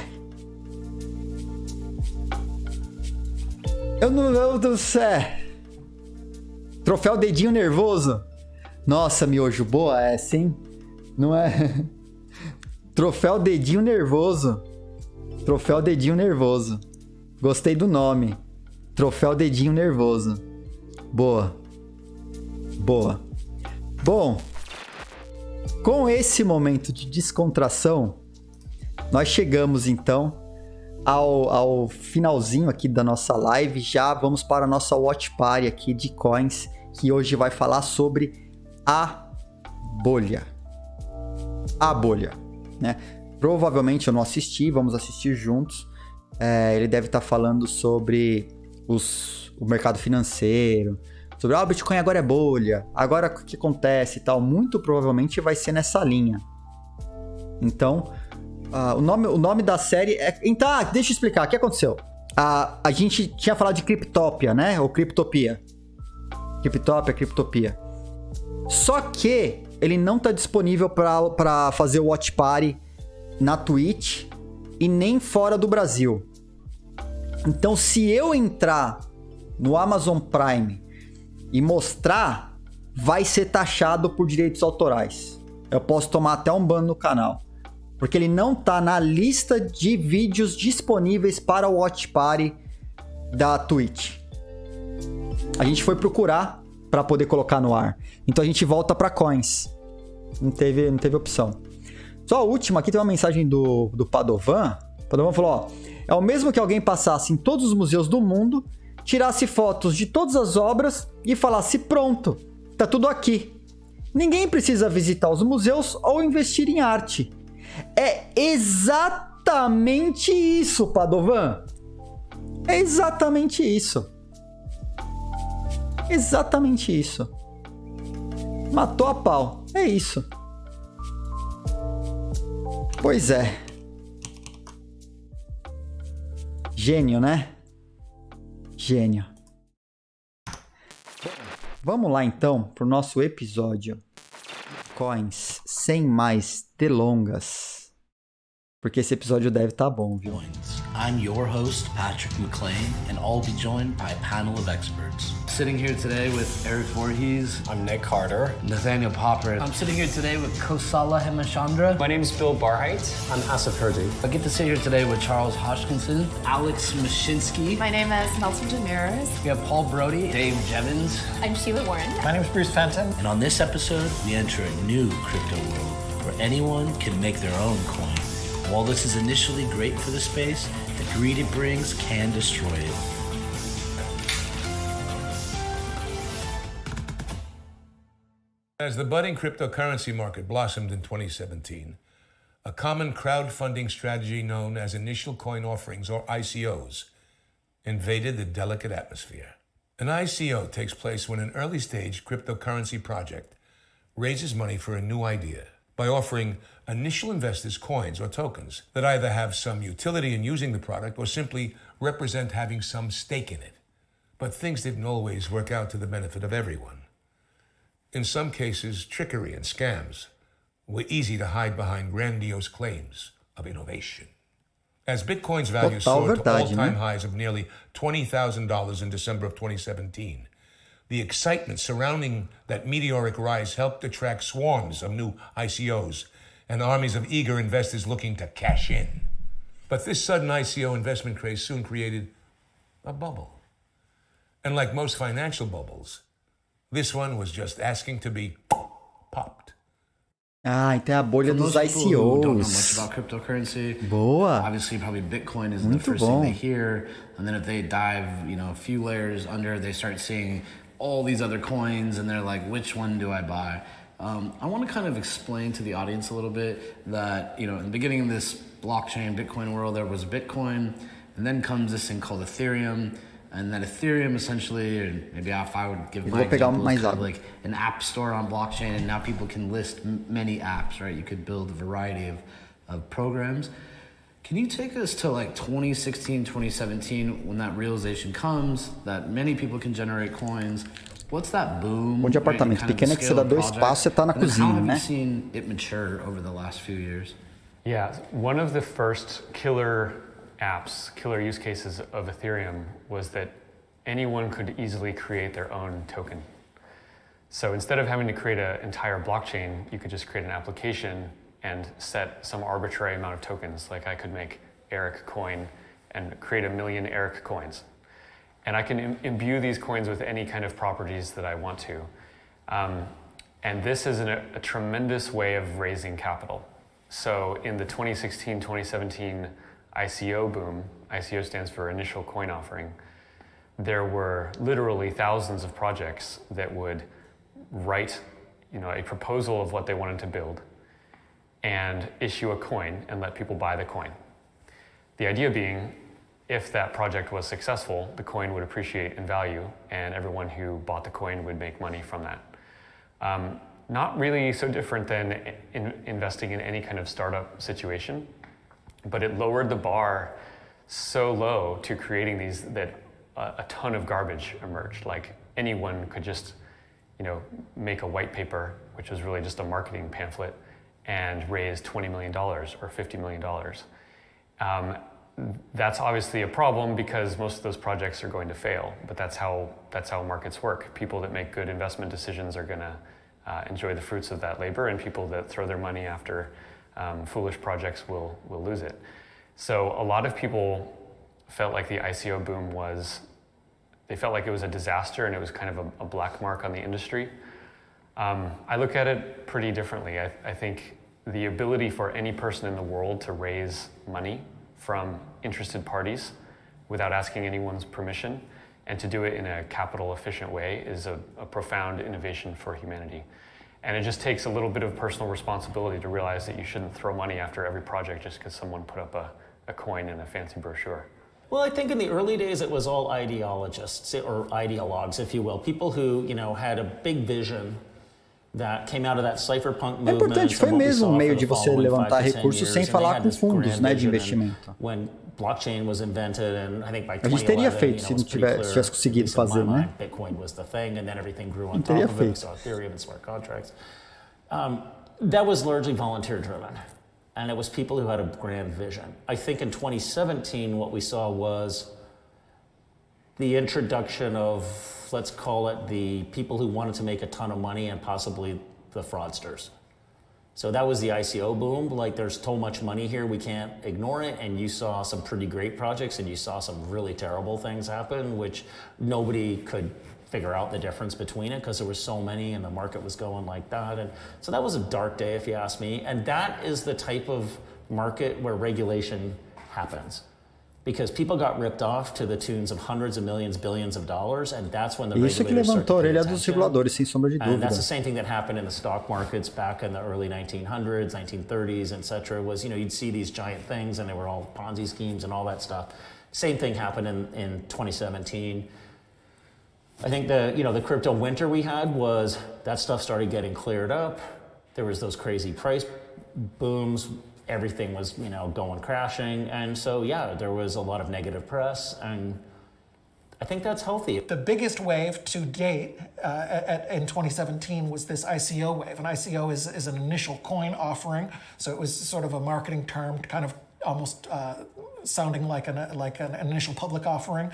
Eu não... Eu, eu, é... Troféu dedinho nervoso. Nossa, miojo, boa essa, hein? Não é? Troféu dedinho nervoso. Troféu dedinho nervoso. Gostei do nome. Troféu dedinho nervoso. Boa. Boa. Bom, com esse momento de descontração, nós chegamos então ao, ao finalzinho aqui da nossa live. Já vamos para a nossa watch party aqui de coins, que hoje vai falar sobre a bolha. A bolha, né? Provavelmente eu não assisti, vamos assistir juntos. É, ele deve estar falando sobre os, o mercado financeiro, sobre ah, o Bitcoin agora é bolha, agora o que acontece e tal. Muito provavelmente vai ser nessa linha. Então, uh, o, nome, o nome da série é... Então, ah, deixa eu explicar, o que aconteceu? Uh, a gente tinha falado de Cryptopia, né? Ou Cryptopia. Cryptopia, Cryptopia. Só que ele não está disponível para fazer o Watch Party na Twitch e nem fora do Brasil. Então, se eu entrar no Amazon Prime e mostrar, vai ser taxado por direitos autorais. Eu posso tomar até um ban no canal, porque ele não tá na lista de vídeos disponíveis para o Watch Party da Twitch. A gente foi procurar para poder colocar no ar. Então a gente volta para coins. Não teve, não teve opção. Só a última aqui tem uma mensagem do, do Padovan. O Padovan falou, ó, é o mesmo que alguém passasse em todos os museus do mundo, tirasse fotos de todas as obras e falasse, pronto, tá tudo aqui. Ninguém precisa visitar os museus ou investir em arte. É exatamente isso, Padovan. É exatamente isso. Exatamente isso. Matou a pau. É isso. Pois é. Gênio, né? Gênio. Vamos lá então pro nosso episódio Coins, sem mais delongas. Porque esse episódio deve estar bom, viu? I'm your host, Patrick McLean, and I'll be joined by a panel of experts. Sitting here today with Eric Voorhees. I'm Nick Carter. Nathaniel Popper. I'm sitting here today with Kosala Hemachandra. My name is Bill Barheit. I'm Asif Hirdi. I get to sit here today with Charles Hodgkinson, Alex Mashinsky. My name is Nelson Demirs. We have Paul Brody, Dave Jevons. I'm Sheila Warren. My name is Bruce Fenton. And on this episode, we enter a new crypto world where anyone can make their own coin. While this is initially great for the space, the greed it brings can destroy it. As the budding cryptocurrency market blossomed in twenty seventeen, a common crowdfunding strategy known as initial coin offerings, or I C Os, invaded the delicate atmosphere. An I C O takes place when an early-stage cryptocurrency project raises money for a new idea by offering initial investors coins or tokens that either have some utility in using the product or simply represent having some stake in it. But things didn't always work out to the benefit of everyone. In some cases, trickery and scams were easy to hide behind grandiose claims of innovation. As Bitcoin's value soared to all-time highs of nearly twenty thousand dollars in December of twenty seventeen, the excitement surrounding that meteoric rise helped attract swarms of new I C Os and armies of eager investors looking to cash in. But this sudden I C O investment craze soon created a bubble. And like most financial bubbles, this one was just asking to be popped. Ah, então é a bolha dos I C Os. Don't know much about cryptocurrency. Boa. Obviously, probably Bitcoin is Muito the first bom. thing they hear, and then if they dive, you know, a few layers under, they start seeing all these other coins, and they're like, which one do I buy? Um, I want to kind of explain to the audience a little bit that, you know, in the beginning of this blockchain Bitcoin world, there was Bitcoin, and then comes this thing called Ethereum, and then Ethereum essentially, and maybe if I would give my example, is kind of like an app store on blockchain, and now people can list m- many apps, right? You could build a variety of, of programs. Can you take us to like twenty sixteen, twenty seventeen, when that realization comes, that many people can generate coins? What's that boom? Bom de apartamento pequeno é que você dá dois passos, você tá na cozinha, how have né? you seen it mature over the last few years? Yeah, one of the first killer apps, killer use cases of Ethereum was that anyone could easily create their own token. So instead of having to create an entire blockchain, you could just create an application and set some arbitrary amount of tokens. Like I could make Eric coin and create a million Eric coins. And I can im- imbue these coins with any kind of properties that I want to. Um, and this is an, a, a tremendous way of raising capital. So in the twenty sixteen, twenty seventeen I C O boom, I C O stands for initial coin offering, there were literally thousands of projects that would write, you know, a proposal of what they wanted to build and issue a coin and let people buy the coin. The idea being, if that project was successful, the coin would appreciate in value and everyone who bought the coin would make money from that. Um, not really so different than in investing in any kind of startup situation, but it lowered the bar so low to creating these that a, a ton of garbage emerged. Like anyone could just, you know, make a white paper, which was really just a marketing pamphlet, and raise twenty million dollars or fifty million dollars. Um, that's obviously a problem because most of those projects are going to fail, but that's how that's how markets work. People that make good investment decisions are going to uh, enjoy the fruits of that labor, and people that throw their money after um, foolish projects will will lose it. So a lot of people felt like the I C O boom was, they felt like it was a disaster and it was kind of a, a black mark on the industry. Um, I look at it pretty differently. I, I think the ability for any person in the world to raise money from interested parties without asking anyone's permission and to do it in a capital efficient way is a, a profound innovation for humanity. And it just takes a little bit of personal responsibility to realize that you shouldn't throw money after every project just because someone put up a, a coin in a fancy brochure. Well, I think in the early days it was all ideologists or ideologues, if you will, people who, you know, had a big vision that came out of that cypherpunk movement. É importante, foi mesmo um meio de você levantar recursos sem falar com fundos, né, de investimento. When blockchain was invented, and I think by a gente teria feito se não tivesse, tivesse conseguido fazer, né? Bitcoin was the thing, and then everything grew on top of it. So Ethereum and smart contracts. Um, that was largely volunteer driven. And it was people who had a grand vision. I think in twenty seventeen, what we saw was the introduction of, let's call it, the people who wanted to make a ton of money and possibly the fraudsters. So that was the I C O boom. Like, there's so much money here, we can't ignore it. And you saw some pretty great projects and you saw some really terrible things happen, which nobody could figure out the difference between it because there were so many and the market was going like that. And so that was a dark day, if you ask me. And that is the type of market where regulation happens, because people got ripped off to the tunes of hundreds of millions, billions of dollars, and that's when the Isso que levantou a orelha dos reguladores, sem sombra de dúvida. And that's the same thing that happened in the stock markets back in the early nineteen hundreds, nineteen thirties, et cetera. Was, you know, you'd see these giant things and they were all Ponzi schemes and all that stuff. Same thing happened in, in twenty seventeen. I think the, you know, the crypto winter we had was that stuff started getting cleared up. There was those crazy price booms. Everything was, you know, going crashing. And so, yeah, there was a lot of negative press. And I think that's healthy. The biggest wave to date uh, at, in twenty seventeen was this I C O wave. An I C O is, is an initial coin offering. So it was sort of a marketing term, kind of almost uh, sounding like an, like an initial public offering.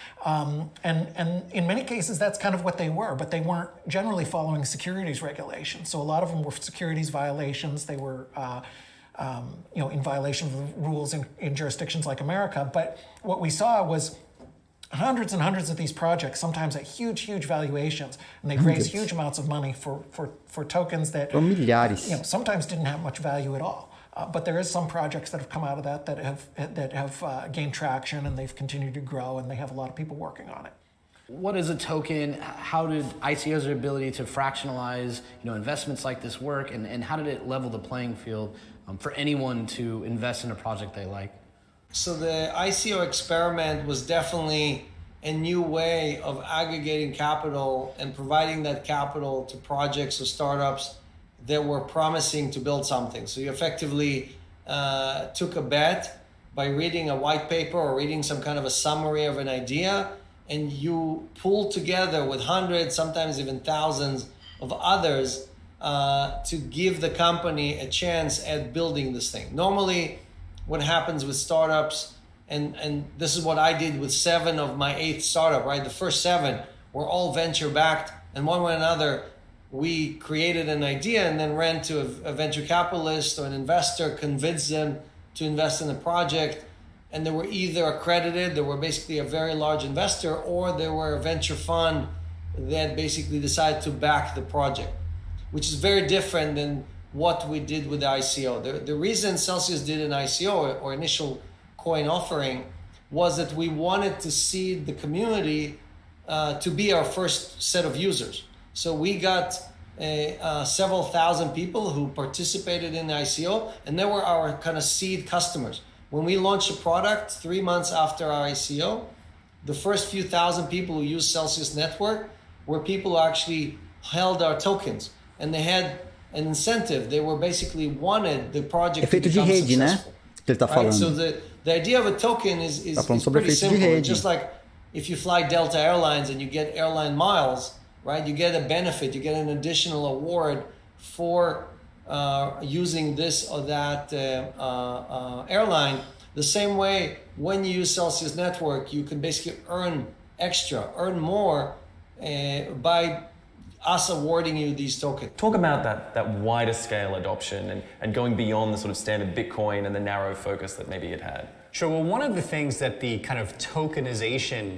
Um, and, and in many cases, that's kind of what they were, but they weren't generally following securities regulations. So a lot of them were securities violations. They were, uh, um, you know, in violation of the rules in, in jurisdictions like America. But what we saw was hundreds and hundreds of these projects, sometimes at huge, huge valuations, and they'd raise huge amounts of money for, for, for tokens that, milhares. you know, sometimes didn't have much value at all. Uh, but there is some projects that have come out of that that have that have uh, gained traction, and they've continued to grow, and they have a lot of people working on it. What is a token? How did I C O's ability to fractionalize, you know, investments like this work, and, and how did it level the playing field um, for anyone to invest in a project they like? So the I C O experiment was definitely a new way of aggregating capital and providing that capital to projects or startups that were promising to build something. So you effectively uh, took a bet by reading a white paper or reading some kind of a summary of an idea, and you pulled together with hundreds, sometimes even thousands of others uh, to give the company a chance at building this thing. Normally, what happens with startups, and, and this is what I did with seven of my eighth startup, right? The first seven were all venture-backed, and one way or another, we created an idea and then ran to a, a venture capitalist or an investor, convinced them to invest in the project. And they were either accredited, they were basically a very large investor, or they were a venture fund that basically decided to back the project, which is very different than what we did with the I C O. The, the reason Celsius did an I C O or, or initial coin offering was that we wanted to seed the community uh, to be our first set of users. So we got a, uh, several thousand people who participated in the I C O, and they were our kind of seed customers. When we launched a product three months after our I C O, the first few thousand people who used Celsius Network were people who actually held our tokens, and they had an incentive. They were basically wanted the project efeito to become de rede, successful. Né? Que ele tá falando. Right? So the, the idea of a token is, is, tá falando is sobre pretty efeito simple. de rede. It's just like if you fly Delta Airlines and you get airline miles, right? You get a benefit, you get an additional award for uh, using this or that uh, uh, uh, airline. The same way when you use Celsius Network, you can basically earn extra, earn more uh, by us awarding you these tokens. Talk about that, that wider scale adoption and, and going beyond the sort of standard Bitcoin and the narrow focus that maybe it had. Sure, well, one of the things that the kind of tokenization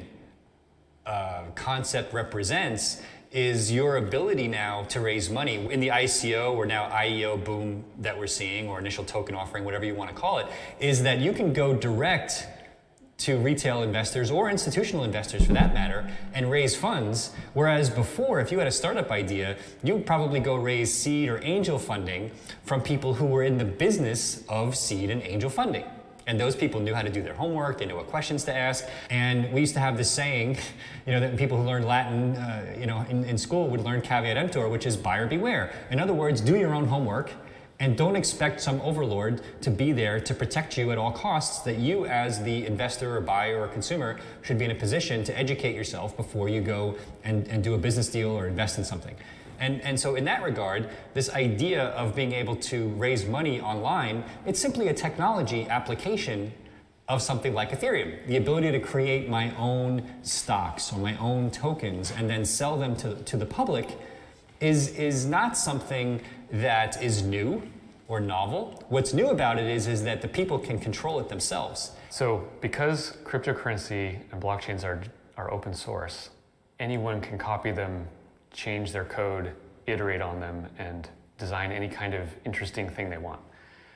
uh, concept represents is your ability now to raise money. In the I C O or now I E O boom that we're seeing, or initial token offering, whatever you want to call it, is that you can go direct to retail investors or institutional investors for that matter and raise funds, whereas before, if you had a startup idea, you'd probably go raise seed or angel funding from people who were in the business of seed and angel funding. And those people knew how to do their homework, they knew what questions to ask. And we used to have this saying, you know, that people who learned Latin, uh, you know, in, in school would learn caveat emptor, which is buyer beware. In other words, do your own homework and don't expect some overlord to be there to protect you at all costs, that you as the investor or buyer or consumer should be in a position to educate yourself before you go and, and do a business deal or invest in something. And, and so in that regard, this idea of being able to raise money online, it's simply a technology application of something like Ethereum. The ability to create my own stocks or my own tokens and then sell them to, to the public is, is not something that is new or novel. What's new about it is, is that the people can control it themselves. So because cryptocurrency and blockchains are, are open source, anyone can copy them, change their code, iterate on them, and design any kind of interesting thing they want.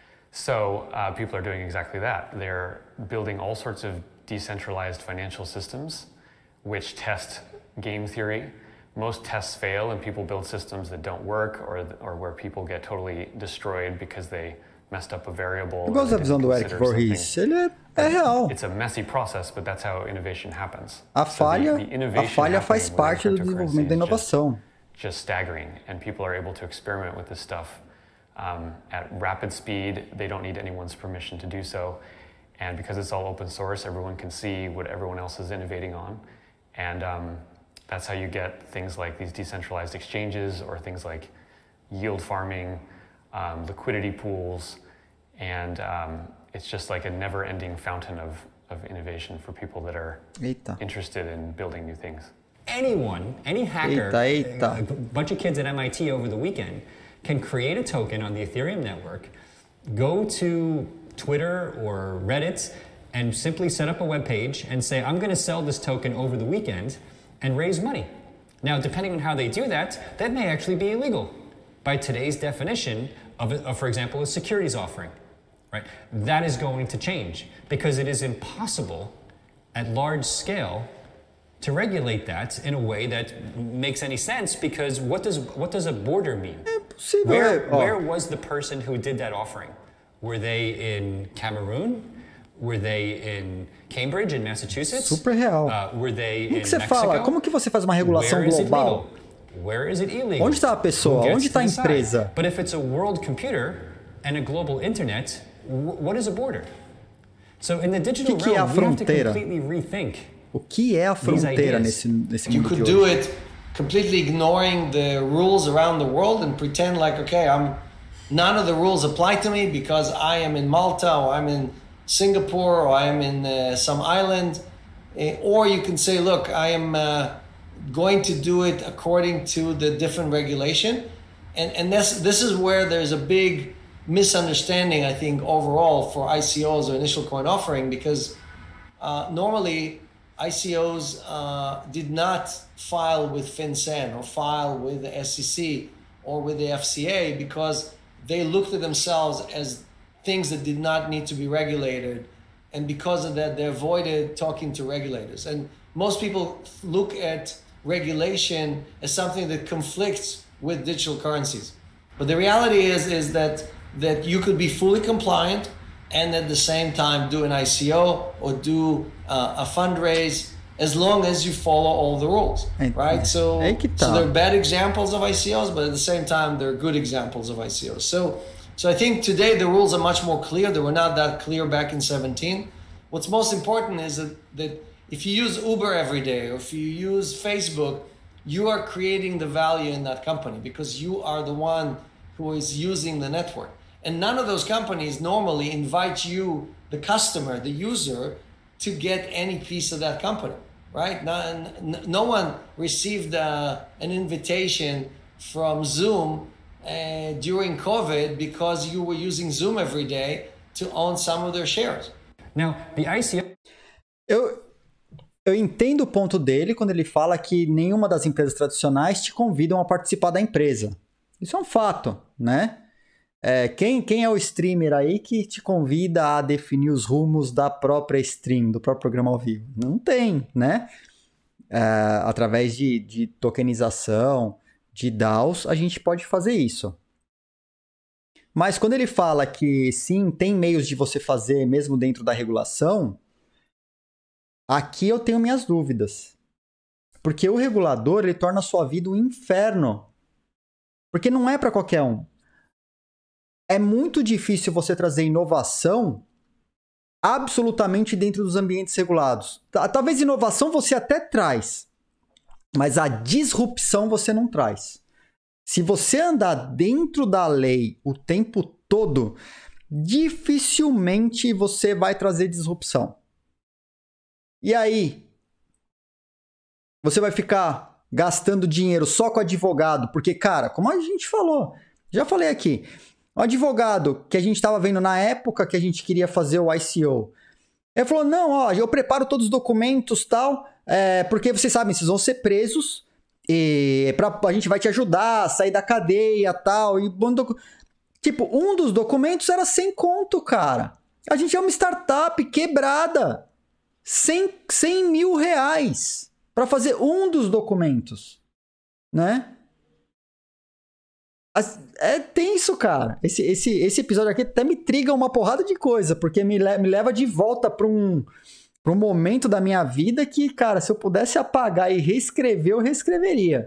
So uh, people are doing exactly that. They're building all sorts of decentralized financial systems which test game theory. Most tests fail and people build systems that don't work, or, or where people get totally destroyed because they messed up a variable. Eu gosto da visão do Eric Voorhees. Ele é, é real. It's a messy process, but that's how innovation happens. A falha, so the, the a falha faz parte do desenvolvimento da inovação. Just, just staggering, and people are able to experiment with this stuff um, at rapid speed. They don't need anyone's permission to do so, and because it's all open source, everyone can see what everyone else is innovating on, and um, that's how you get things like these decentralized exchanges, or things like yield farming, um, liquidity pools, and um, it's just like a never-ending fountain of, of innovation for people that are Eita. interested in building new things. Anyone, any hacker, Eita, eita. a bunch of kids at M I T over the weekend can create a token on the Ethereum network, go to Twitter or Reddit, and simply set up a web page and say, I'm going to sell this token over the weekend and raise money. Now, depending on how they do that, that may actually be illegal by today's definition of, of, for example, a securities offering, right? That is going to change because it is impossible at large scale to regulate that in a way that makes any sense, because what does, what does a border mean? É where, oh. where was the person who did that offering? Were they in Cameroon? Were they in Cambridge, in Massachusetts? Super real. Uh, were they Como in que você Mexico? fala? Como que você faz uma regulação Where is it global? legal? Where is it illegal? Onde está a pessoa? Who gets Onde está a to decide? empresa? But if it's a world computer and a global internet, what is a border? So in the digital O que que é a realm, we have to fronteira? completely rethink. O que é a fronteira nesse, nesse You mundo could de do hoje? it completely ignoring the rules around the world and pretend like, okay, I'm none of the rules apply to me because I am in Malta, or I'm in Singapore, or I am in uh, some island. Uh, or you can say, look, I am uh, going to do it according to the different regulation. And, and this, this is where there's a big misunderstanding, I think, overall for I C Os or initial coin offering, because uh, normally I C Os uh, did not file with FinCEN or file with the S E C or with the F C A because they looked at themselves as things that did not need to be regulated. And because of that, they avoided talking to regulators. And most people look at regulation as something that conflicts with digital currencies. But the reality is, is that, that you could be fully compliant and at the same time do an I C O or do uh, a fundraise as long as you follow all the rules, right? So, so there are bad examples of I C Os, but at the same time, there are good examples of I C Os. So, so I think today the rules are much more clear. They were not that clear back in seventeen. What's most important is that, that if you use Uber every day, or if you use Facebook, you are creating the value in that company because you are the one who is using the network. And none of those companies normally invite you, the customer, the user, to get any piece of that company, right? No, no one received uh, an invitation from Zoom uh, during COVID because you were using Zoom every day to own some of their shares. Now, the I C O... Eu, eu entendo o ponto dele quando ele fala que nenhuma das empresas tradicionais te convidam a participar da empresa. Isso é um fato, né? É, quem, quem é o streamer aí que te convida a definir os rumos da própria stream, do próprio programa ao vivo? Não tem, né? É, através de, de tokenização, de D A Os, a gente pode fazer isso. Mas quando ele fala que sim, tem meios de você fazer mesmo dentro da regulação, aqui eu tenho minhas dúvidas. Porque o regulador, ele torna a sua vida um inferno. Porque não é para qualquer um. É muito difícil você trazer inovação absolutamente dentro dos ambientes regulados. Talvez inovação você até traz, mas a disrupção você não traz. Se você andar dentro da lei o tempo todo, dificilmente você vai trazer disrupção. E aí? Você vai ficar gastando dinheiro só com advogado? Porque, cara, como a gente falou, já falei aqui, o advogado que a gente estava vendo na época que a gente queria fazer o I C O, ele falou, não, ó, eu preparo todos os documentos e tal, é, porque vocês sabem, vocês vão ser presos, e pra, a gente vai te ajudar a sair da cadeia tal, e docu... tipo, um dos documentos era sem conto, cara. A gente é uma startup quebrada, cem mil reais para fazer um dos documentos, né? É tenso, cara. Esse, esse, esse episódio aqui até me triga uma porrada de coisa, porque me, le me leva de volta para um, para um momento da minha vida que, cara, se eu pudesse apagar e reescrever, eu reescreveria,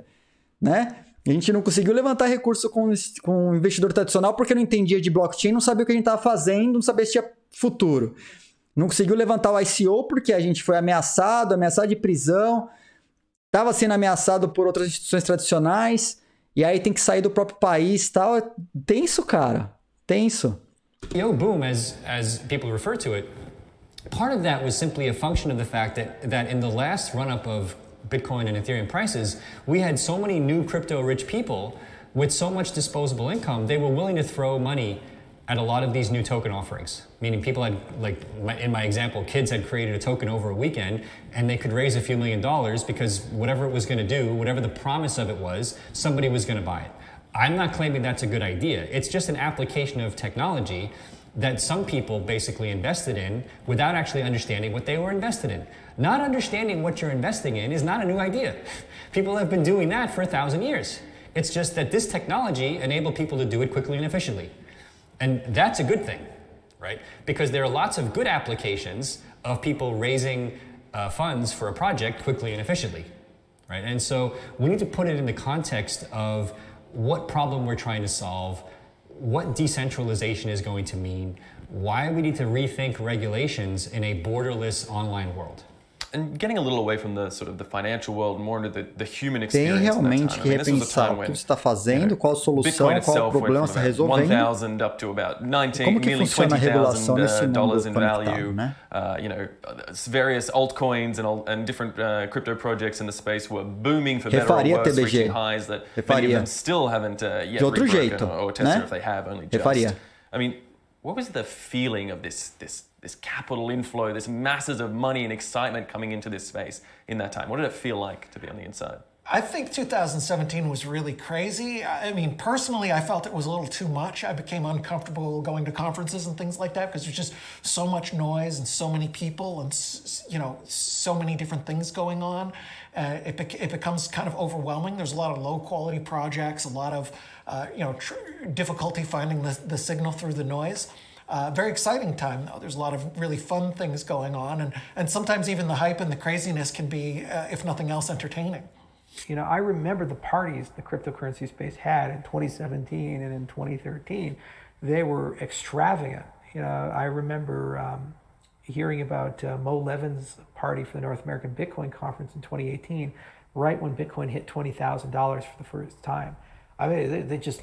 né? A gente não conseguiu levantar recurso com, com um investidor tradicional porque não entendia de blockchain, não sabia o que a gente estava fazendo, não sabia se tinha futuro. Não conseguiu levantar o I C O porque a gente foi ameaçado, ameaçado de prisão, estava sendo ameaçado por outras instituições tradicionais. E aí tem que sair do próprio país e tal. É tenso, cara. Tenso. I C O boom, as, as people refer to it, part of that was simply a function of the fact that, that in the last run-up of Bitcoin and Ethereum prices, we had so many new crypto-rich people with so much disposable income, they were willing to throw money at a lot of these new token offerings. Meaning people had, like in my example, kids had created a token over a weekend and they could raise a few million dollars because whatever it was going to do, whatever the promise of it was, somebody was going to buy it. I'm not claiming that's a good idea. It's just an application of technology that some people basically invested in without actually understanding what they were invested in. Not understanding what you're investing in is not a new idea. People have been doing that for a thousand years. It's just that this technology enabled people to do it quickly and efficiently. And that's a good thing, right? Because there are lots of good applications of people raising uh, funds for a project quickly and efficiently, right? And so we need to put it in the context of what problem we're trying to solve, what decentralization is going to mean, why we need to rethink regulations in a borderless online world. And getting a little away from the sort of the financial world, more into the, the human experience. Tem realmente que repensar o que você está fazendo, qual a solução, qual o problema você está resolvendo. Up to about nineteen, Como que funciona a regulação nesse mundo conectado, né? Uh, you know, various altcoins and, and different uh, crypto projects in the space were booming for better or worse, reaching highs that many of them still haven't uh, yet rebroken, or, or tested, né? If they have, only just. Refaria. I mean, what was the feeling of this this this capital inflow, this masses of money and excitement coming into this space in that time? What did it feel like to be on the inside? I think two thousand seventeen was really crazy. I mean, personally, I felt it was a little too much. I became uncomfortable going to conferences and things like that because there's just so much noise and so many people and, you know, so many different things going on. Uh, it, bec it becomes kind of overwhelming. There's a lot of low quality projects, a lot of, uh, you know, tr difficulty finding the, the signal through the noise. Uh, very exciting time, though. There's a lot of really fun things going on, and, and sometimes even the hype and the craziness can be, uh, if nothing else, entertaining. You know, I remember the parties the cryptocurrency space had in twenty seventeen and in twenty thirteen. They were extravagant. You know, I remember um, hearing about uh, Mo Levin's party for the North American Bitcoin Conference in twenty eighteen, right when Bitcoin hit twenty thousand dollars for the first time. I mean, they, they just like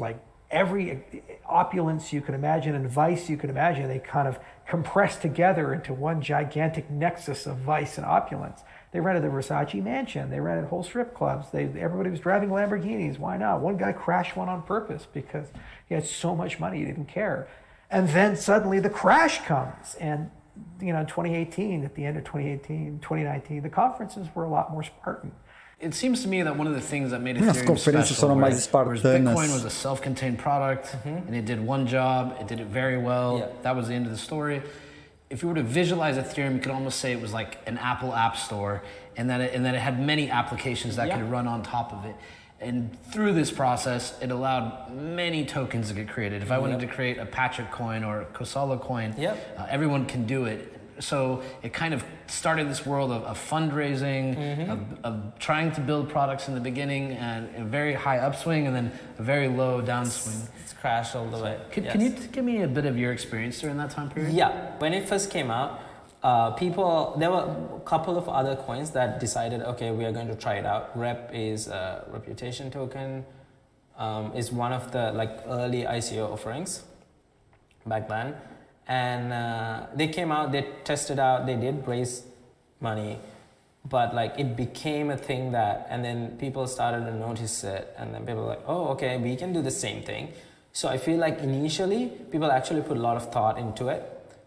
every opulence you can imagine and vice you can imagine, they kind of compressed together into one gigantic nexus of vice and opulence. They rented the Versace mansion. They rented whole strip clubs. They, everybody was driving Lamborghinis. Why not? One guy crashed one on purpose because he had so much money he didn't care. And then suddenly the crash comes. And you know, in twenty eighteen, at the end of twenty eighteen, twenty nineteen, the conferences were a lot more Spartan. It seems to me that one of the things that made Ethereum special foram mais whereas Bitcoin was a self-contained product, mm-hmm. and it did one job, it did it very well, yeah. That was the end of the story. If you were to visualize Ethereum, you could almost say it was like an Apple App Store, and that it, and that it had many applications that yeah. could run on top of it. And through this process, it allowed many tokens to get created. If I wanted yep. to create a Patrick coin or a Kosala coin, yep. uh, everyone can do it. So it kind of started this world of, of fundraising, mm-hmm. of, of trying to build products in the beginning, and a very high upswing, and then a very low downswing. It's, it's crashed all the way. Can, yes. can you give me a bit of your experience during that time period? Yeah, when it first came out, uh, people, there were a couple of other coins that decided, okay, we are going to try it out. Rep is a reputation token, um, is one of the like early I C O offerings back then. And uh, they came out, they tested out, they did raise money, but like it became a thing that, and then people started to notice it, and then people were like, oh, okay, we can do the same thing. So I feel like initially, people actually put a lot of thought into it.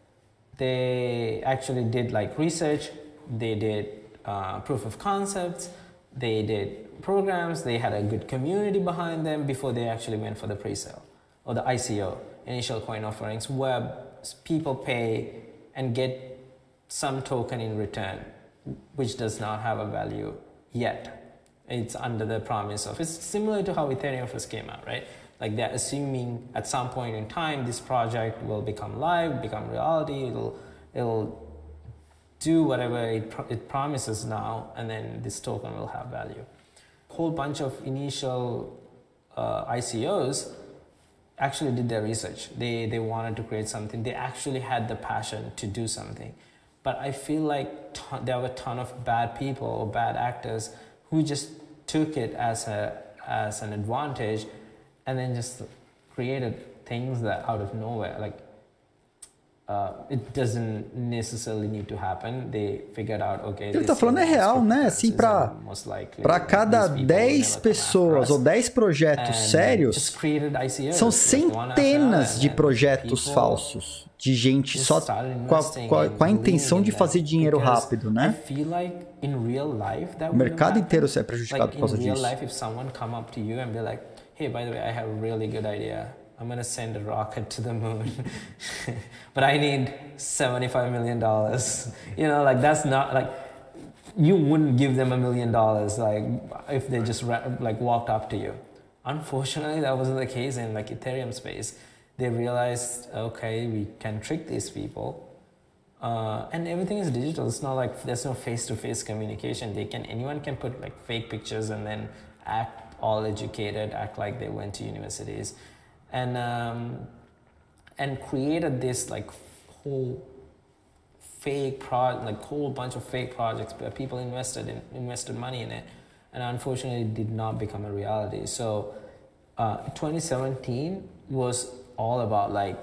They actually did like research, they did uh, proof of concepts, they did programs, they had a good community behind them before they actually went for the pre-sale, or the I C O, initial coin offerings, where people pay and get some token in return, which does not have a value yet. It's under the promise of, it's similar to how Ethereum first came out, right? Like they're assuming at some point in time, this project will become live, become reality, it'll, it'll do whatever it, pro it promises now, and then this token will have value. A whole bunch of initial uh, I C Os actually did their research. They, they wanted to create something. They actually had the passion to do something. But I feel like ton, there were a ton of bad people or bad actors who just took it as, a, as an advantage and then just created things that out of nowhere. Like, uh, it doesn't necessarily need to happen. They figured out, okay, ele tá falando é real, né? Assim, para para cada dez pessoas ou dez projetos sérios, são centenas de projetos falsos, de gente só com a, com a, com a intenção de fazer dinheiro rápido, né? O mercado inteiro é prejudicado por causa disso. Hey, by the way, I have a really good idea. I'm going to send a rocket to the moon, but I need seventy-five million dollars. You know, like that's not like, you wouldn't give them a million dollars like if they just like walked up to you. Unfortunately, that wasn't the case in like Ethereum space. They realized, okay, we can trick these people. Uh, and everything is digital. It's not like there's no face-to-face communication. They can, anyone can put like fake pictures and then act all educated, act like they went to universities. And um, and created this like whole fake project, like whole bunch of fake projects where people invested in invested money in it, and unfortunately it did not become a reality. So uh, twenty seventeen was all about like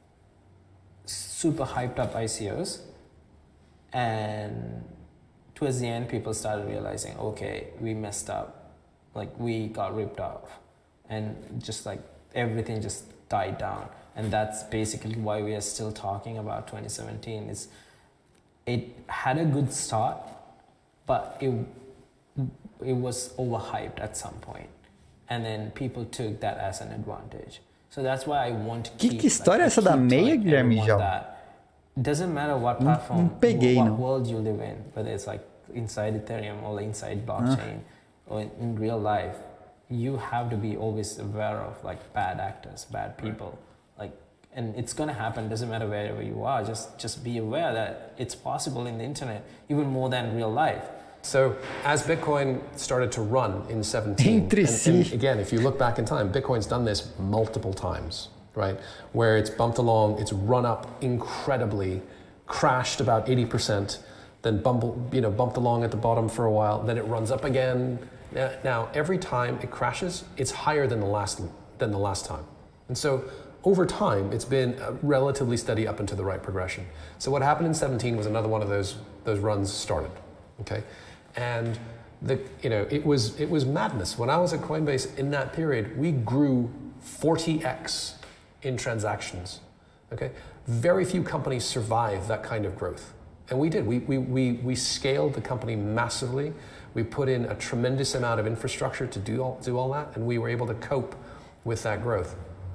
super hyped up I C Os, and towards the end people started realizing, okay, we messed up, like we got ripped off, and just like everything just died down. And that's basically why we are still talking about twenty seventeen. Is it had a good start, but it it was overhyped at some point, and then people took that as an advantage. So that's why I want to keep. Que, que história é essa da meia, Guilherme? Doesn't matter what platform, não peguei, what não. world you live in, whether it's like inside Ethereum or inside blockchain ah. or in real life. You have to be always aware of like bad actors, bad people, like, and it's gonna happen. Doesn't matter wherever you are. Just just be aware that it's possible in the internet, even more than real life. So as Bitcoin started to run in seventeen, and, and again, if you look back in time, Bitcoin's done this multiple times, right? Where it's bumped along, it's run up incredibly, crashed about eighty percent, then bumble, you know, bumped along at the bottom for a while, then it runs up again. Now, every time it crashes, it's higher than the last than the last time. And so over time, it's been a relatively steady up and to the right progression. So what happened in seventeen was another one of those those runs started, okay? And the you know it was it was madness. When I was at Coinbase in that period, we grew forty x in transactions, okay? Very few companies survive that kind of growth. And we did. We, we, we, we scaled the company massively. We put in a tremendous amount of infrastructure to do all, do all that, and we were able to cope with that growth.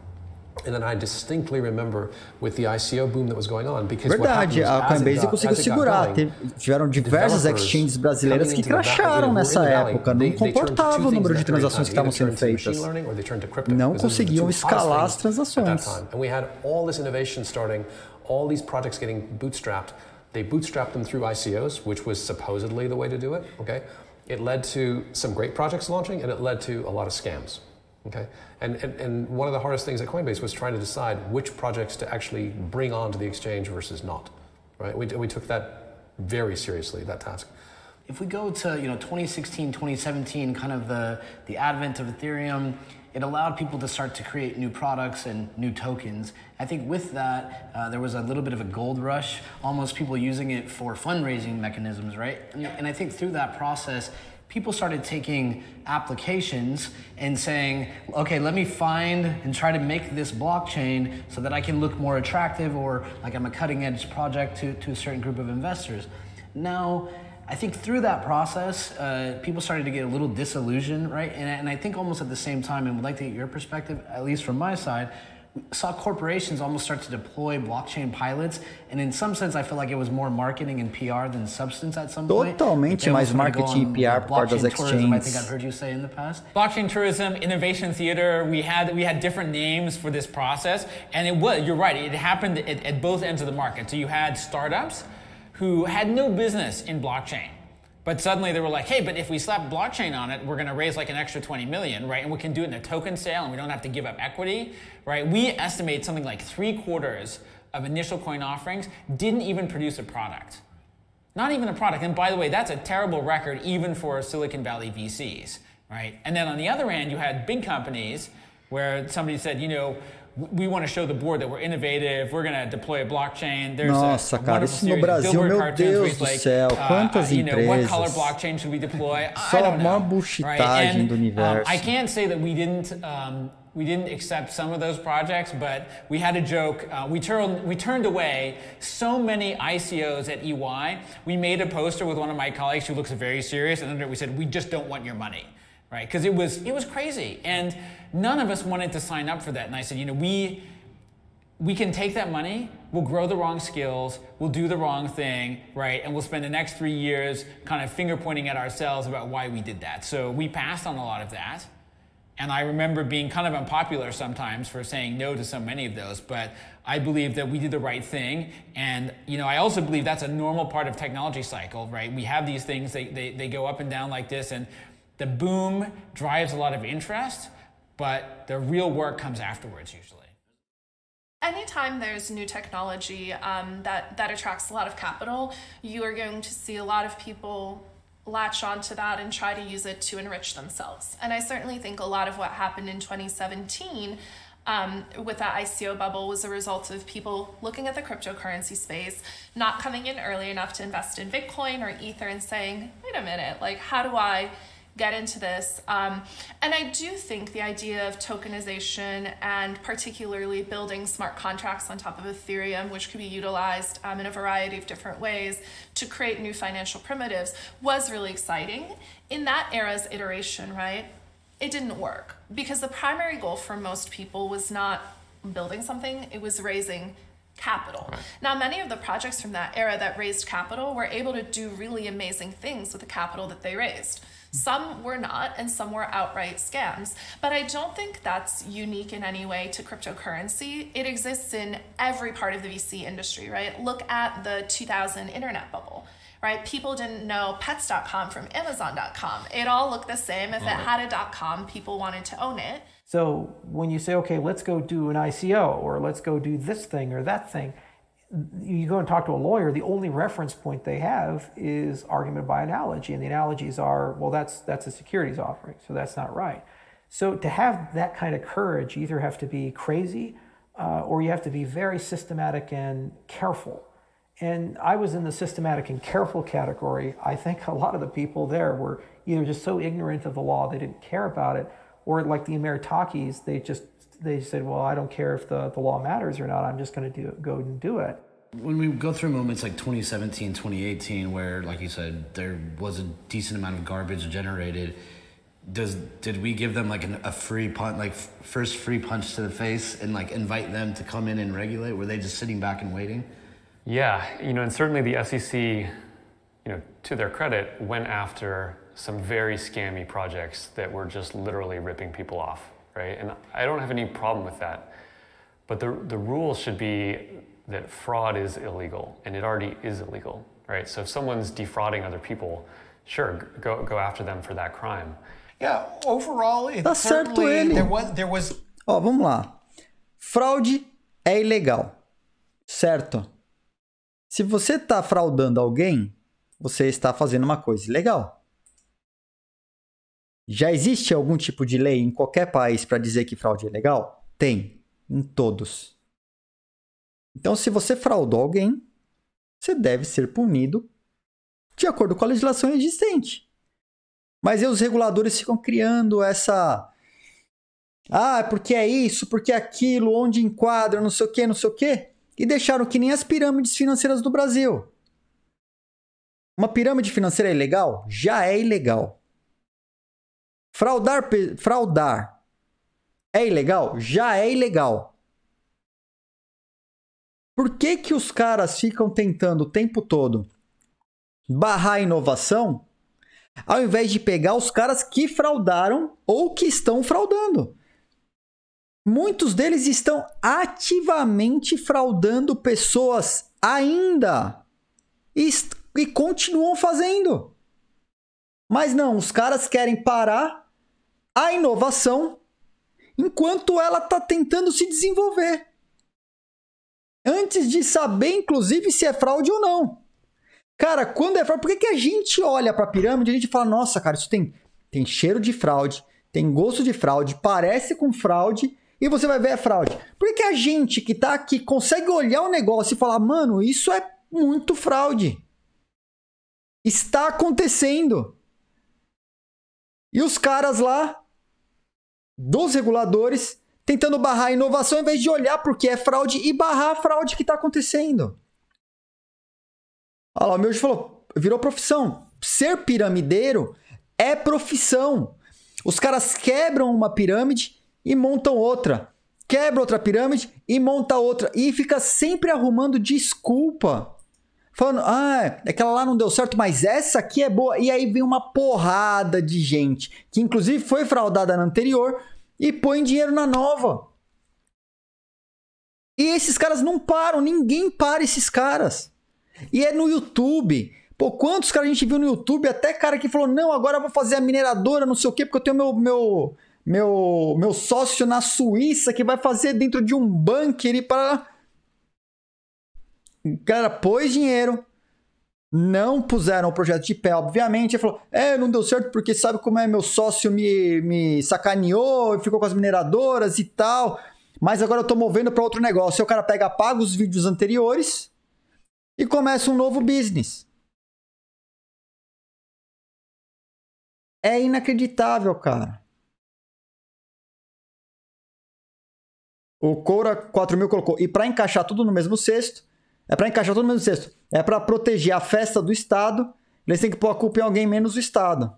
And then I distinctly remember with the I C O boom that was going on, because Verdade, a Coinbase conseguiu segurar. Tiveram diversas exchanges brasileiras que cracharam nessa época, não comportava o número de transações que estavam sendo feitas. Não conseguiam escalar as transações. And we had all this innovation starting, all these projects getting bootstrapped. They bootstrapped them through I C Os, which was supposedly the way to do it, okay? It led to some great projects launching, and it led to a lot of scams. Okay, and, and and one of the hardest things at Coinbase was trying to decide which projects to actually bring onto the exchange versus not, right? We, we took that very seriously, that task. If we go to you know twenty sixteen, twenty seventeen, kind of the, the advent of Ethereum, it allowed people to start to create new products and new tokens. I think with that, uh, there was a little bit of a gold rush, almost people using it for fundraising mechanisms, right? And, and I think through that process, people started taking applications and saying, okay, let me find and try to make this blockchain so that I can look more attractive, or like I'm a cutting edge project to, to a certain group of investors. Now, I think through that process, uh, people started to get a little disillusioned, right? And, and I think almost at the same time, and would like to get your perspective, at least from my side, we saw corporations almost start to deploy blockchain pilots, and in some sense, I feel like it was more marketing and P R than substance at some point. Totalmente mais marketing e P R por parte das exchanges. I think I've heard you say in the past. Blockchain tourism, innovation theater. We had we had different names for this process, and it was. You're right. It happened at, at both ends of the market. So you had startups who had no business in blockchain. But suddenly they were like, hey, but if we slap blockchain on it, we're going to raise like an extra twenty million, right? And we can do it in a token sale, and we don't have to give up equity, right? We estimate something like three quarters of initial coin offerings didn't even produce a product. Not even a product. And by the way, that's a terrible record even for Silicon Valley V Cs, right? And then on the other end, you had big companies where somebody said, you know, we want to show the board that we're innovative, we're going to deploy a blockchain. There's Nossa, a, a cara, isso no Brasil, meu Deus do céu, quantas uh, you know, empresas. What color blockchain should we deploy? Só I don't know. uma bullshitagem right? do universo. Um, I can't say that we didn't um, we didn't accept some of those projects, but we had a joke. Uh, we turned we turned away so many I C Os at E Y. We made a poster with one of my colleagues who looks very serious, and under it we said, "We just don't want your money." Right, because it was it was crazy, and none of us wanted to sign up for that. And I said, you know, we we can take that money, we'll grow the wrong skills, we'll do the wrong thing, right, and we'll spend the next three years kind of finger pointing at ourselves about why we did that. So we passed on a lot of that, and I remember being kind of unpopular sometimes for saying no to so many of those. But I believe that we did the right thing, and you know, I also believe that's a normal part of technology cycle, right? We have these things, they they, they go up and down like this, and the boom drives a lot of interest, but the real work comes afterwards usually. Anytime there's new technology um, that, that attracts a lot of capital, you are going to see a lot of people latch onto that and try to use it to enrich themselves. And I certainly think a lot of what happened in twenty seventeen um, with that I C O bubble was a result of people looking at the cryptocurrency space, not coming in early enough to invest in Bitcoin or Ether and saying, wait a minute, like, how do I get into this? Um, and I do think the idea of tokenization, and particularly building smart contracts on top of Ethereum, which could be utilized um, in a variety of different ways to create new financial primitives, was really exciting. In that era's iteration, right, it didn't work because the primary goal for most people was not building something, it was raising capital. Right. Now, many of the projects from that era that raised capital were able to do really amazing things with the capital that they raised. Some were not, and some were outright scams. But I don't think that's unique in any way to cryptocurrency. It exists in every part of the V C industry, right? Look at the two thousand internet bubble, right? People didn't know pets dot com from amazon dot com. It all looked the same. If it had a .com, people wanted to own it. So when you say, okay, let's go do an I C O, or let's go do this thing or that thing, you go and talk to a lawyer, the only reference point they have is argument by analogy. And the analogies are, well, that's that's a securities offering, so that's not right. So to have that kind of courage, you either have to be crazy uh, or you have to be very systematic and careful. And I was in the systematic and careful category. I think a lot of the people there were either just so ignorant of the law they didn't care about it, or like the Emeritakis, they just they said, well, I don't care if the, the law matters or not, I'm just going to do go and do it. When we go through moments like twenty seventeen, twenty eighteen, where, like you said, there was a decent amount of garbage generated, does did we give them like an, a free punch, like first free punch to the face, and like invite them to come in and regulate? Were they just sitting back and waiting? Yeah, you know, and certainly the S E C, you know, to their credit, went after some very scammy projects that were just literally ripping people off, right? And I don't have any problem with that. But the the rule should be that fraud is illegal, and it already is illegal, right? So if someone's defrauding other people, sure, go go after them for that crime. Yeah, overall, it tá certo ele. There was, there was... Ó, vamos lá. Fraude é ilegal, certo? Se você está fraudando alguém, você está fazendo uma coisa ilegal. Já existe algum tipo de lei em qualquer país para dizer que fraude é ilegal? Tem, em todos. Então, se você fraudou alguém, você deve ser punido de acordo com a legislação existente. Mas aí os reguladores ficam criando essa... Ah, porque é isso, porque é aquilo, onde enquadra, não sei o quê, não sei o quê. E deixaram que nem as pirâmides financeiras do Brasil. Uma pirâmide financeira é ilegal? Já é ilegal. Fraudar, fraudar é ilegal? Já é ilegal. Por que que os caras ficam tentando o tempo todo barrar a inovação, ao invés de pegar os caras que fraudaram ou que estão fraudando? Muitos deles estão ativamente fraudando pessoas ainda e, e continuam fazendo. Mas não, os caras querem parar a inovação enquanto ela está tentando se desenvolver. Antes de saber, inclusive, se é fraude ou não. Cara, quando é fraude, por que que a gente olha para a pirâmide e a gente fala, nossa, cara, isso tem, tem cheiro de fraude, tem gosto de fraude, parece com fraude, e você vai ver é fraude. Por que que a gente que tá aqui consegue olhar o negócio e falar, mano, isso é muito fraude? Está acontecendo. E os caras lá, dos reguladores, tentando barrar a inovação, ao invés de olhar para o que é fraude e barrar a fraude que está acontecendo. Olha lá, o meu falou, virou profissão. Ser piramideiro é profissão. Os caras quebram uma pirâmide e montam outra. Quebra outra pirâmide e monta outra. E fica sempre arrumando desculpa. Falando, ah, aquela lá não deu certo, mas essa aqui é boa. E aí vem uma porrada de gente, que inclusive foi fraudada na anterior, e põe dinheiro na nova. E esses caras não param, ninguém para esses caras. E é no YouTube. Pô, quantos caras a gente viu no YouTube? Até cara que falou, não, agora eu vou fazer a mineradora, não sei o quê, porque eu tenho meu, meu, meu, meu sócio na Suíça que vai fazer dentro de um bunker e para... O cara pôs dinheiro, não puseram o projeto de pé, obviamente. Ele falou, é, não deu certo porque sabe como é, meu sócio me, me sacaneou, ficou com as mineradoras e tal, mas agora eu tô movendo para outro negócio. Aí o cara pega, apaga os vídeos anteriores e começa um novo business. É inacreditável, cara. O Coura quatro mil colocou, e para encaixar tudo no mesmo cesto, é para encaixar tudo no mesmo cesto, é para proteger a festa do Estado, eles têm que pôr a culpa em alguém menos o Estado.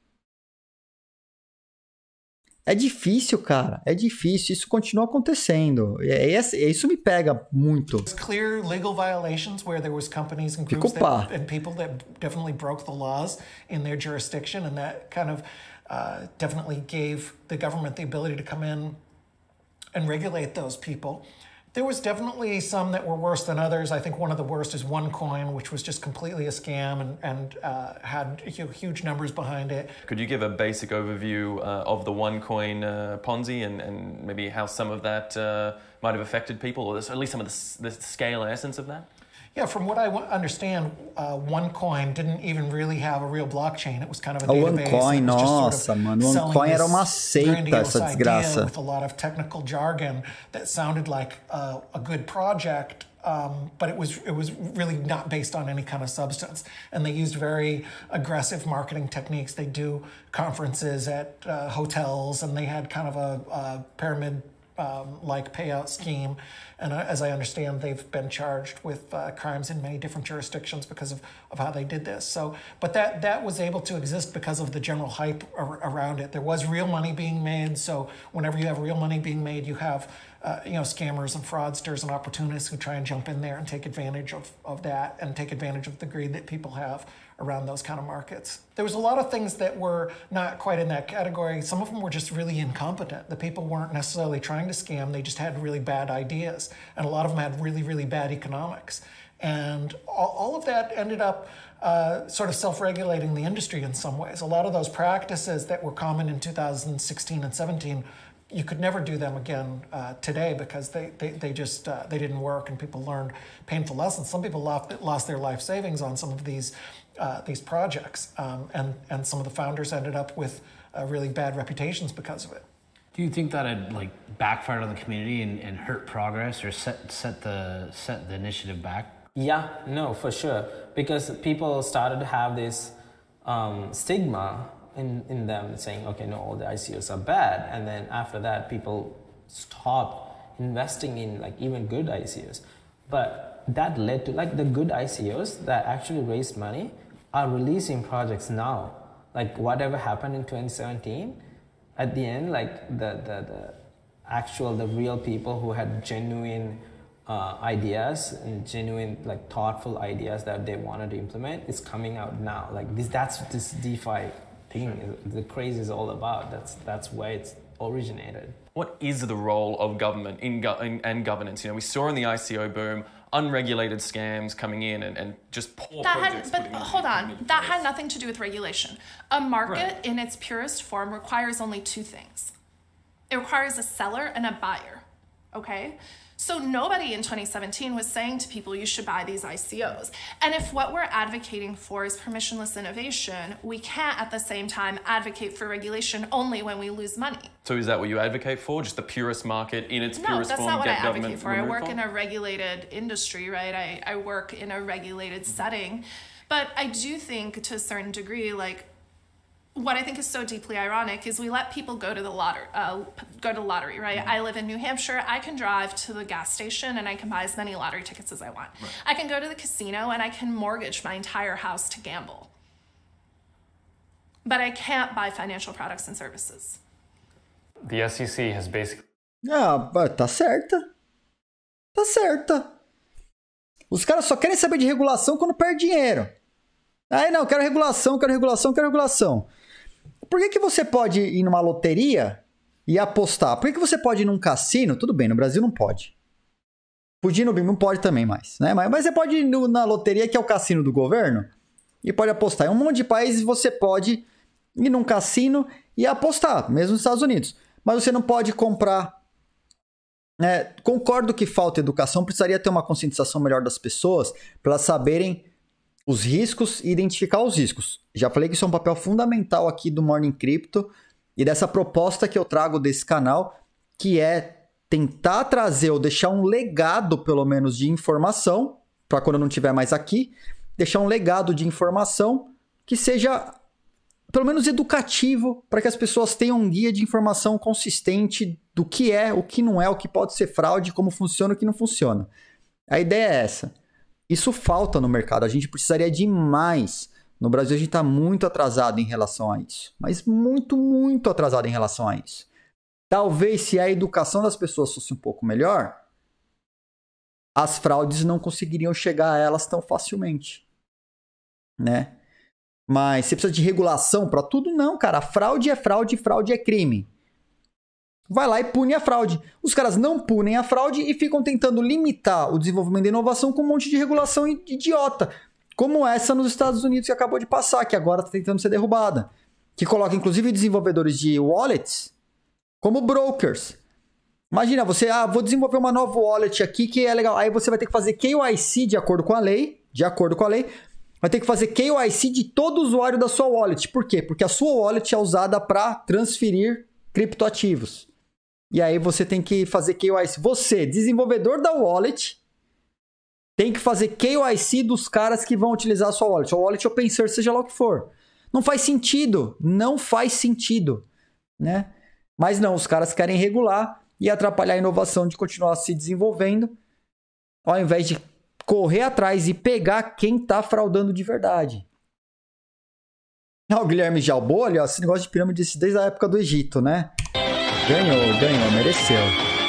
É difícil, cara, é difícil, isso continua acontecendo, é, é, é, isso me pega muito. Clear legal violations where there was companies and groups that, and people that definitely broke the laws in their jurisdiction, and that kind of uh, definitely gave the government the ability to come in and regulate those people. There was definitely some that were worse than others. I think one of the worst is OneCoin, which was just completely a scam and, and uh, had huge numbers behind it. Could you give a basic overview uh, of the OneCoin uh, Ponzi and, and maybe how some of that uh, might have affected people, or at least some of the, the scale and essence of that? Yeah, from what I understand, uh, OneCoin didn't even really have a real blockchain. It was kind of a a database. OneCoin, nossa, mano. OneCoin era uma seita, essa desgraça. With a lot of technical jargon that sounded like uh, a good project, um, but it was it was really not based on any kind of substance. And they used very aggressive marketing techniques. They do conferences at uh, hotels, and they had kind of a, a pyramid Um, like payout scheme, and uh, as I understand, they've been charged with uh, crimes in many different jurisdictions because of, of how they did this. So, but that that was able to exist because of the general hype ar around it. There was real money being made. So whenever you have real money being made, you have uh, you know scammers and fraudsters and opportunists who try and jump in there and take advantage of of that and take advantage of the greed that people have around those kind of markets. There was a lot of things that were not quite in that category. Some of them were just really incompetent. The people weren't necessarily trying to scam. They just had really bad ideas. And a lot of them had really, really bad economics. And all, all of that ended up uh, sort of self-regulating the industry in some ways. A lot of those practices that were common in two thousand sixteen and seventeen, you could never do them again uh, today because they, they, they just uh, they didn't work and people learned painful lessons. Some people lost, lost their life savings on some of these uh, these projects, um, and, and some of the founders ended up with uh, really bad reputations because of it. Do you think that it like backfired on the community and, and hurt progress or set set the set the initiative back? Yeah, no, for sure. Because people started to have this um, stigma in, in them saying, okay, no, all the I C Os are bad. And then after that, people stopped investing in like even good I C Os. But that led to like the good I C Os that actually raised money are releasing projects now. Like whatever happened in twenty seventeen, at the end, like the, the, the actual, the real people who had genuine uh, ideas and genuine, like thoughtful ideas that they wanted to implement is coming out now. Like this, that's what this DeFi thing, the craze is all about. That's, that's where it's originated. What is the role of government in, go in and governance? You know, we saw in the I C O boom, unregulated scams coming in and, and just poor that projects. Had, but hold on, that had nothing to do with regulation. A market right. in its purest form requires only two things. It requires a seller and a buyer, okay? So nobody in twenty seventeen was saying to people, you should buy these I C Os. And if what we're advocating for is permissionless innovation, we can't at the same time advocate for regulation only when we lose money. So is that what you advocate for? Just the purest market in its no, purest form? No, that's not what I advocate for. I work from? in a regulated industry, right? I, I work in a regulated setting. But I do think to a certain degree, like, what I think is so deeply ironic is we let people go to the lottery, uh, go to the lottery, right? Mm-hmm. I live in New Hampshire. I can drive to the gas station and I can buy as many lottery tickets as I want. Right. I can go to the casino and I can mortgage my entire house to gamble. But I can't buy financial products and services. The S E C has basically... Ah, tá certa. Tá certa. Os caras só querem saber de regulação quando perde dinheiro. Aí não, quero regulação, quero regulação, quero regulação. Por que que você pode ir numa loteria e apostar? Por que que você pode ir num cassino? Tudo bem, no Brasil não pode. Fugir no B I M não pode também mais, né? Mas, mas você pode ir no, na loteria, que é o cassino do governo, e pode apostar. Em um monte de países você pode ir num cassino e apostar, mesmo nos Estados Unidos. Mas você não pode comprar. É, concordo que falta educação, precisaria ter uma conscientização melhor das pessoas para elas saberem os riscos e identificar os riscos. Já falei que isso é um papel fundamental aqui do Morning Crypto e dessa proposta que eu trago desse canal, que é tentar trazer ou deixar um legado, pelo menos, de informação, para quando eu não estiver mais aqui, deixar um legado de informação que seja, pelo menos, educativo, para que as pessoas tenham um guia de informação consistente do que é, o que não é, o que pode ser fraude, como funciona, o que não funciona. A ideia é essa. Isso falta no mercado, a gente precisaria de mais. No Brasil a gente está muito atrasado em relação a isso. Mas muito, muito atrasado em relação a isso. Talvez se a educação das pessoas fosse um pouco melhor, as fraudes não conseguiriam chegar a elas tão facilmente. Né? Mas você precisa de regulação para tudo? Não, cara. A fraude é fraude, fraude é crime. Vai lá e pune a fraude. Os caras não punem a fraude e ficam tentando limitar o desenvolvimento da inovação com um monte de regulação idiota, como essa nos Estados Unidos que acabou de passar, que agora está tentando ser derrubada, que coloca inclusive desenvolvedores de wallets como brokers. Imagina, você, ah, vou desenvolver uma nova wallet aqui que é legal. Aí você vai ter que fazer K Y C de acordo com a lei, de acordo com a lei, vai ter que fazer K Y C de todo usuário da sua wallet. Por quê? Porque a sua wallet é usada para transferir criptoativos. E aí você tem que fazer K Y C. Você, desenvolvedor da wallet, tem que fazer K Y C dos caras que vão utilizar a sua wallet. A wallet open source, seja lá o que for. Não faz sentido. Não faz sentido, né? Mas não, os caras querem regular e atrapalhar a inovação de continuar se desenvolvendo, ao invés de correr atrás e pegar quem está fraudando de verdade. Ah, o Guilherme Jalbo, olha, esse negócio de pirâmide desde a época do Egito, né? Ganhou, ganhou, mereceu.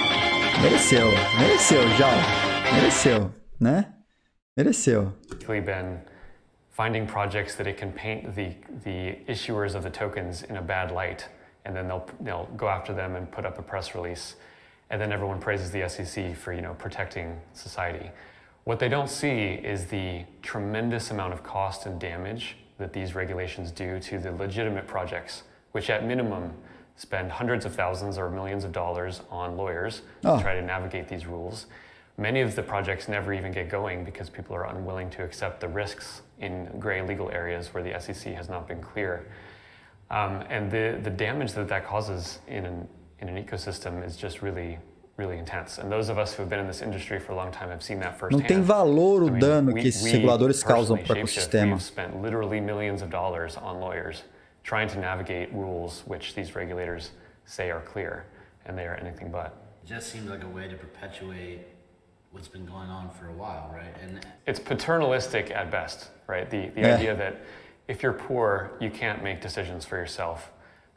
Mereceu, mereceu, Jal. Mereceu, né? Mereceu. Been finding projects that it can paint the, the issuers of the tokens in a bad light. And then they'll, they'll go after them and put up a press release. And then everyone praises the S E C for, you know, protecting society. What they don't see is the tremendous amount of cost and damage that these regulations do to the legitimate projects, which at minimum spend hundreds of thousands or millions of dollars on lawyers oh. to try to navigate these rules. Many of the projects never even get going because people are unwilling to accept the risks in gray legal areas where the S E C has not been clear. Um, and the, the damage that that causes in an, in an ecosystem is just really, really intense. And those of us who have been in this industry for a long time have seen that firsthand. Não tem valor o I mean, dano we, que esses reguladores causam para o ecossistema. We've spent literally millions of dollars on lawyers trying to navigate rules which these regulators say are clear, and they are anything but. It just seems like a way to perpetuate what's been going on for a while, right? And it's paternalistic at best, right? The, the yeah. idea that if you're poor, you can't make decisions for yourself.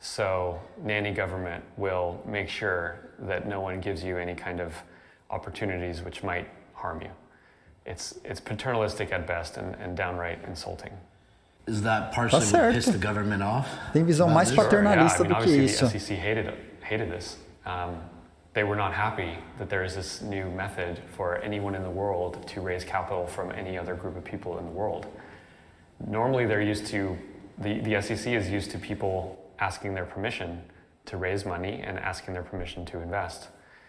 So nanny government will make sure that no one gives you any kind of opportunities which might harm you. It's, it's paternalistic at best and, and downright insulting. Is that partially tá what pissed the government off? Tem visão mais paternalista yeah, I mean, do que isso. The S E C hated, hated this. Um, they were not happy that there is this new method for anyone in the world to raise capital from any other group of people in the world. Normally they're used to, the, the S E C is used to people asking their permission to raise money and asking their permission to invest.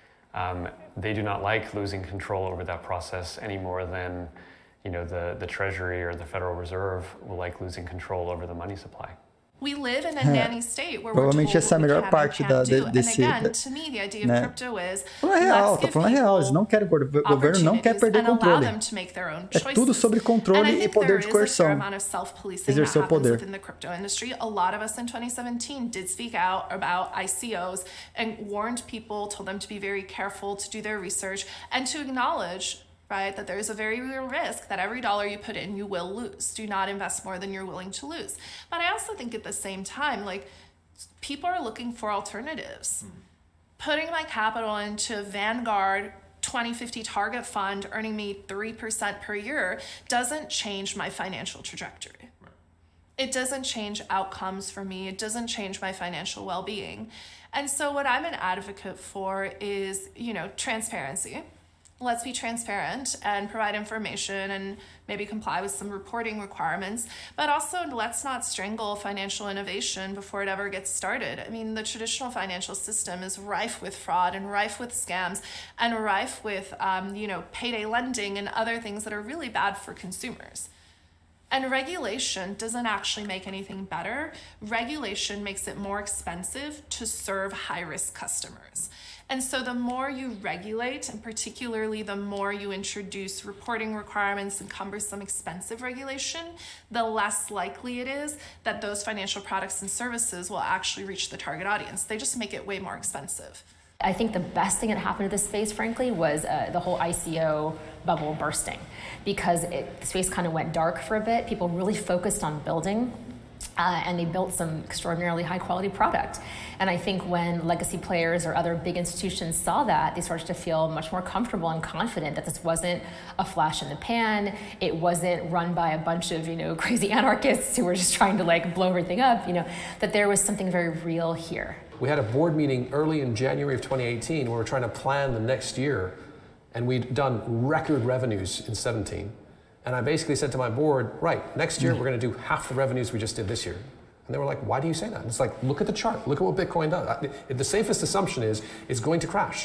Um, they do not like losing control over that process any more than, you know, the, the Treasury or the Federal Reserve will like losing control over the money supply. We live in a nanny state where Provavelmente we're told essa é a melhor what we parte can da, and can't do. desse... And again, to me, the idea né? of crypto is, falando real, let's tô give falando real, eles people não querem, o governo não quer perder and allow controle. them to make their own É choices. tudo sobre controle e poder de coerção. Exercer o poder. Within the crypto industry, a lot of us in twenty seventeen did speak out about I C Os and warned people, told them to be very careful, to do their research, and to acknowledge, right, that there is a very real risk that every dollar you put in, you will lose. Do not invest more than you're willing to lose. But I also think at the same time, like, people are looking for alternatives. Mm. Putting my capital into Vanguard twenty fifty target fund earning me three percent per year doesn't change my financial trajectory. Right. It doesn't change outcomes for me. It doesn't change my financial well-being. And so what I'm an advocate for is, you know, transparency. Let's be transparent and provide information and maybe comply with some reporting requirements, but also let's not strangle financial innovation before it ever gets started. I mean, the traditional financial system is rife with fraud and rife with scams and rife with, um, you know, payday lending and other things that are really bad for consumers. And regulation doesn't actually make anything better. Regulation makes it more expensive to serve high-risk customers. And so the more you regulate, and particularly the more you introduce reporting requirements and cumbersome, expensive regulation, the less likely it is that those financial products and services will actually reach the target audience. They just make it way more expensive. I think the best thing that happened to this space, frankly, was uh, the whole I C O bubble bursting, because it, the space kind of went dark for a bit. People really focused on building, uh, and they built some extraordinarily high-quality product. And I think when legacy players or other big institutions saw that, they started to feel much more comfortable and confident that this wasn't a flash in the pan. It wasn't run by a bunch of, you know, crazy anarchists who were just trying to like blow everything up. You know, that there was something very real here. We had a board meeting early in January of twenty eighteen where we were trying to plan the next year, and we'd done record revenues in seventeen. And I basically said to my board, right, next year we're going to do half the revenues we just did this year. And they were like, why do you say that? And it's like, look at the chart. Look at what Bitcoin does. The safest assumption is it's going to crash.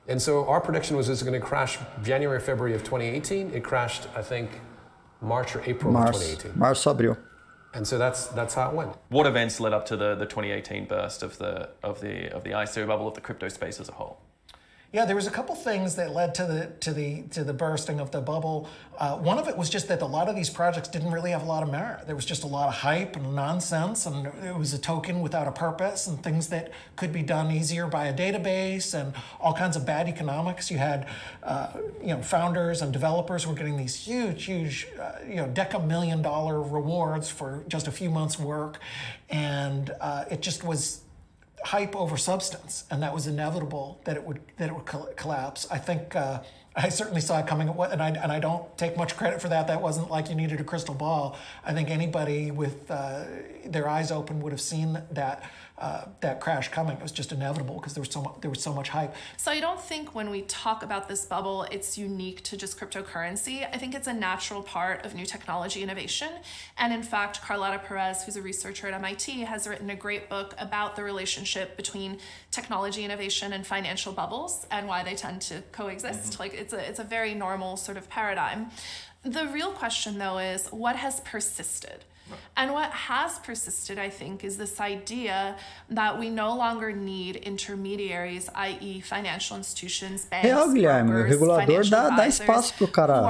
And so our prediction was it's going to crash January, February of twenty eighteen. It crashed, I think, March or April Março, of twenty eighteen. Março, abril. And so that's that's how it went. What events led up to the, the twenty eighteen burst of the of the of the I C O bubble, of the crypto space as a whole? Yeah, there was a couple things that led to the to the to the bursting of the bubble. Uh, one of it was just that a lot of these projects didn't really have a lot of merit. There was just a lot of hype and nonsense, and it was a token without a purpose, and things that could be done easier by a database, and all kinds of bad economics. You had, uh, you know, founders and developers were getting these huge, huge, uh, you know, deca million dollar rewards for just a few months' work, and uh, it just was hype over substance, and that was inevitable that it would that it would collapse. I think uh, I certainly saw it coming, and I and I don't take much credit for that. That wasn't like you needed a crystal ball. I think anybody with uh, their eyes open would have seen that uh, that crash coming. It was just inevitable because there was so much, there was so much hype. So I don't think when we talk about this bubble, it's unique to just cryptocurrency. I think it's a natural part of new technology innovation. And in fact, Carlota Perez, who's a researcher at M I T, has written a great book about the relationship between technology innovation and financial bubbles and why they tend to coexist. Mm-hmm. Like it's a, it's a very normal sort of paradigm. The real question, though, is what has persisted? And what has persisted, I think, is this idea that we no longer need intermediaries, that is financial institutions, banks, Real, Guilherme, o regulador dá, dá espaço para o cara,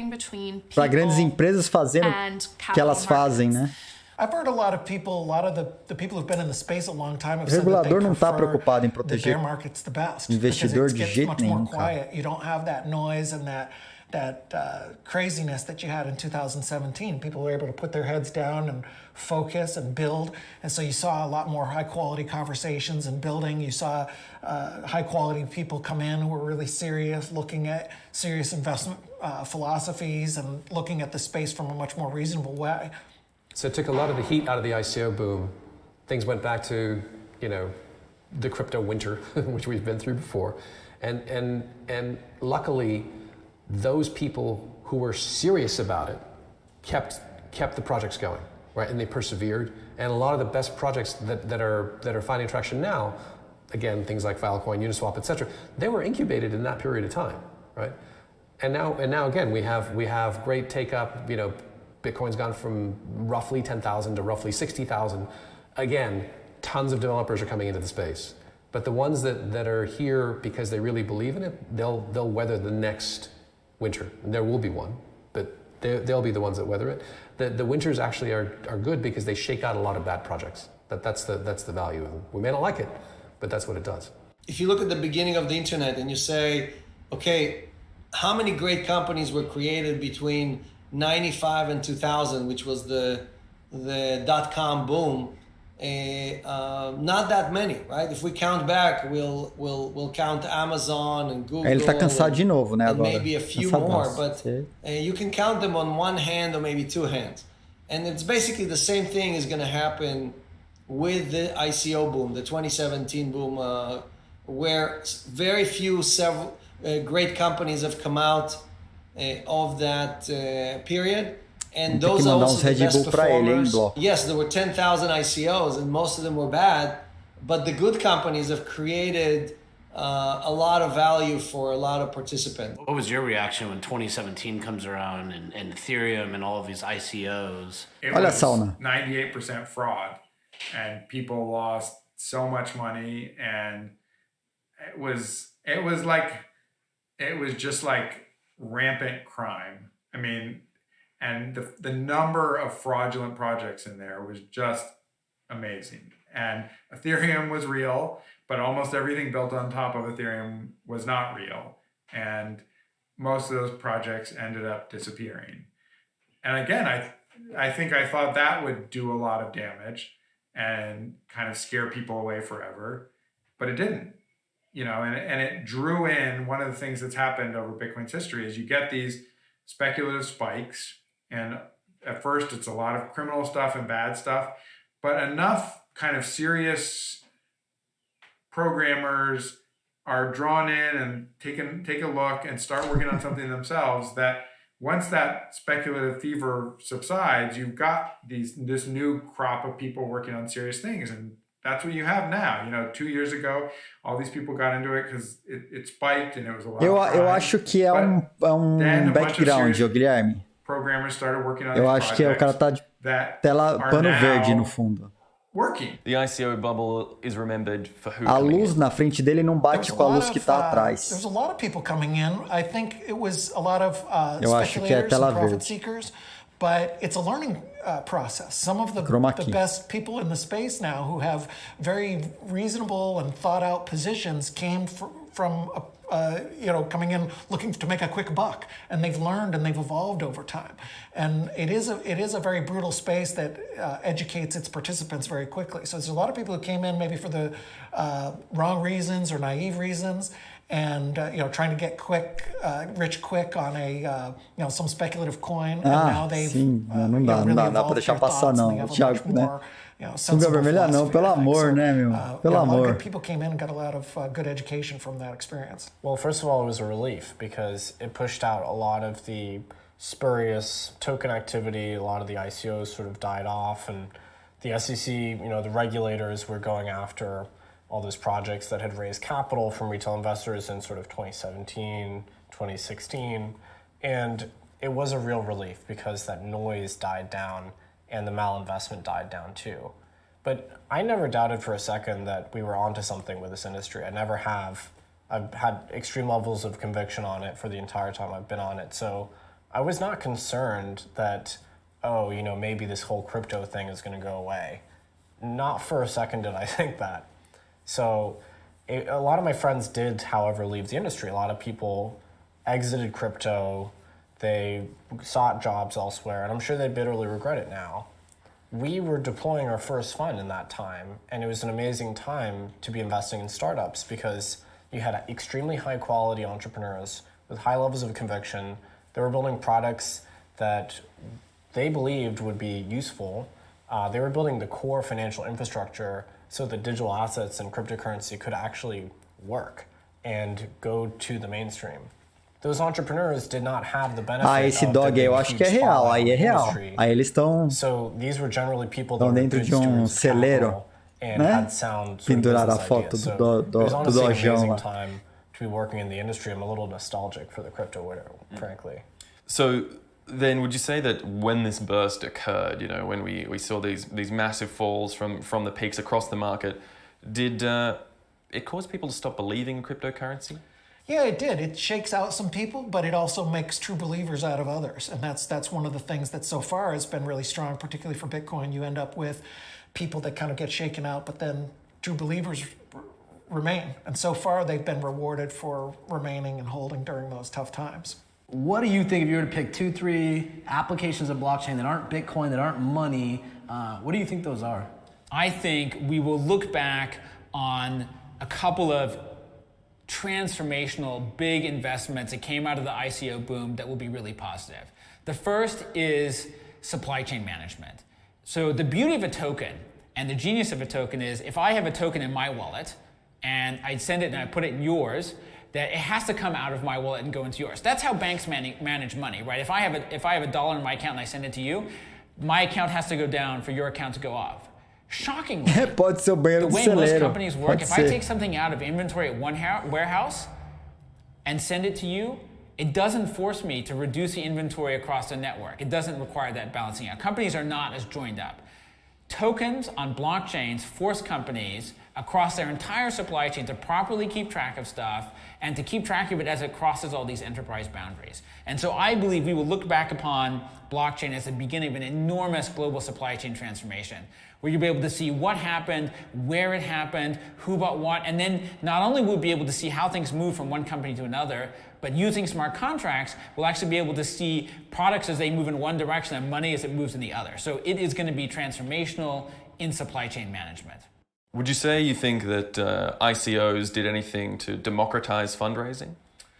para grandes empresas fazendo o que elas fazem, né? I've heard a lot of people, a lot of the, the people who've been in the space a long time have o said that they regulador não está preocupado em the proteger bear market's the best, investidor de because jeito much more nenhum, quiet. cara. You don't have that noise and that that uh, craziness that you had in two thousand seventeen. People were able to put their heads down and focus and build. And so you saw a lot more high quality conversations and building. You saw uh, high quality people come in who were really serious, looking at serious investment uh, philosophies and looking at the space from a much more reasonable way. So it took a lot of the heat out of the I C O boom. Things went back to, you know, the crypto winter, which we've been through before. And, and, and luckily, those people who were serious about it kept kept the projects going, right? And they persevered. And a lot of the best projects that, that are that are finding traction now, again, things like Filecoin, Uniswap, et cetera, they were incubated in that period of time, right? And now and now again, we have we have great take up. You know, Bitcoin's gone from roughly ten thousand to roughly sixty thousand. Again, tons of developers are coming into the space. But the ones that, that are here because they really believe in it, they'll they'll weather the next winter. And there will be one, but they, they'll be the ones that weather it. The, the winters actually are, are good because they shake out a lot of bad projects. That, that's, the, that's the value of them. We may not like it, but that's what it does. If you look at the beginning of the internet and you say, okay, how many great companies were created between ninety-five and two thousand, which was the, the dot-com boom, Uh, uh, not that many, right? If we count back, we'll we'll we'll count Amazon and Google. Ele tá cansado de novo, né, agora. Maybe a few cansado more, nossa. but uh, you can count them on one hand or maybe two hands. And it's basically the same thing is going to happen with the I C O boom, the twenty seventeen boom, uh, where very few several uh, great companies have come out uh, of that uh, period. And those are also the best performers. Yes, there were ten thousand I C Os and most of them were bad, but the good companies have created uh, a lot of value for a lot of participants. What was your reaction when twenty seventeen comes around and, and Ethereum and all of these I C Os? It was ninety-eight percent fraud and people lost so much money, and it was, it was like, it was just like rampant crime. I mean, and the, the number of fraudulent projects in there was just amazing. And Ethereum was real, but almost everything built on top of Ethereum was not real. And most of those projects ended up disappearing. And again, I, I think I thought that would do a lot of damage and kind of scare people away forever, but it didn't. You know, and, and it drew in, one of the things that's happened over Bitcoin's history is you get these speculative spikes. And at first it's a lot of criminal stuff and bad stuff, but enough kind of serious programmers are drawn in and take a, take a look and start working on something themselves that once that speculative fever subsides, you've got these this new crop of people working on serious things. And that's what you have now. You know, two years ago, all these people got into it because it, it spiked and it was a lot eu, of eu acho que é um, é um background, ô, Guilherme. Programmers started working on eu acho que o cara tá de tela pano verde no fundo. Working. The I C O bubble is remembered for who? A luz na frente dele não bate com a luz que tá atrás. There's a lot of people coming in. I think it was a lot of uh, eu acho que é tela verde. Seekers, but it's a learning uh, process. Some of the, the best people in the space now who have very reasonable and thought out positions came fr from a Uh, you know, coming in looking to make a quick buck, and they've learned and they've evolved over time. And it is a it is a very brutal space that uh, educates its participants very quickly. So there's a lot of people who came in maybe for the uh, wrong reasons or naive reasons, and uh, you know, trying to get quick, uh, rich quick on a uh, you know, some speculative coin. And ah, now they've sim, uh, não dá, you know, não really dá, dá pra deixar passar não, Thiago, né? You know, Sunga vermelha não, pelo amor, né, meu? Uh, pelo yeah, amor. A lot of good people came in and got a lot of uh, good education from that experience. Well, first of all, it was a relief because it pushed out a lot of the spurious token activity. A lot of the I C Os sort of died off, and the S E C, you know, the regulators were going after all those projects that had raised capital from retail investors in sort of twenty seventeen, twenty sixteen, and it was a real relief because that noise died down and the malinvestment died down too. But I never doubted for a second that we were onto something with this industry. I never have. I've had extreme levels of conviction on it for the entire time I've been on it. So I was not concerned that, oh, you know, maybe this whole crypto thing is going to go away. Not for a second did I think that. So it, a lot of my friends did, however, leave the industry. A lot of people exited crypto. They sought jobs elsewhere, and I'm sure they bitterly regret it now. We were deploying our first fund in that time, and it was an amazing time to be investing in startups because you had extremely high-quality entrepreneurs with high levels of conviction. They were building products that they believed would be useful. Uh, they were building the core financial infrastructure so that digital assets and cryptocurrency could actually work and go to the mainstream. Those entrepreneurs did not have the benefit ah, esse dog aí eu acho que é real, aí é real. Aí eles estão so these were generally people estão dentro de um celeiro, né? Pendurar a foto do, do, do, do dojão lá. To be working in the industry, I'm a little nostalgic for the crypto world, frankly. So then would you say that when this burst occurred, you know, when we, we saw these these massive falls from, from the peaks across the market, did uh, it cause people to stop believing in cryptocurrency? Yeah, it did. It shakes out some people, but it also makes true believers out of others. And that's that's one of the things that so far has been really strong, particularly for Bitcoin. You end up with people that kind of get shaken out, but then true believers remain. And so far, they've been rewarded for remaining and holding during those tough times. What do you think if you were to pick two, three applications of blockchain that aren't Bitcoin, that aren't money? Uh, what do you think those are? I think we will look back on a couple of transformational big investments that came out of the I C O boom that will be really positive. The first is supply chain management. So the beauty of a token and the genius of a token is if I have a token in my wallet and I send it and I put it in yours, that it has to come out of my wallet and go into yours. That's how banks man manage money, right? If I have a, if I have a dollar in my account and I send it to you, my account has to go down for your account to go up. Shockingly, Pode ser o banheiro the way do most celeiro. companies work, Pode if ser. I take something out of inventory at one warehouse and send it to you, it doesn't force me to reduce the inventory across the network. It doesn't require that balancing out. Companies are not as joined up. Tokens on blockchains force companies across their entire supply chain to properly keep track of stuff and to keep track of it as it crosses all these enterprise boundaries. And so I believe we will look back upon blockchain as the beginning of an enormous global supply chain transformation, where you'll be able to see what happened, where it happened, who bought what, and then not only will we be able to see how things move from one company to another, but using smart contracts, we'll actually be able to see products as they move in one direction and money as it moves in the other. So it is going to be transformational in supply chain management. Would you say you think that uh, I C Os did anything to democratize fundraising?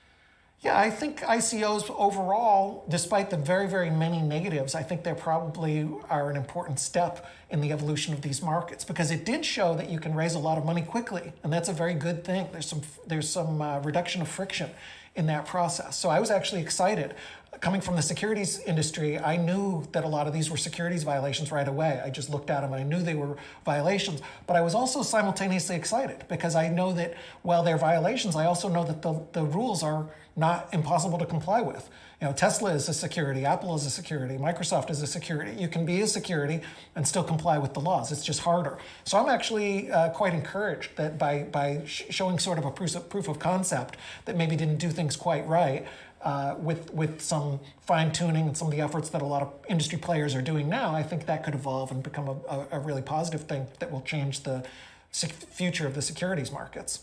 Yeah, I think I C Os overall, despite the very, very many negatives, I think they probably are an important step in the evolution of these markets because it did show that you can raise a lot of money quickly, and that's a very good thing. There's some there's some uh, reduction of friction in that process. So I was actually excited. Coming from the securities industry, I knew that a lot of these were securities violations right away. I just looked at them and I knew they were violations. But I was also simultaneously excited because I know that while they're violations, I also know that the, the rules are not impossible to comply with. You know, Tesla is a security, Apple is a security, Microsoft is a security. You can be a security and still comply with the laws. It's just harder. So I'm actually uh, quite encouraged that by, by sh showing sort of a proof of, proof of concept that maybe didn't do things quite right, uh, with, with some fine-tuning and some of the efforts that a lot of industry players are doing now, I think that could evolve and become a, a, a really positive thing that will change the future of the securities markets.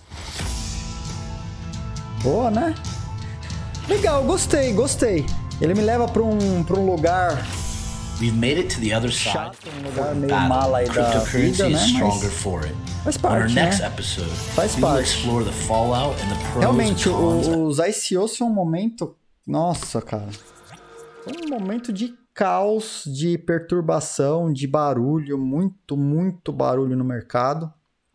Boa, né? Legal, gostei, gostei. Ele me leva para um, para um lugar. We've made it to the other side. Chato, um lugar meio mal aí da vida, né? Mas faz parte, On our next né? episode, Faz we will parte. explore the fallout and the pros Realmente, and cons. o, os I C Os foi um momento... Nossa, cara. Foi um momento de caos, de perturbação, de barulho. Muito, muito barulho no mercado.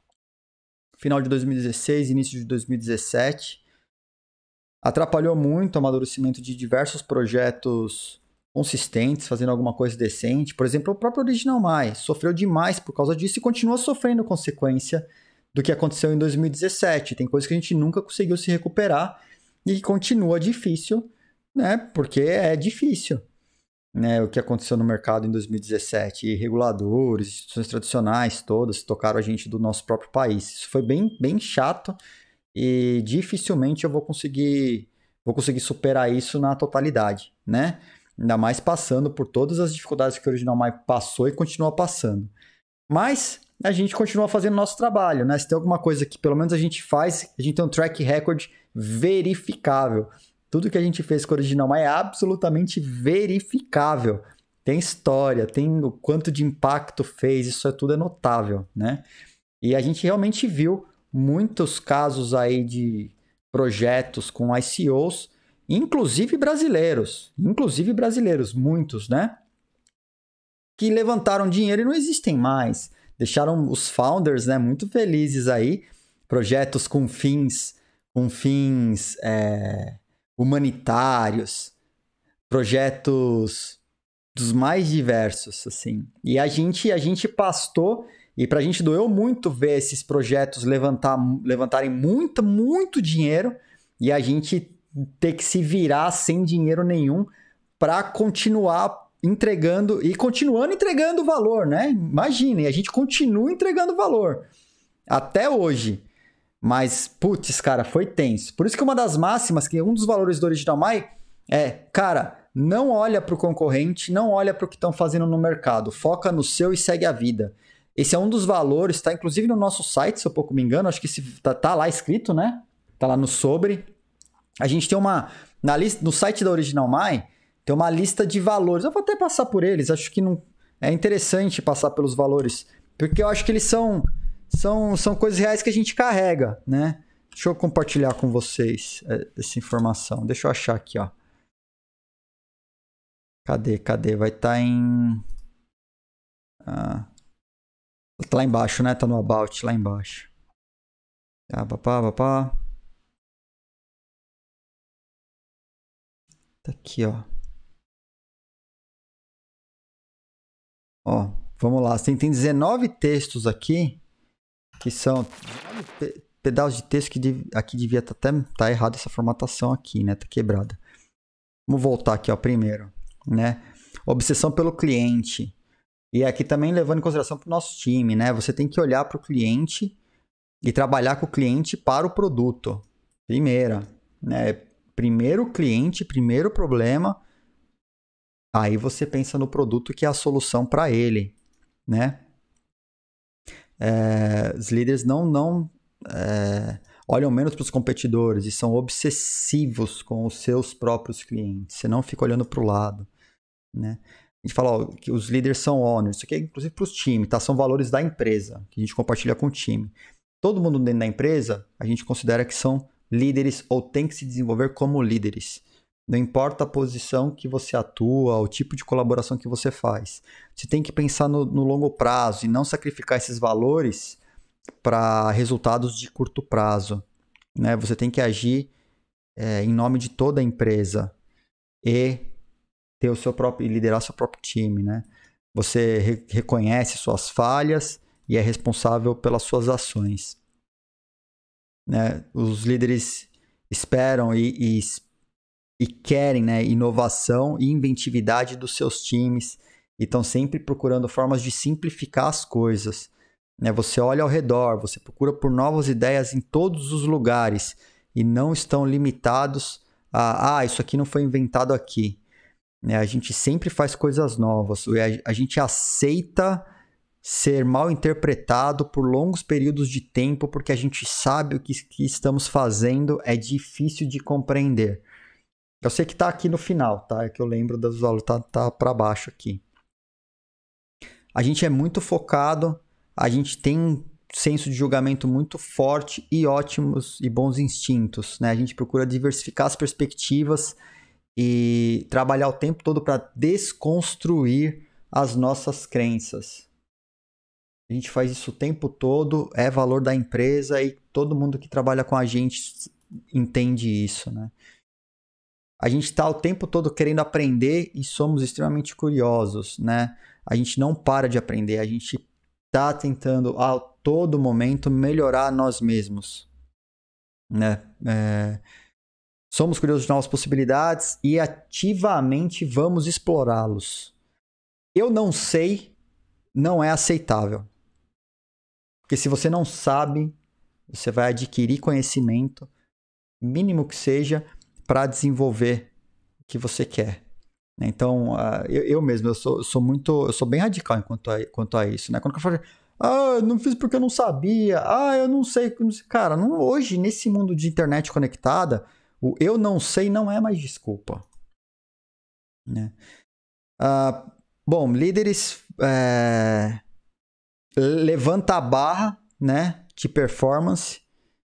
Final de dois mil e dezesseis, início de dois mil e dezessete. Atrapalhou muito o amadurecimento de diversos projetos consistentes, fazendo alguma coisa decente. Por exemplo, o próprio Original Mai sofreu demais por causa disso e continua sofrendo consequência do que aconteceu em dois mil e dezessete. Tem coisas que a gente nunca conseguiu se recuperar e que continua difícil, né? Porque é difícil, né? O que aconteceu no mercado em dois mil e dezessete. E reguladores, instituições tradicionais todas tocaram a gente do nosso próprio país. Isso foi bem, bem chato. E dificilmente eu vou conseguir, vou conseguir superar isso na totalidade, né? Ainda mais passando por todas as dificuldades que o Original Mai passou e continua passando. Mas a gente continua fazendo nosso trabalho, né? Se tem alguma coisa que pelo menos a gente faz, a gente tem um track record verificável. Tudo que a gente fez com o Original Mai é absolutamente verificável. Tem história, tem o quanto de impacto fez, isso é tudo é notável, né? E a gente realmente viu muitos casos aí de projetos com I C Os, inclusive brasileiros, inclusive brasileiros, muitos, né? Que levantaram dinheiro e não existem mais. Deixaram os founders, né, muito felizes aí. Projetos com fins, com fins é, humanitários, projetos dos mais diversos, assim. E a gente, a gente pastou. E pra gente doeu muito ver esses projetos levantar, levantarem muito, muito dinheiro e a gente ter que se virar sem dinheiro nenhum para continuar entregando e continuando entregando valor, né? Imaginem, a gente continua entregando valor até hoje. Mas, putz, cara, foi tenso. Por isso que uma das máximas, que um dos valores do Original Mai é, cara, não olha pro concorrente, não olha pro que estão fazendo no mercado, foca no seu e segue a vida. Esse é um dos valores, está inclusive no nosso site, se eu pouco me engano, acho que esse, tá, tá lá escrito, né? Tá lá no sobre. A gente tem uma, na lista, no site da Original Mai, tem uma lista de valores. Eu vou até passar por eles, acho que não é interessante passar pelos valores, porque eu acho que eles são, são, são coisas reais que a gente carrega, né? Deixa eu compartilhar com vocês essa informação. Deixa eu achar aqui, ó. Cadê, cadê? Vai estar tá em... Ah... Tá lá embaixo, né? Tá no About, lá embaixo. Tá, papá, papá. Tá aqui, ó. Ó, vamos lá. Tem, tem dezenove textos aqui, que são pe pedaços de texto que dev, aqui devia tá, até tá errado essa formatação aqui, né? Tá quebrada. Vamos voltar aqui, ó, primeiro, né? Obsessão pelo cliente. E aqui também levando em consideração para o nosso time, né? Você tem que olhar para o cliente e trabalhar com o cliente para o produto. Primeira, né? Primeiro o cliente, primeiro o problema. Aí você pensa no produto que é a solução para ele, né? É, os líderes não, não é, olham menos para os competidores e são obsessivos com os seus próprios clientes. Você não fica olhando para o lado, né? A gente fala ó, que os líderes são owners, isso aqui é inclusive para os times, tá? São valores da empresa, que a gente compartilha com o time. Todo mundo dentro da empresa, a gente considera que são líderes ou tem que se desenvolver como líderes. Não importa a posição que você atua, o tipo de colaboração que você faz. Você tem que pensar no, no longo prazo e não sacrificar esses valores para resultados de curto prazo, né? Você tem que agir é, em nome de toda a empresa e ter o seu próprio, liderar seu próprio time, né? Você re- reconhece suas falhas e é responsável pelas suas ações. Né? Os líderes esperam e, e, e querem, né, inovação e inventividade dos seus times e estão sempre procurando formas de simplificar as coisas. Né? Você olha ao redor, você procura por novas ideias em todos os lugares e não estão limitados a, ah, isso aqui não foi inventado aqui. Né? A gente sempre faz coisas novas, a, a gente aceita ser mal interpretado por longos períodos de tempo porque a gente sabe o que, que estamos fazendo é difícil de compreender. Eu sei que está aqui no final, tá? É que eu lembro dos valores, tá, tá para baixo aqui. A gente é muito focado, a gente tem um senso de julgamento muito forte e ótimos e bons instintos, né? A gente procura diversificar as perspectivas e trabalhar o tempo todo para desconstruir as nossas crenças. A gente faz isso o tempo todo, é valor da empresa e todo mundo que trabalha com a gente entende isso, né? A gente está o tempo todo querendo aprender e somos extremamente curiosos, né? A gente não para de aprender, a gente está tentando a todo momento melhorar nós mesmos, né? É... Somos curiosos de novas possibilidades e ativamente vamos explorá-los. Eu não sei, não é aceitável. Porque se você não sabe, você vai adquirir conhecimento, mínimo que seja, para desenvolver o que você quer. Então, uh, eu, eu mesmo, eu sou, eu sou muito, eu sou bem radical quanto a, quanto a isso. Né? Quando eu falo, ah, eu não fiz porque eu não sabia, ah, eu não sei. Cara, não, hoje, nesse mundo de internet conectada, o eu não sei não é mais desculpa. Né? Uh, bom, líderes... É... levanta a barra, né, de performance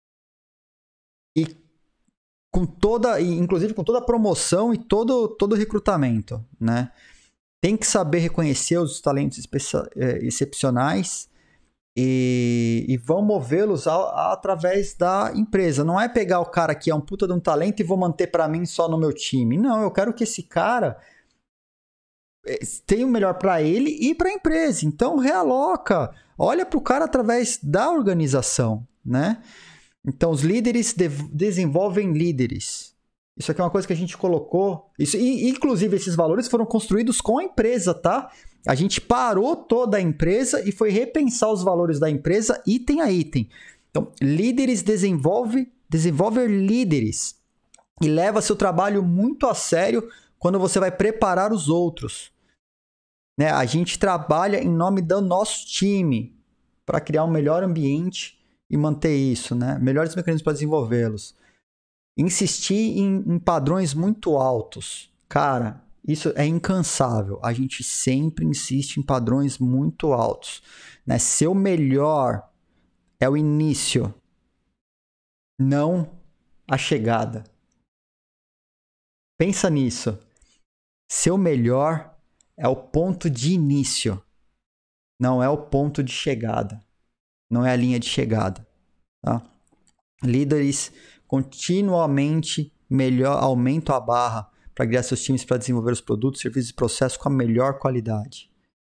e com toda, inclusive com toda a promoção e todo todo recrutamento, né? Tem que saber reconhecer os talentos especia- excepcionais e, e vão movê-los a, a, através da empresa. Não é pegar o cara que é um puta de um talento e vou manter para mim só no meu time. Não, eu quero que esse cara tem o melhor para ele e para a empresa. Então, realoca. Olha para o cara através da organização, né? Então, os líderes de- desenvolvem líderes. Isso aqui é uma coisa que a gente colocou. Isso, e, inclusive, esses valores foram construídos com a empresa, tá? A gente parou toda a empresa e foi repensar os valores da empresa item a item. Então, líderes desenvolve, desenvolver líderes. E leva seu trabalho muito a sério quando você vai preparar os outros. Né? A gente trabalha em nome do nosso time para criar um melhor ambiente e manter isso, né? Melhores mecanismos para desenvolvê-los. Insistir em, em padrões muito altos. Cara, isso é incansável. A gente sempre insiste em padrões muito altos. Né? Seu melhor é o início, não a chegada. Pensa nisso. Seu melhor é o ponto de início, não é o ponto de chegada, não é a linha de chegada. Tá? Líderes continuamente melhor, aumentam a barra para guiar seus times para desenvolver os produtos, serviços e processos com a melhor qualidade.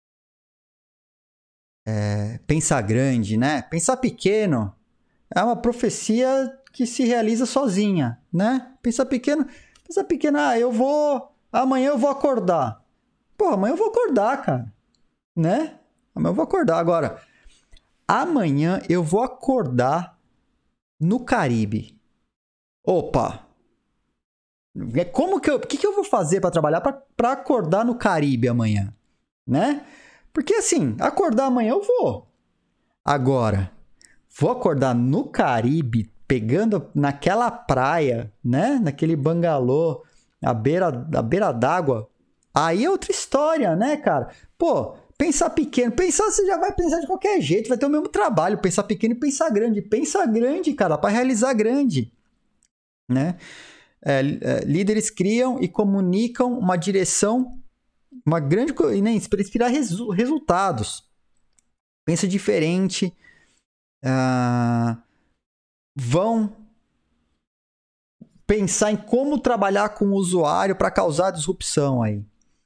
É, pensar grande, né? Pensar pequeno é uma profecia que se realiza sozinha, né? Pensar pequeno, pensar pequeno, ah, eu vou, amanhã eu vou acordar. Pô, amanhã eu vou acordar, cara, né? Amanhã eu vou acordar. Agora, amanhã eu vou acordar no Caribe. Opa! Como que eu, o que, que eu vou fazer para trabalhar para acordar no Caribe amanhã, né? Porque assim, acordar amanhã eu vou. Agora, vou acordar no Caribe, pegando naquela praia, né? Naquele bangalô, à beira, à beira d'água. Aí é outra história, né, cara? Pô, pensar pequeno, pensar, você já vai pensar de qualquer jeito, vai ter o mesmo trabalho, pensar pequeno e pensar grande. Pensa grande, cara, para realizar grande, né? É, é, líderes criam e comunicam uma direção, uma grande, né, para inspirar resu- resultados. Pensa diferente, uh, vão pensar em como trabalhar com o usuário para causar disrupção aí.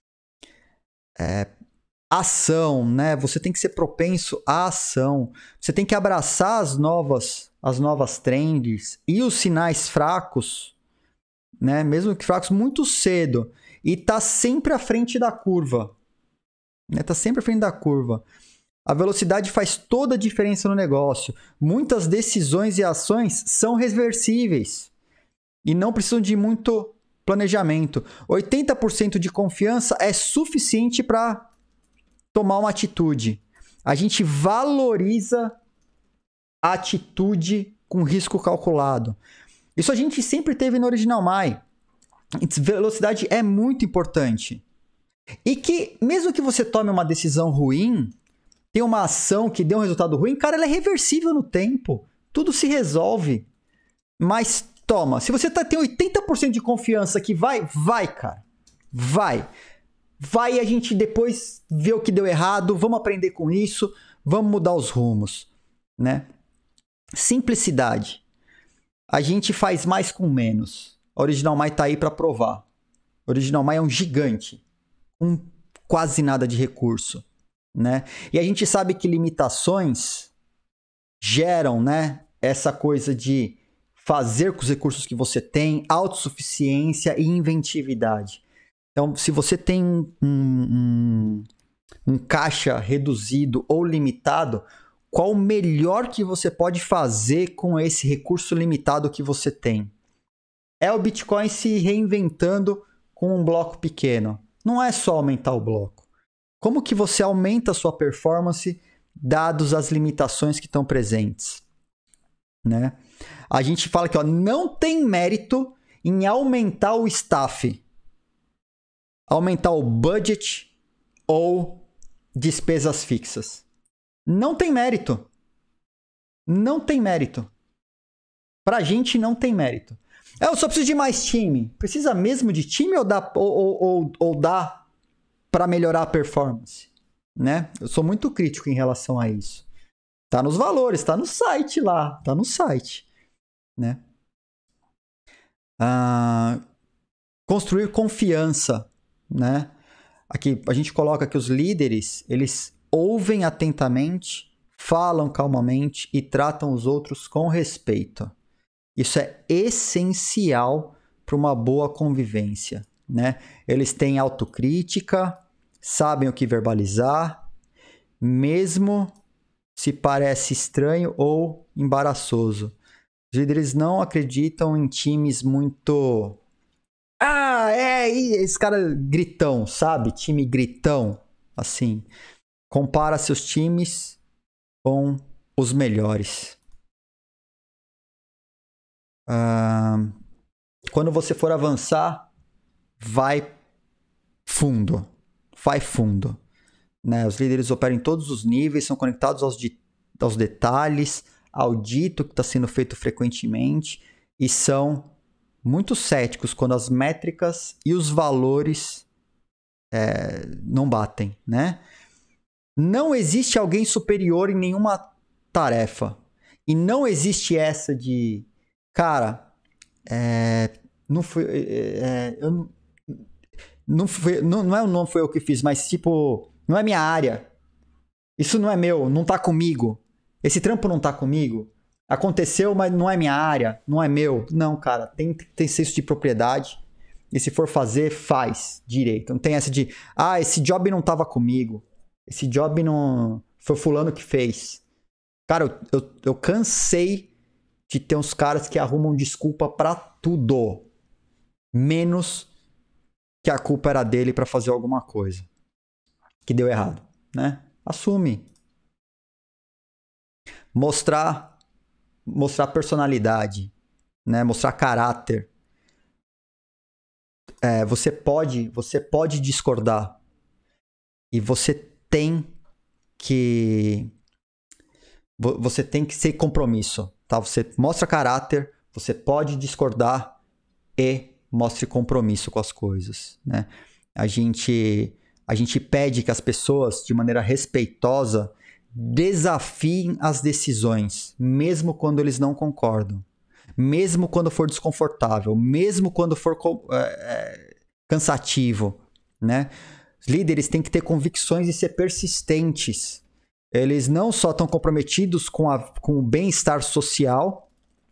É, ação, né? Você tem que ser propenso à ação. Você tem que abraçar as novas, as novas trends e os sinais fracos, né? Mesmo que fracos, muito cedo. E tá sempre à frente da curva. Né? Tá sempre à frente da curva. A velocidade faz toda a diferença no negócio. Muitas decisões e ações são reversíveis e não precisam de muito planejamento. oitenta por cento de confiança é suficiente para tomar uma atitude. A gente valoriza a atitude com risco calculado. Isso a gente sempre teve no Original M I. Velocidade é muito importante. E que, mesmo que você tome uma decisão ruim, tem uma ação que dê um resultado ruim, cara, ela é reversível no tempo. Tudo se resolve. Mas toma, se você tá, tem oitenta por cento de confiança que vai, vai, cara. Vai. Vai e a gente depois vê o que deu errado, vamos aprender com isso, vamos mudar os rumos, né? Simplicidade. A gente faz mais com menos. A Original M I tá aí para provar. A Original M I é um gigante, com quase nada de recurso, né? E a gente sabe que limitações geram, né, essa coisa de fazer com os recursos que você tem, autossuficiência e inventividade. Então, se você tem um, um, um caixa reduzido ou limitado, qual o melhor que você pode fazer com esse recurso limitado que você tem? É o Bitcoin se reinventando com um bloco pequeno. Não é só aumentar o bloco. Como que você aumenta a sua performance dados as limitações que estão presentes? Né? A gente fala que ó, não tem mérito em aumentar o staff, aumentar o budget ou despesas fixas. Não tem mérito. Não tem mérito. Pra gente não tem mérito. Eu só preciso de mais time. Precisa mesmo de time ou dá, ou, ou, ou, ou dá para melhorar a performance? Né? Eu sou muito crítico em relação a isso. Tá nos valores, tá no site lá. Tá no site. Né? Ah, construir confiança. Né? Aqui a gente coloca que os líderes, eles ouvem atentamente, falam calmamente e tratam os outros com respeito. Isso é essencial para uma boa convivência, né? Eles têm autocrítica, sabem o que verbalizar, mesmo se parece estranho ou embaraçoso. Os líderes não acreditam em times muito... Ah, é, esse cara gritão, sabe? Time gritão, assim. Compara seus times com os melhores. Uh, quando você for avançar, vai fundo. Vai fundo. Né? Os líderes operam em todos os níveis, são conectados aos, de, aos detalhes, auditam o que está sendo feito frequentemente e são muito céticos quando as métricas e os valores é, não batem, né? Não existe alguém superior em nenhuma tarefa. E não existe essa de... Cara, é, não foi... É, eu, não, foi não, não, é, não foi eu que fiz, mas tipo... Não é minha área. Isso não é meu, não tá comigo. Esse trampo não tá comigo. Aconteceu, mas não é minha área, não é meu. Não, cara, tem que ter senso de propriedade. E se for fazer, faz direito. Não tem essa de... Ah, esse job não tava comigo. Esse job não... Foi fulano que fez. Cara, eu, eu, eu cansei de ter uns caras que arrumam desculpa pra tudo. Menos que a culpa era dele pra fazer alguma coisa que deu errado, né? Assume. Mostrar, mostrar personalidade, né? Mostrar caráter. É, você pode, você pode discordar. E você tem que você tem que ser compromisso, tá? Você mostra caráter, você pode discordar e mostre compromisso com as coisas, né? A gente a gente pede que as pessoas, de maneira respeitosa, desafiem as decisões, mesmo quando eles não concordam. mesmo quando for desconfortável, mesmo quando for é, é, cansativo, né? Os líderes têm que ter convicções e ser persistentes. Eles não só estão comprometidos com, a, com o bem-estar social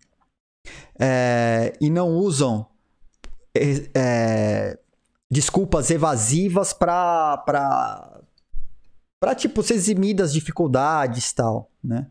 é, e não usam é, é, desculpas evasivas para para tipo se eximir das dificuldades e tal, né?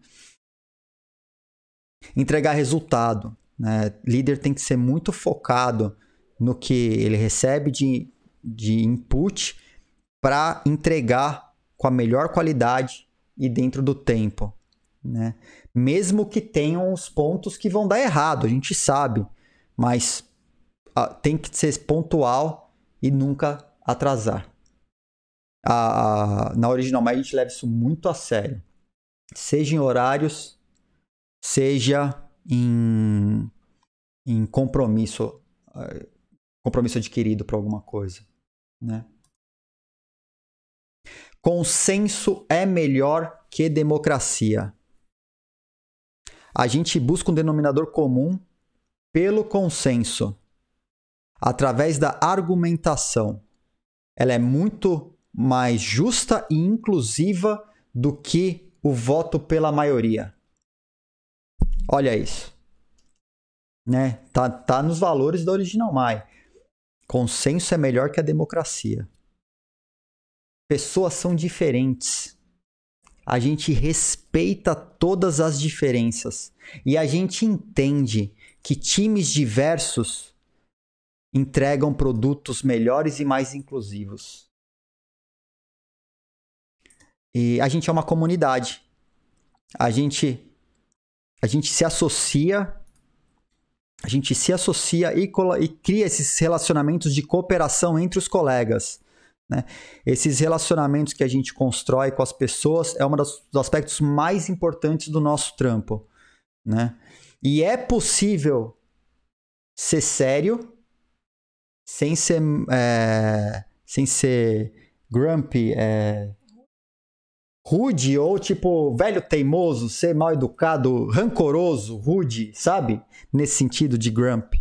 Entregar resultado, né? Líder tem que ser muito focado no que ele recebe de, de input para entregar com a melhor qualidade e dentro do tempo, né? Mesmo que tenham os pontos que vão dar errado, a gente sabe, mas ah, tem que ser pontual e nunca atrasar. Ah, na Original Mind a gente leva isso muito a sério, seja em horários, seja em, em compromisso, compromisso adquirido para alguma coisa, né? Consenso é melhor que democracia. A gente busca um denominador comum pelo consenso, através da argumentação. Ela é muito mais justa e inclusiva do que o voto pela maioria. Olha isso, né? Tá, tá nos valores da Original Mai. Consenso é melhor que a democracia. Pessoas são diferentes. A gente respeita todas as diferenças e a gente entende que times diversos entregam produtos melhores e mais inclusivos. E a gente é uma comunidade. A gente A gente se associa, a gente se associa e, e cria esses relacionamentos de cooperação entre os colegas, né? Esses relacionamentos que a gente constrói com as pessoas é um dos aspectos mais importantes do nosso trampo, né? E é possível ser sério sem ser, é, sem ser grumpy, é, rude ou tipo velho teimoso, ser mal educado, rancoroso, rude, sabe? Nesse sentido de grump.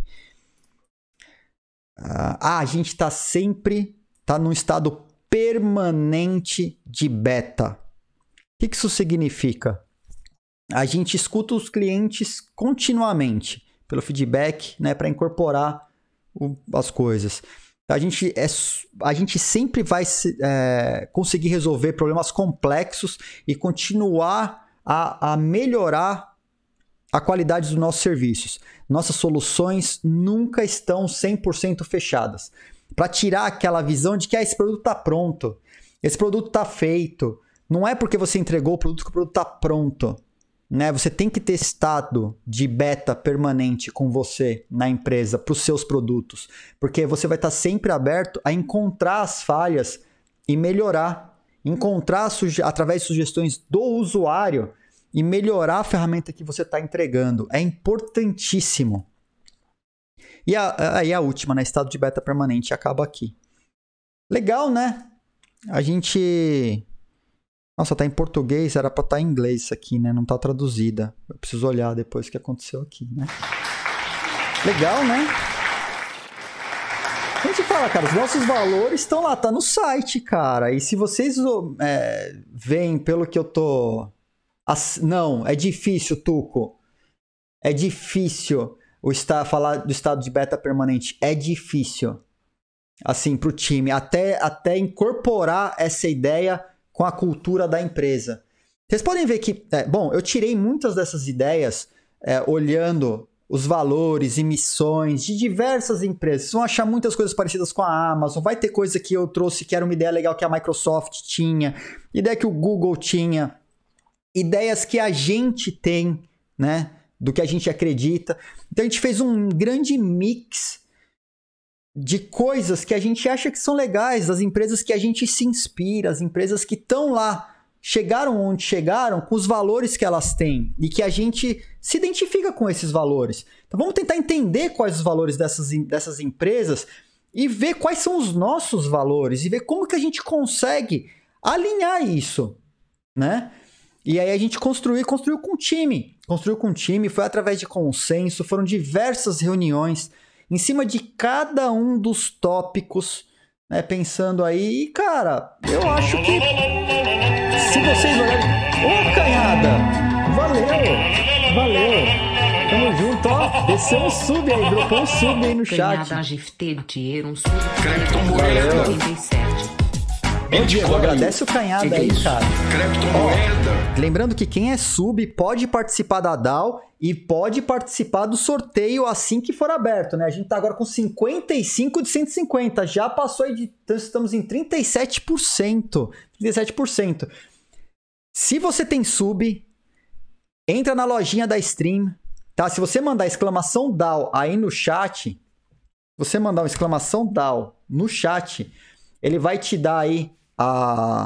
Ah, a gente tá sempre tá num estado permanente de beta. O que isso significa? A gente escuta os clientes continuamente pelo feedback, né, para incorporar o, as coisas. A gente, é, a gente sempre vai é, conseguir resolver problemas complexos e continuar a, a melhorar a qualidade dos nossos serviços. Nossas soluções nunca estão cem por cento fechadas. Para tirar aquela visão de que ah, esse produto está pronto, esse produto está feito. Não é porque você entregou o produto que o produto está pronto, né? Você tem que ter estado de beta permanente com você na empresa para os seus produtos, porque você vai estar sempre aberto a encontrar as falhas e melhorar, encontrar através de sugestões do usuário e melhorar a ferramenta que você está entregando. É importantíssimo. E aí a, a última, né? Estado de beta permanente, acaba aqui. Legal, né? A gente... Nossa, tá em português, era pra estar em inglês isso aqui, né? Não tá traduzida. Eu preciso olhar depois o que aconteceu aqui, né? Legal, né? A gente fala, cara, os nossos valores estão lá, tá no site, cara. E se vocês é, veem pelo que eu tô... Não, é difícil, Tuco. É difícil o estar, falar do estado de beta permanente. É difícil. Assim, pro time. Até, até incorporar essa ideia com a cultura da empresa. Vocês podem ver que... É, bom, eu tirei muitas dessas ideias é, olhando os valores e missões de diversas empresas. Vocês vão achar muitas coisas parecidas com a Amazon. Vai ter coisa que eu trouxe que era uma ideia legal que a Microsoft tinha. Ideia que o Google tinha. Ideias que a gente tem, né? Do que a gente acredita. Então a gente fez um grande mix de coisas que a gente acha que são legais, das empresas que a gente se inspira, as empresas que estão lá, chegaram onde chegaram com os valores que elas têm e que a gente se identifica com esses valores. Então vamos tentar entender quais os valores dessas, dessas empresas e ver quais são os nossos valores e ver como que a gente consegue alinhar isso, né? E aí a gente construiu, construiu com um time. Construiu com um time, foi através de consenso, foram diversas reuniões em cima de cada um dos tópicos, né? Pensando aí, e cara, eu acho que se vocês olharem... Ô, Canhada! Valeu! Valeu! Tamo junto, ó. Desceu um sub aí, dropou um sub aí no chat. Canhada G F T do Tier, um sub. Valeu. oitenta e sete. Ô, Diego, agradece o Canhada que que é aí, isso? cara. Ó, lembrando que quem é sub pode participar da D A O e pode participar do sorteio assim que for aberto, né? A gente tá agora com cinquenta e cinco de cento e cinquenta, já passou aí de... Estamos em trinta e sete por cento. trinta e sete por cento. Se você tem sub, entra na lojinha da Stream, tá? Se você mandar exclamação D A O aí no chat, você mandar uma exclamação D A O no chat, ele vai te dar aí a...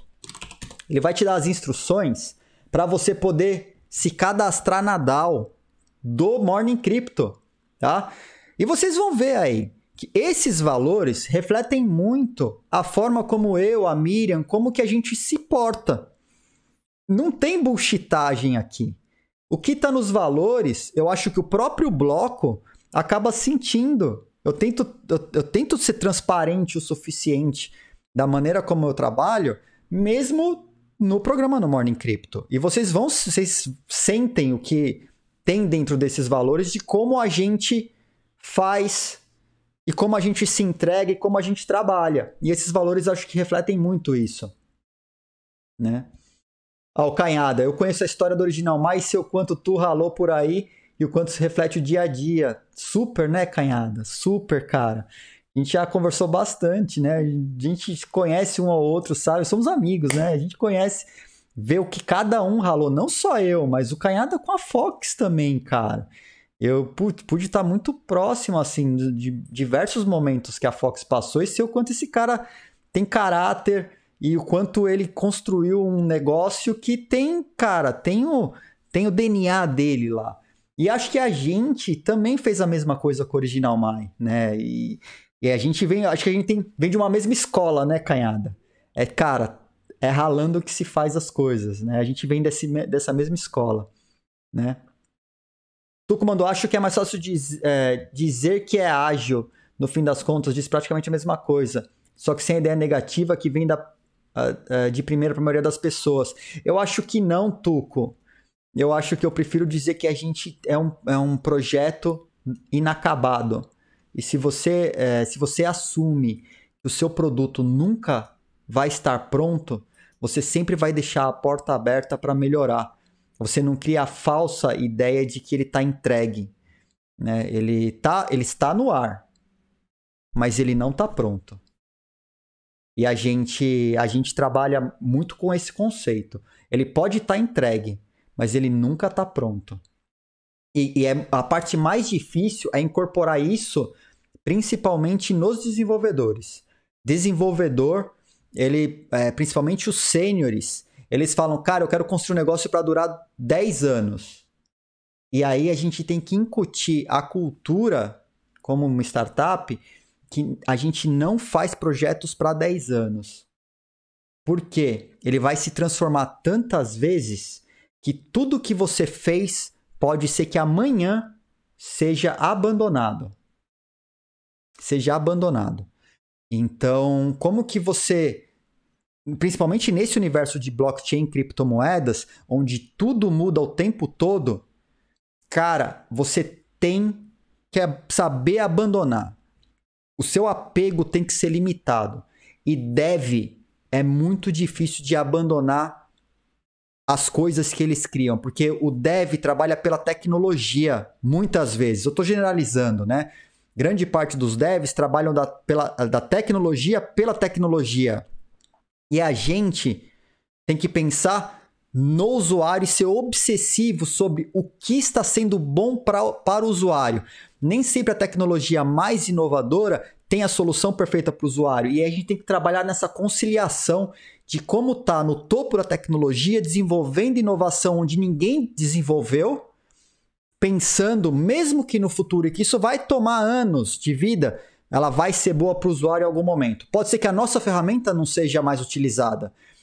Ele vai te dar as instruções para você poder se cadastrar na D A O do Morning Crypto, tá? E vocês vão ver aí que esses valores refletem muito a forma como eu, a Miriam, como que a gente se porta. Não tem bullshitagem aqui. O que está nos valores, eu acho que o próprio bloco acaba sentindo. Eu tento, eu, eu tento ser transparente o suficiente da maneira como eu trabalho, mesmo no programa no Morning Crypto. E vocês vão, vocês sentem o que tem dentro desses valores de como a gente faz e como a gente se entrega e como a gente trabalha. E esses valores acho que refletem muito isso, né? Ó, o Canhada, eu conheço a história do original, mas sei o quanto tu ralou por aí e o quanto se reflete o dia a dia. Super, né, Canhada? Super, cara. A gente já conversou bastante, né? A gente conhece um ao outro, sabe? Somos amigos, né? A gente conhece, vê o que cada um ralou. Não só eu, mas o Canhada com a Fox também, cara. Eu pude, pude estar muito próximo, assim, de diversos momentos que a Fox passou e sei o quanto esse cara tem caráter e o quanto ele construiu um negócio que tem, cara, tem o, tem o D N A dele lá. E acho que a gente também fez a mesma coisa com o Original Mai, né? E, e a gente vem, acho que a gente tem, vem de uma mesma escola, né, Canhada? É, cara, é ralando que se faz as coisas, né? A gente vem desse, dessa mesma escola, né? Tuco mandou, acho que é mais fácil diz, é, dizer que é ágil, no fim das contas, diz praticamente a mesma coisa, só que sem a ideia negativa que vem da, a, a, de primeira para a maioria das pessoas. Eu acho que não, Tuco. Eu acho que eu prefiro dizer que a gente é um, é um projeto inacabado. E se você, é, se você assume que o seu produto nunca vai estar pronto, você sempre vai deixar a porta aberta para melhorar. Você não cria a falsa ideia de que ele está entregue, né? Ele, tá, ele está no ar, mas ele não está pronto. E a gente, a gente trabalha muito com esse conceito. Ele pode estar entregue, mas ele nunca está pronto. E, e é, a parte mais difícil é incorporar isso principalmente nos desenvolvedores. Desenvolvedor, ele, é, principalmente os sêniores, eles falam, cara, eu quero construir um negócio para durar dez anos. E aí a gente tem que incutir a cultura, como uma startup, que a gente não faz projetos para dez anos. Por quê? Ele vai se transformar tantas vezes que tudo que você fez pode ser que amanhã seja abandonado. Seja abandonado. Então, como que você... Principalmente nesse universo de blockchain, criptomoedas, onde tudo muda o tempo todo, cara, você tem que saber abandonar. O seu apego tem que ser limitado. E dev é muito difícil de abandonar as coisas que eles criam, porque o dev trabalha pela tecnologia, muitas vezes. Eu estou generalizando, né? Grande parte dos devs trabalham da, pela, da tecnologia pela tecnologia. E a gente tem que pensar no usuário e ser obsessivo sobre o que está sendo bom pra, para o usuário. Nem sempre a tecnologia mais inovadora tem a solução perfeita para o usuário. E a gente tem que trabalhar nessa conciliação de como tá no topo da tecnologia, desenvolvendo inovação onde ninguém desenvolveu, pensando, mesmo que no futuro, e que isso vai tomar anos de vida, ela vai ser boa para o usuário em algum momento. Pode ser que a nossa ferramenta não seja mais utilizada,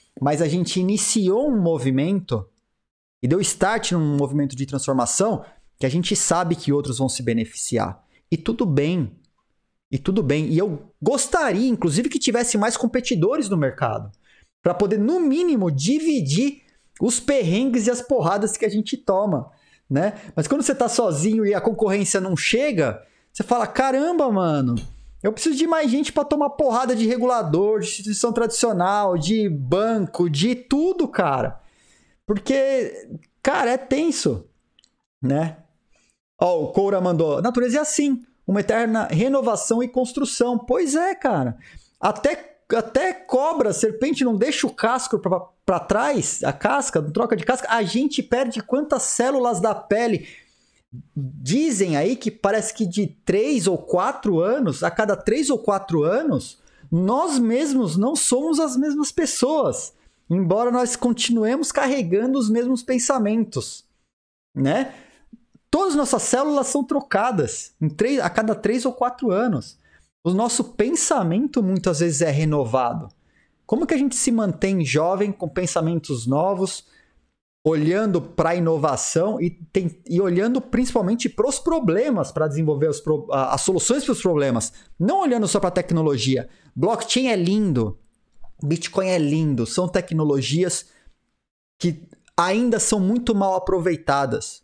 mas a gente iniciou um movimento e deu start num movimento de transformação que a gente sabe que outros vão se beneficiar. E tudo bem. E tudo bem. E eu gostaria, inclusive, que tivesse mais competidores no mercado. Para poder, no mínimo, dividir os perrengues e as porradas que a gente toma. Né? Mas quando você tá sozinho e a concorrência não chega, você fala, caramba, mano, eu preciso de mais gente para tomar porrada de regulador, de instituição tradicional, de banco, de tudo, cara. Porque, cara, é tenso, né? Ó, o Coura mandou, a natureza é assim, uma eterna renovação e construção. Pois é, cara. Até, até cobra, serpente não deixa o casco pra, pra trás, a casca, troca de casca, a gente perde quantas células da pele. Dizem aí que parece que de três ou quatro anos, a cada três ou quatro anos, nós mesmos não somos as mesmas pessoas. Embora nós continuemos carregando os mesmos pensamentos, né? Todas as nossas células são trocadas em três, a cada três ou quatro anos. O nosso pensamento muitas vezes é renovado. Como que a gente se mantém jovem com pensamentos novos, olhando para a inovação e, tem, e olhando principalmente para os problemas, para desenvolver os pro, as soluções para os problemas, não olhando só para a tecnologia. Blockchain é lindo, Bitcoin é lindo, são tecnologias que ainda são muito mal aproveitadas.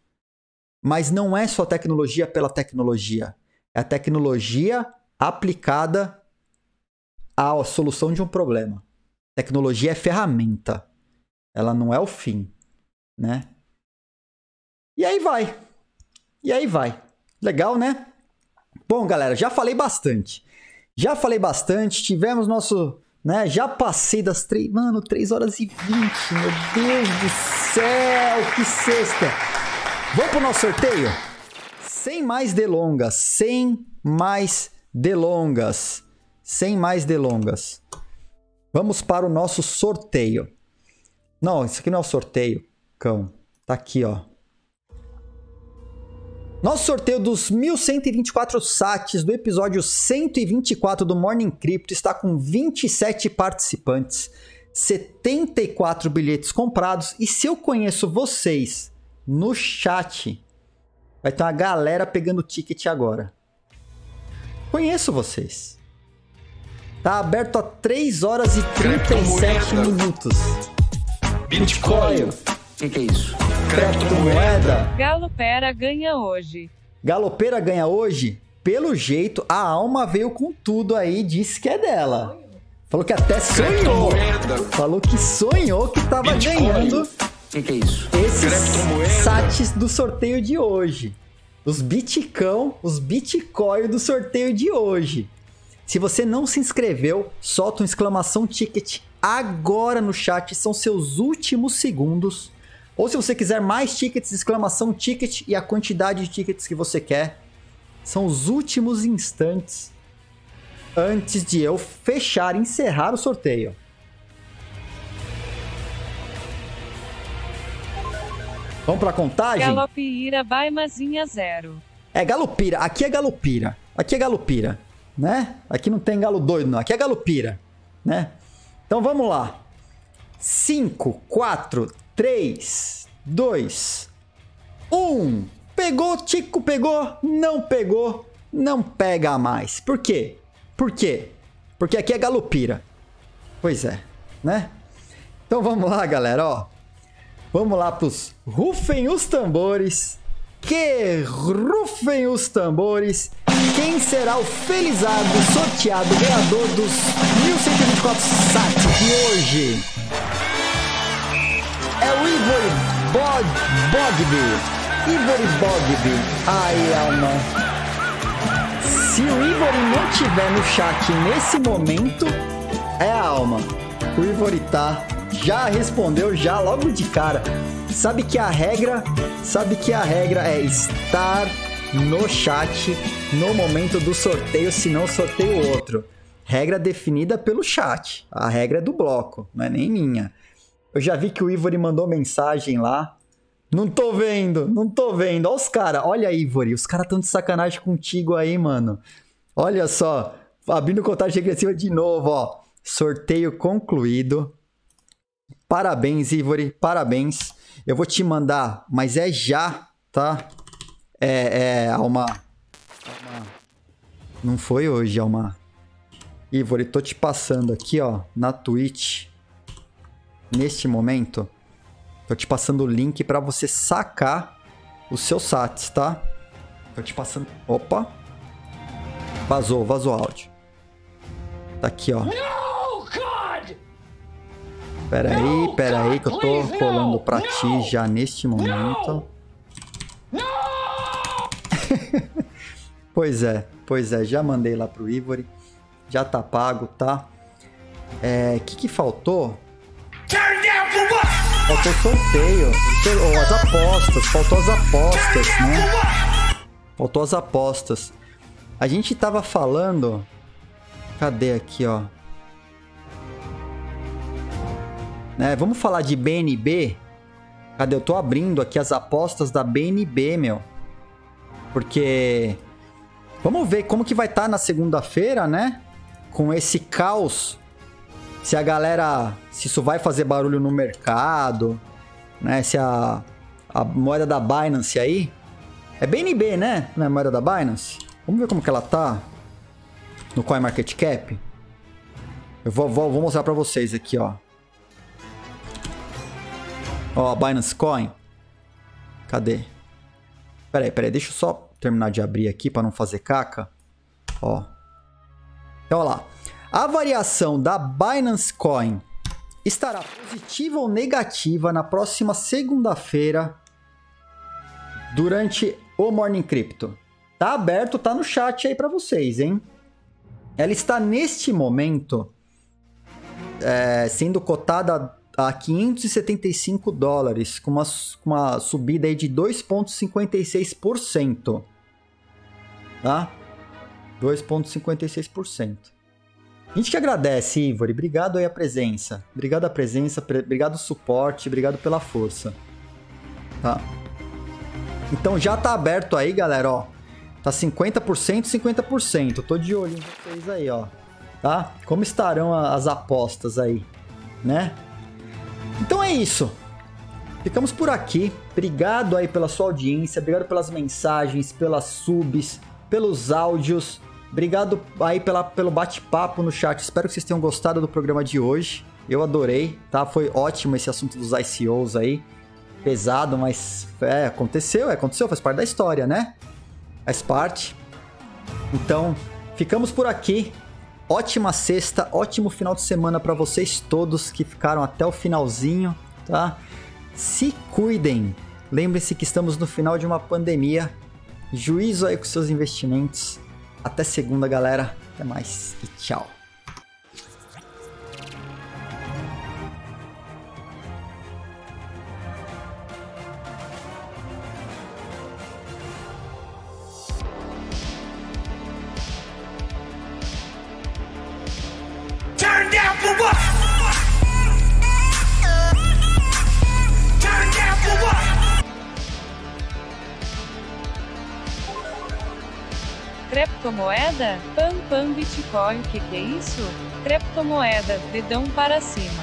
Mas não é só tecnologia pela tecnologia. É a tecnologia aplicada à solução de um problema. Tecnologia é ferramenta. Ela não é o fim, né? E aí vai. E aí vai. Legal, né? Bom, galera, já falei bastante. Já falei bastante. Tivemos nosso... Né? Já passei das três... Mano, três horas e vinte. Meu Deus do céu, que sexta. Vamos pro nosso sorteio? Sem mais delongas. Sem mais delongas. Sem mais delongas. Vamos para o nosso sorteio. Não, isso aqui não é o sorteio, cão. Tá aqui, ó. Nosso sorteio dos mil cento e vinte e quatro sats do episódio cento e vinte e quatro do Morning Crypto está com vinte e sete participantes, setenta e quatro bilhetes comprados. E se eu conheço vocês no chat, vai ter uma galera pegando ticket agora. Conheço vocês. Tá aberto há três horas e trinta e sete minutos. Bitcoin. O que, que é isso? Criptomoeda. Galopera ganha hoje. Galopeira ganha hoje? Pelo jeito, a Alma veio com tudo aí, disse que é dela. Falou que até sonhou. Falou que sonhou que tava Bitcoin. Ganhando. O que, que é isso? Esses sats do sorteio de hoje. Os Bitcão, os Bitcoin do sorteio de hoje. Se você não se inscreveu, solta uma exclamação ticket agora no chat, são seus últimos segundos. Ou se você quiser mais tickets, exclamação ticket e a quantidade de tickets que você quer. São os últimos instantes antes de eu fechar, encerrar o sorteio. Vamos pra contagem? Galopira vai Mazinha zero. É Galopira, aqui é Galopira. Aqui é Galopira, né? Aqui não tem galo doido não, aqui é Galopira, né? Então vamos lá. cinco, quatro, três, dois, um. Pegou, Tico pegou, não pegou, não pega mais. Por quê? Por quê? Porque aqui é Galopira. Pois é, né? Então vamos lá, galera, ó. Vamos lá pros rufem os tambores. Que rufem os tambores. Quem será o felizardo sorteado ganhador dos mil cento e vinte e quatro sats de hoje? É o Ivory Bog Bogby. Ivory Bogby. Ai, alma. Se o Ivory não tiver no chat nesse momento, é a alma. O Ivory tá. Já respondeu, já logo de cara. Sabe que a regra, sabe que a regra é estar no chat no momento do sorteio, senão sorteio outro. Regra definida pelo chat. A regra é do bloco, não é nem minha. Eu já vi que o Ivory mandou mensagem lá. Não tô vendo, não tô vendo. Olha os caras, olha Ivory, os caras tão de sacanagem contigo aí, mano. Olha só, abrindo contagem regressiva de novo, ó. Sorteio concluído. Parabéns, Ivory, parabéns. Eu vou te mandar, mas é já, tá? É, é, Alma. Alma. Não foi hoje, Alma. Ivory, tô te passando aqui, ó, na Twitch. Neste momento, tô te passando o link pra você sacar os seus sats, tá? Tô te passando... Opa! Vazou, vazou o áudio. Tá aqui, ó. Pera aí, pera aí, que eu tô colando pra ti já neste momento. Pois é, pois é, já mandei lá pro Ivory. Já tá pago, tá? É, o que que faltou? Faltou sorteio. Ou as apostas, faltou as apostas, né? Faltou as apostas. A gente tava falando... Cadê aqui, ó? Né, vamos falar de B N B? Cadê? Eu tô abrindo aqui as apostas da B N B, meu. Porque... Vamos ver como que vai estar na segunda-feira, né? Com esse caos. Se a galera... Se isso vai fazer barulho no mercado. Né? Se a... A moeda da Binance aí... É B N B, né? Não é a moeda da Binance? Vamos ver como que ela tá. No CoinMarketCap. Eu vou, vou, vou mostrar pra vocês aqui, ó. Ó, Binance Coin. Cadê? Pera aí, pera aí. Deixa eu só terminar de abrir aqui para não fazer caca. Ó. Então, ó lá. A variação da Binance Coin estará positiva ou negativa na próxima segunda-feira durante o Morning Crypto. Tá aberto, tá no chat aí para vocês, hein? Ela está neste momento é, sendo cotada a quinhentos e setenta e cinco dólares, com uma, uma subida aí de dois vírgula cinquenta e seis por cento. Tá? dois vírgula cinquenta e seis por cento. A gente que agradece, Ivory. Obrigado aí a presença. Obrigado a presença, pre obrigado o suporte, obrigado pela força. Tá? Então já tá aberto aí, galera, ó. Tá cinquenta por cento, cinquenta por cento. Tô de olho em vocês aí, ó. Tá? Como estarão as apostas aí, né? Então é isso. Ficamos por aqui. Obrigado aí pela sua audiência. Obrigado pelas mensagens, pelas subs, pelos áudios. Obrigado aí pela, pelo bate-papo no chat. Espero que vocês tenham gostado do programa de hoje. Eu adorei, tá? Foi ótimo esse assunto dos I C Os aí. Pesado, mas é, aconteceu, é, aconteceu. Faz parte da história, né? Faz parte. Então, ficamos por aqui. Ótima sexta, ótimo final de semana para vocês todos que ficaram até o finalzinho, tá? Se cuidem. Lembrem-se que estamos no final de uma pandemia. Juízo aí com seus investimentos. Até segunda, galera. Até mais e tchau. Turn down for what? Turn down for what? Criptomoeda? Pam pam Bitcoin, que que é isso? Criptomoeda, dedão para cima.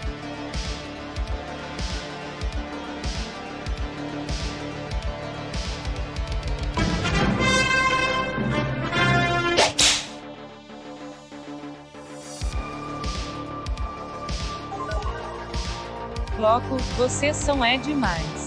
Bloco, vocês são é demais.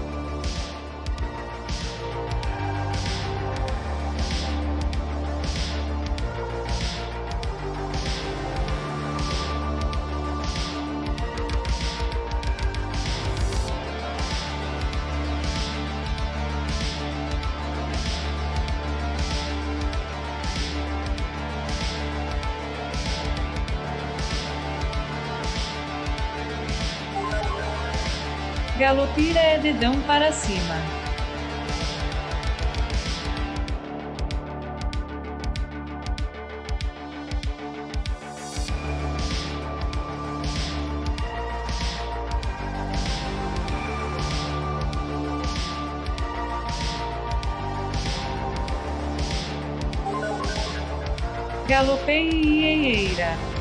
Galopira é dedão para cima. Galopei e eieira.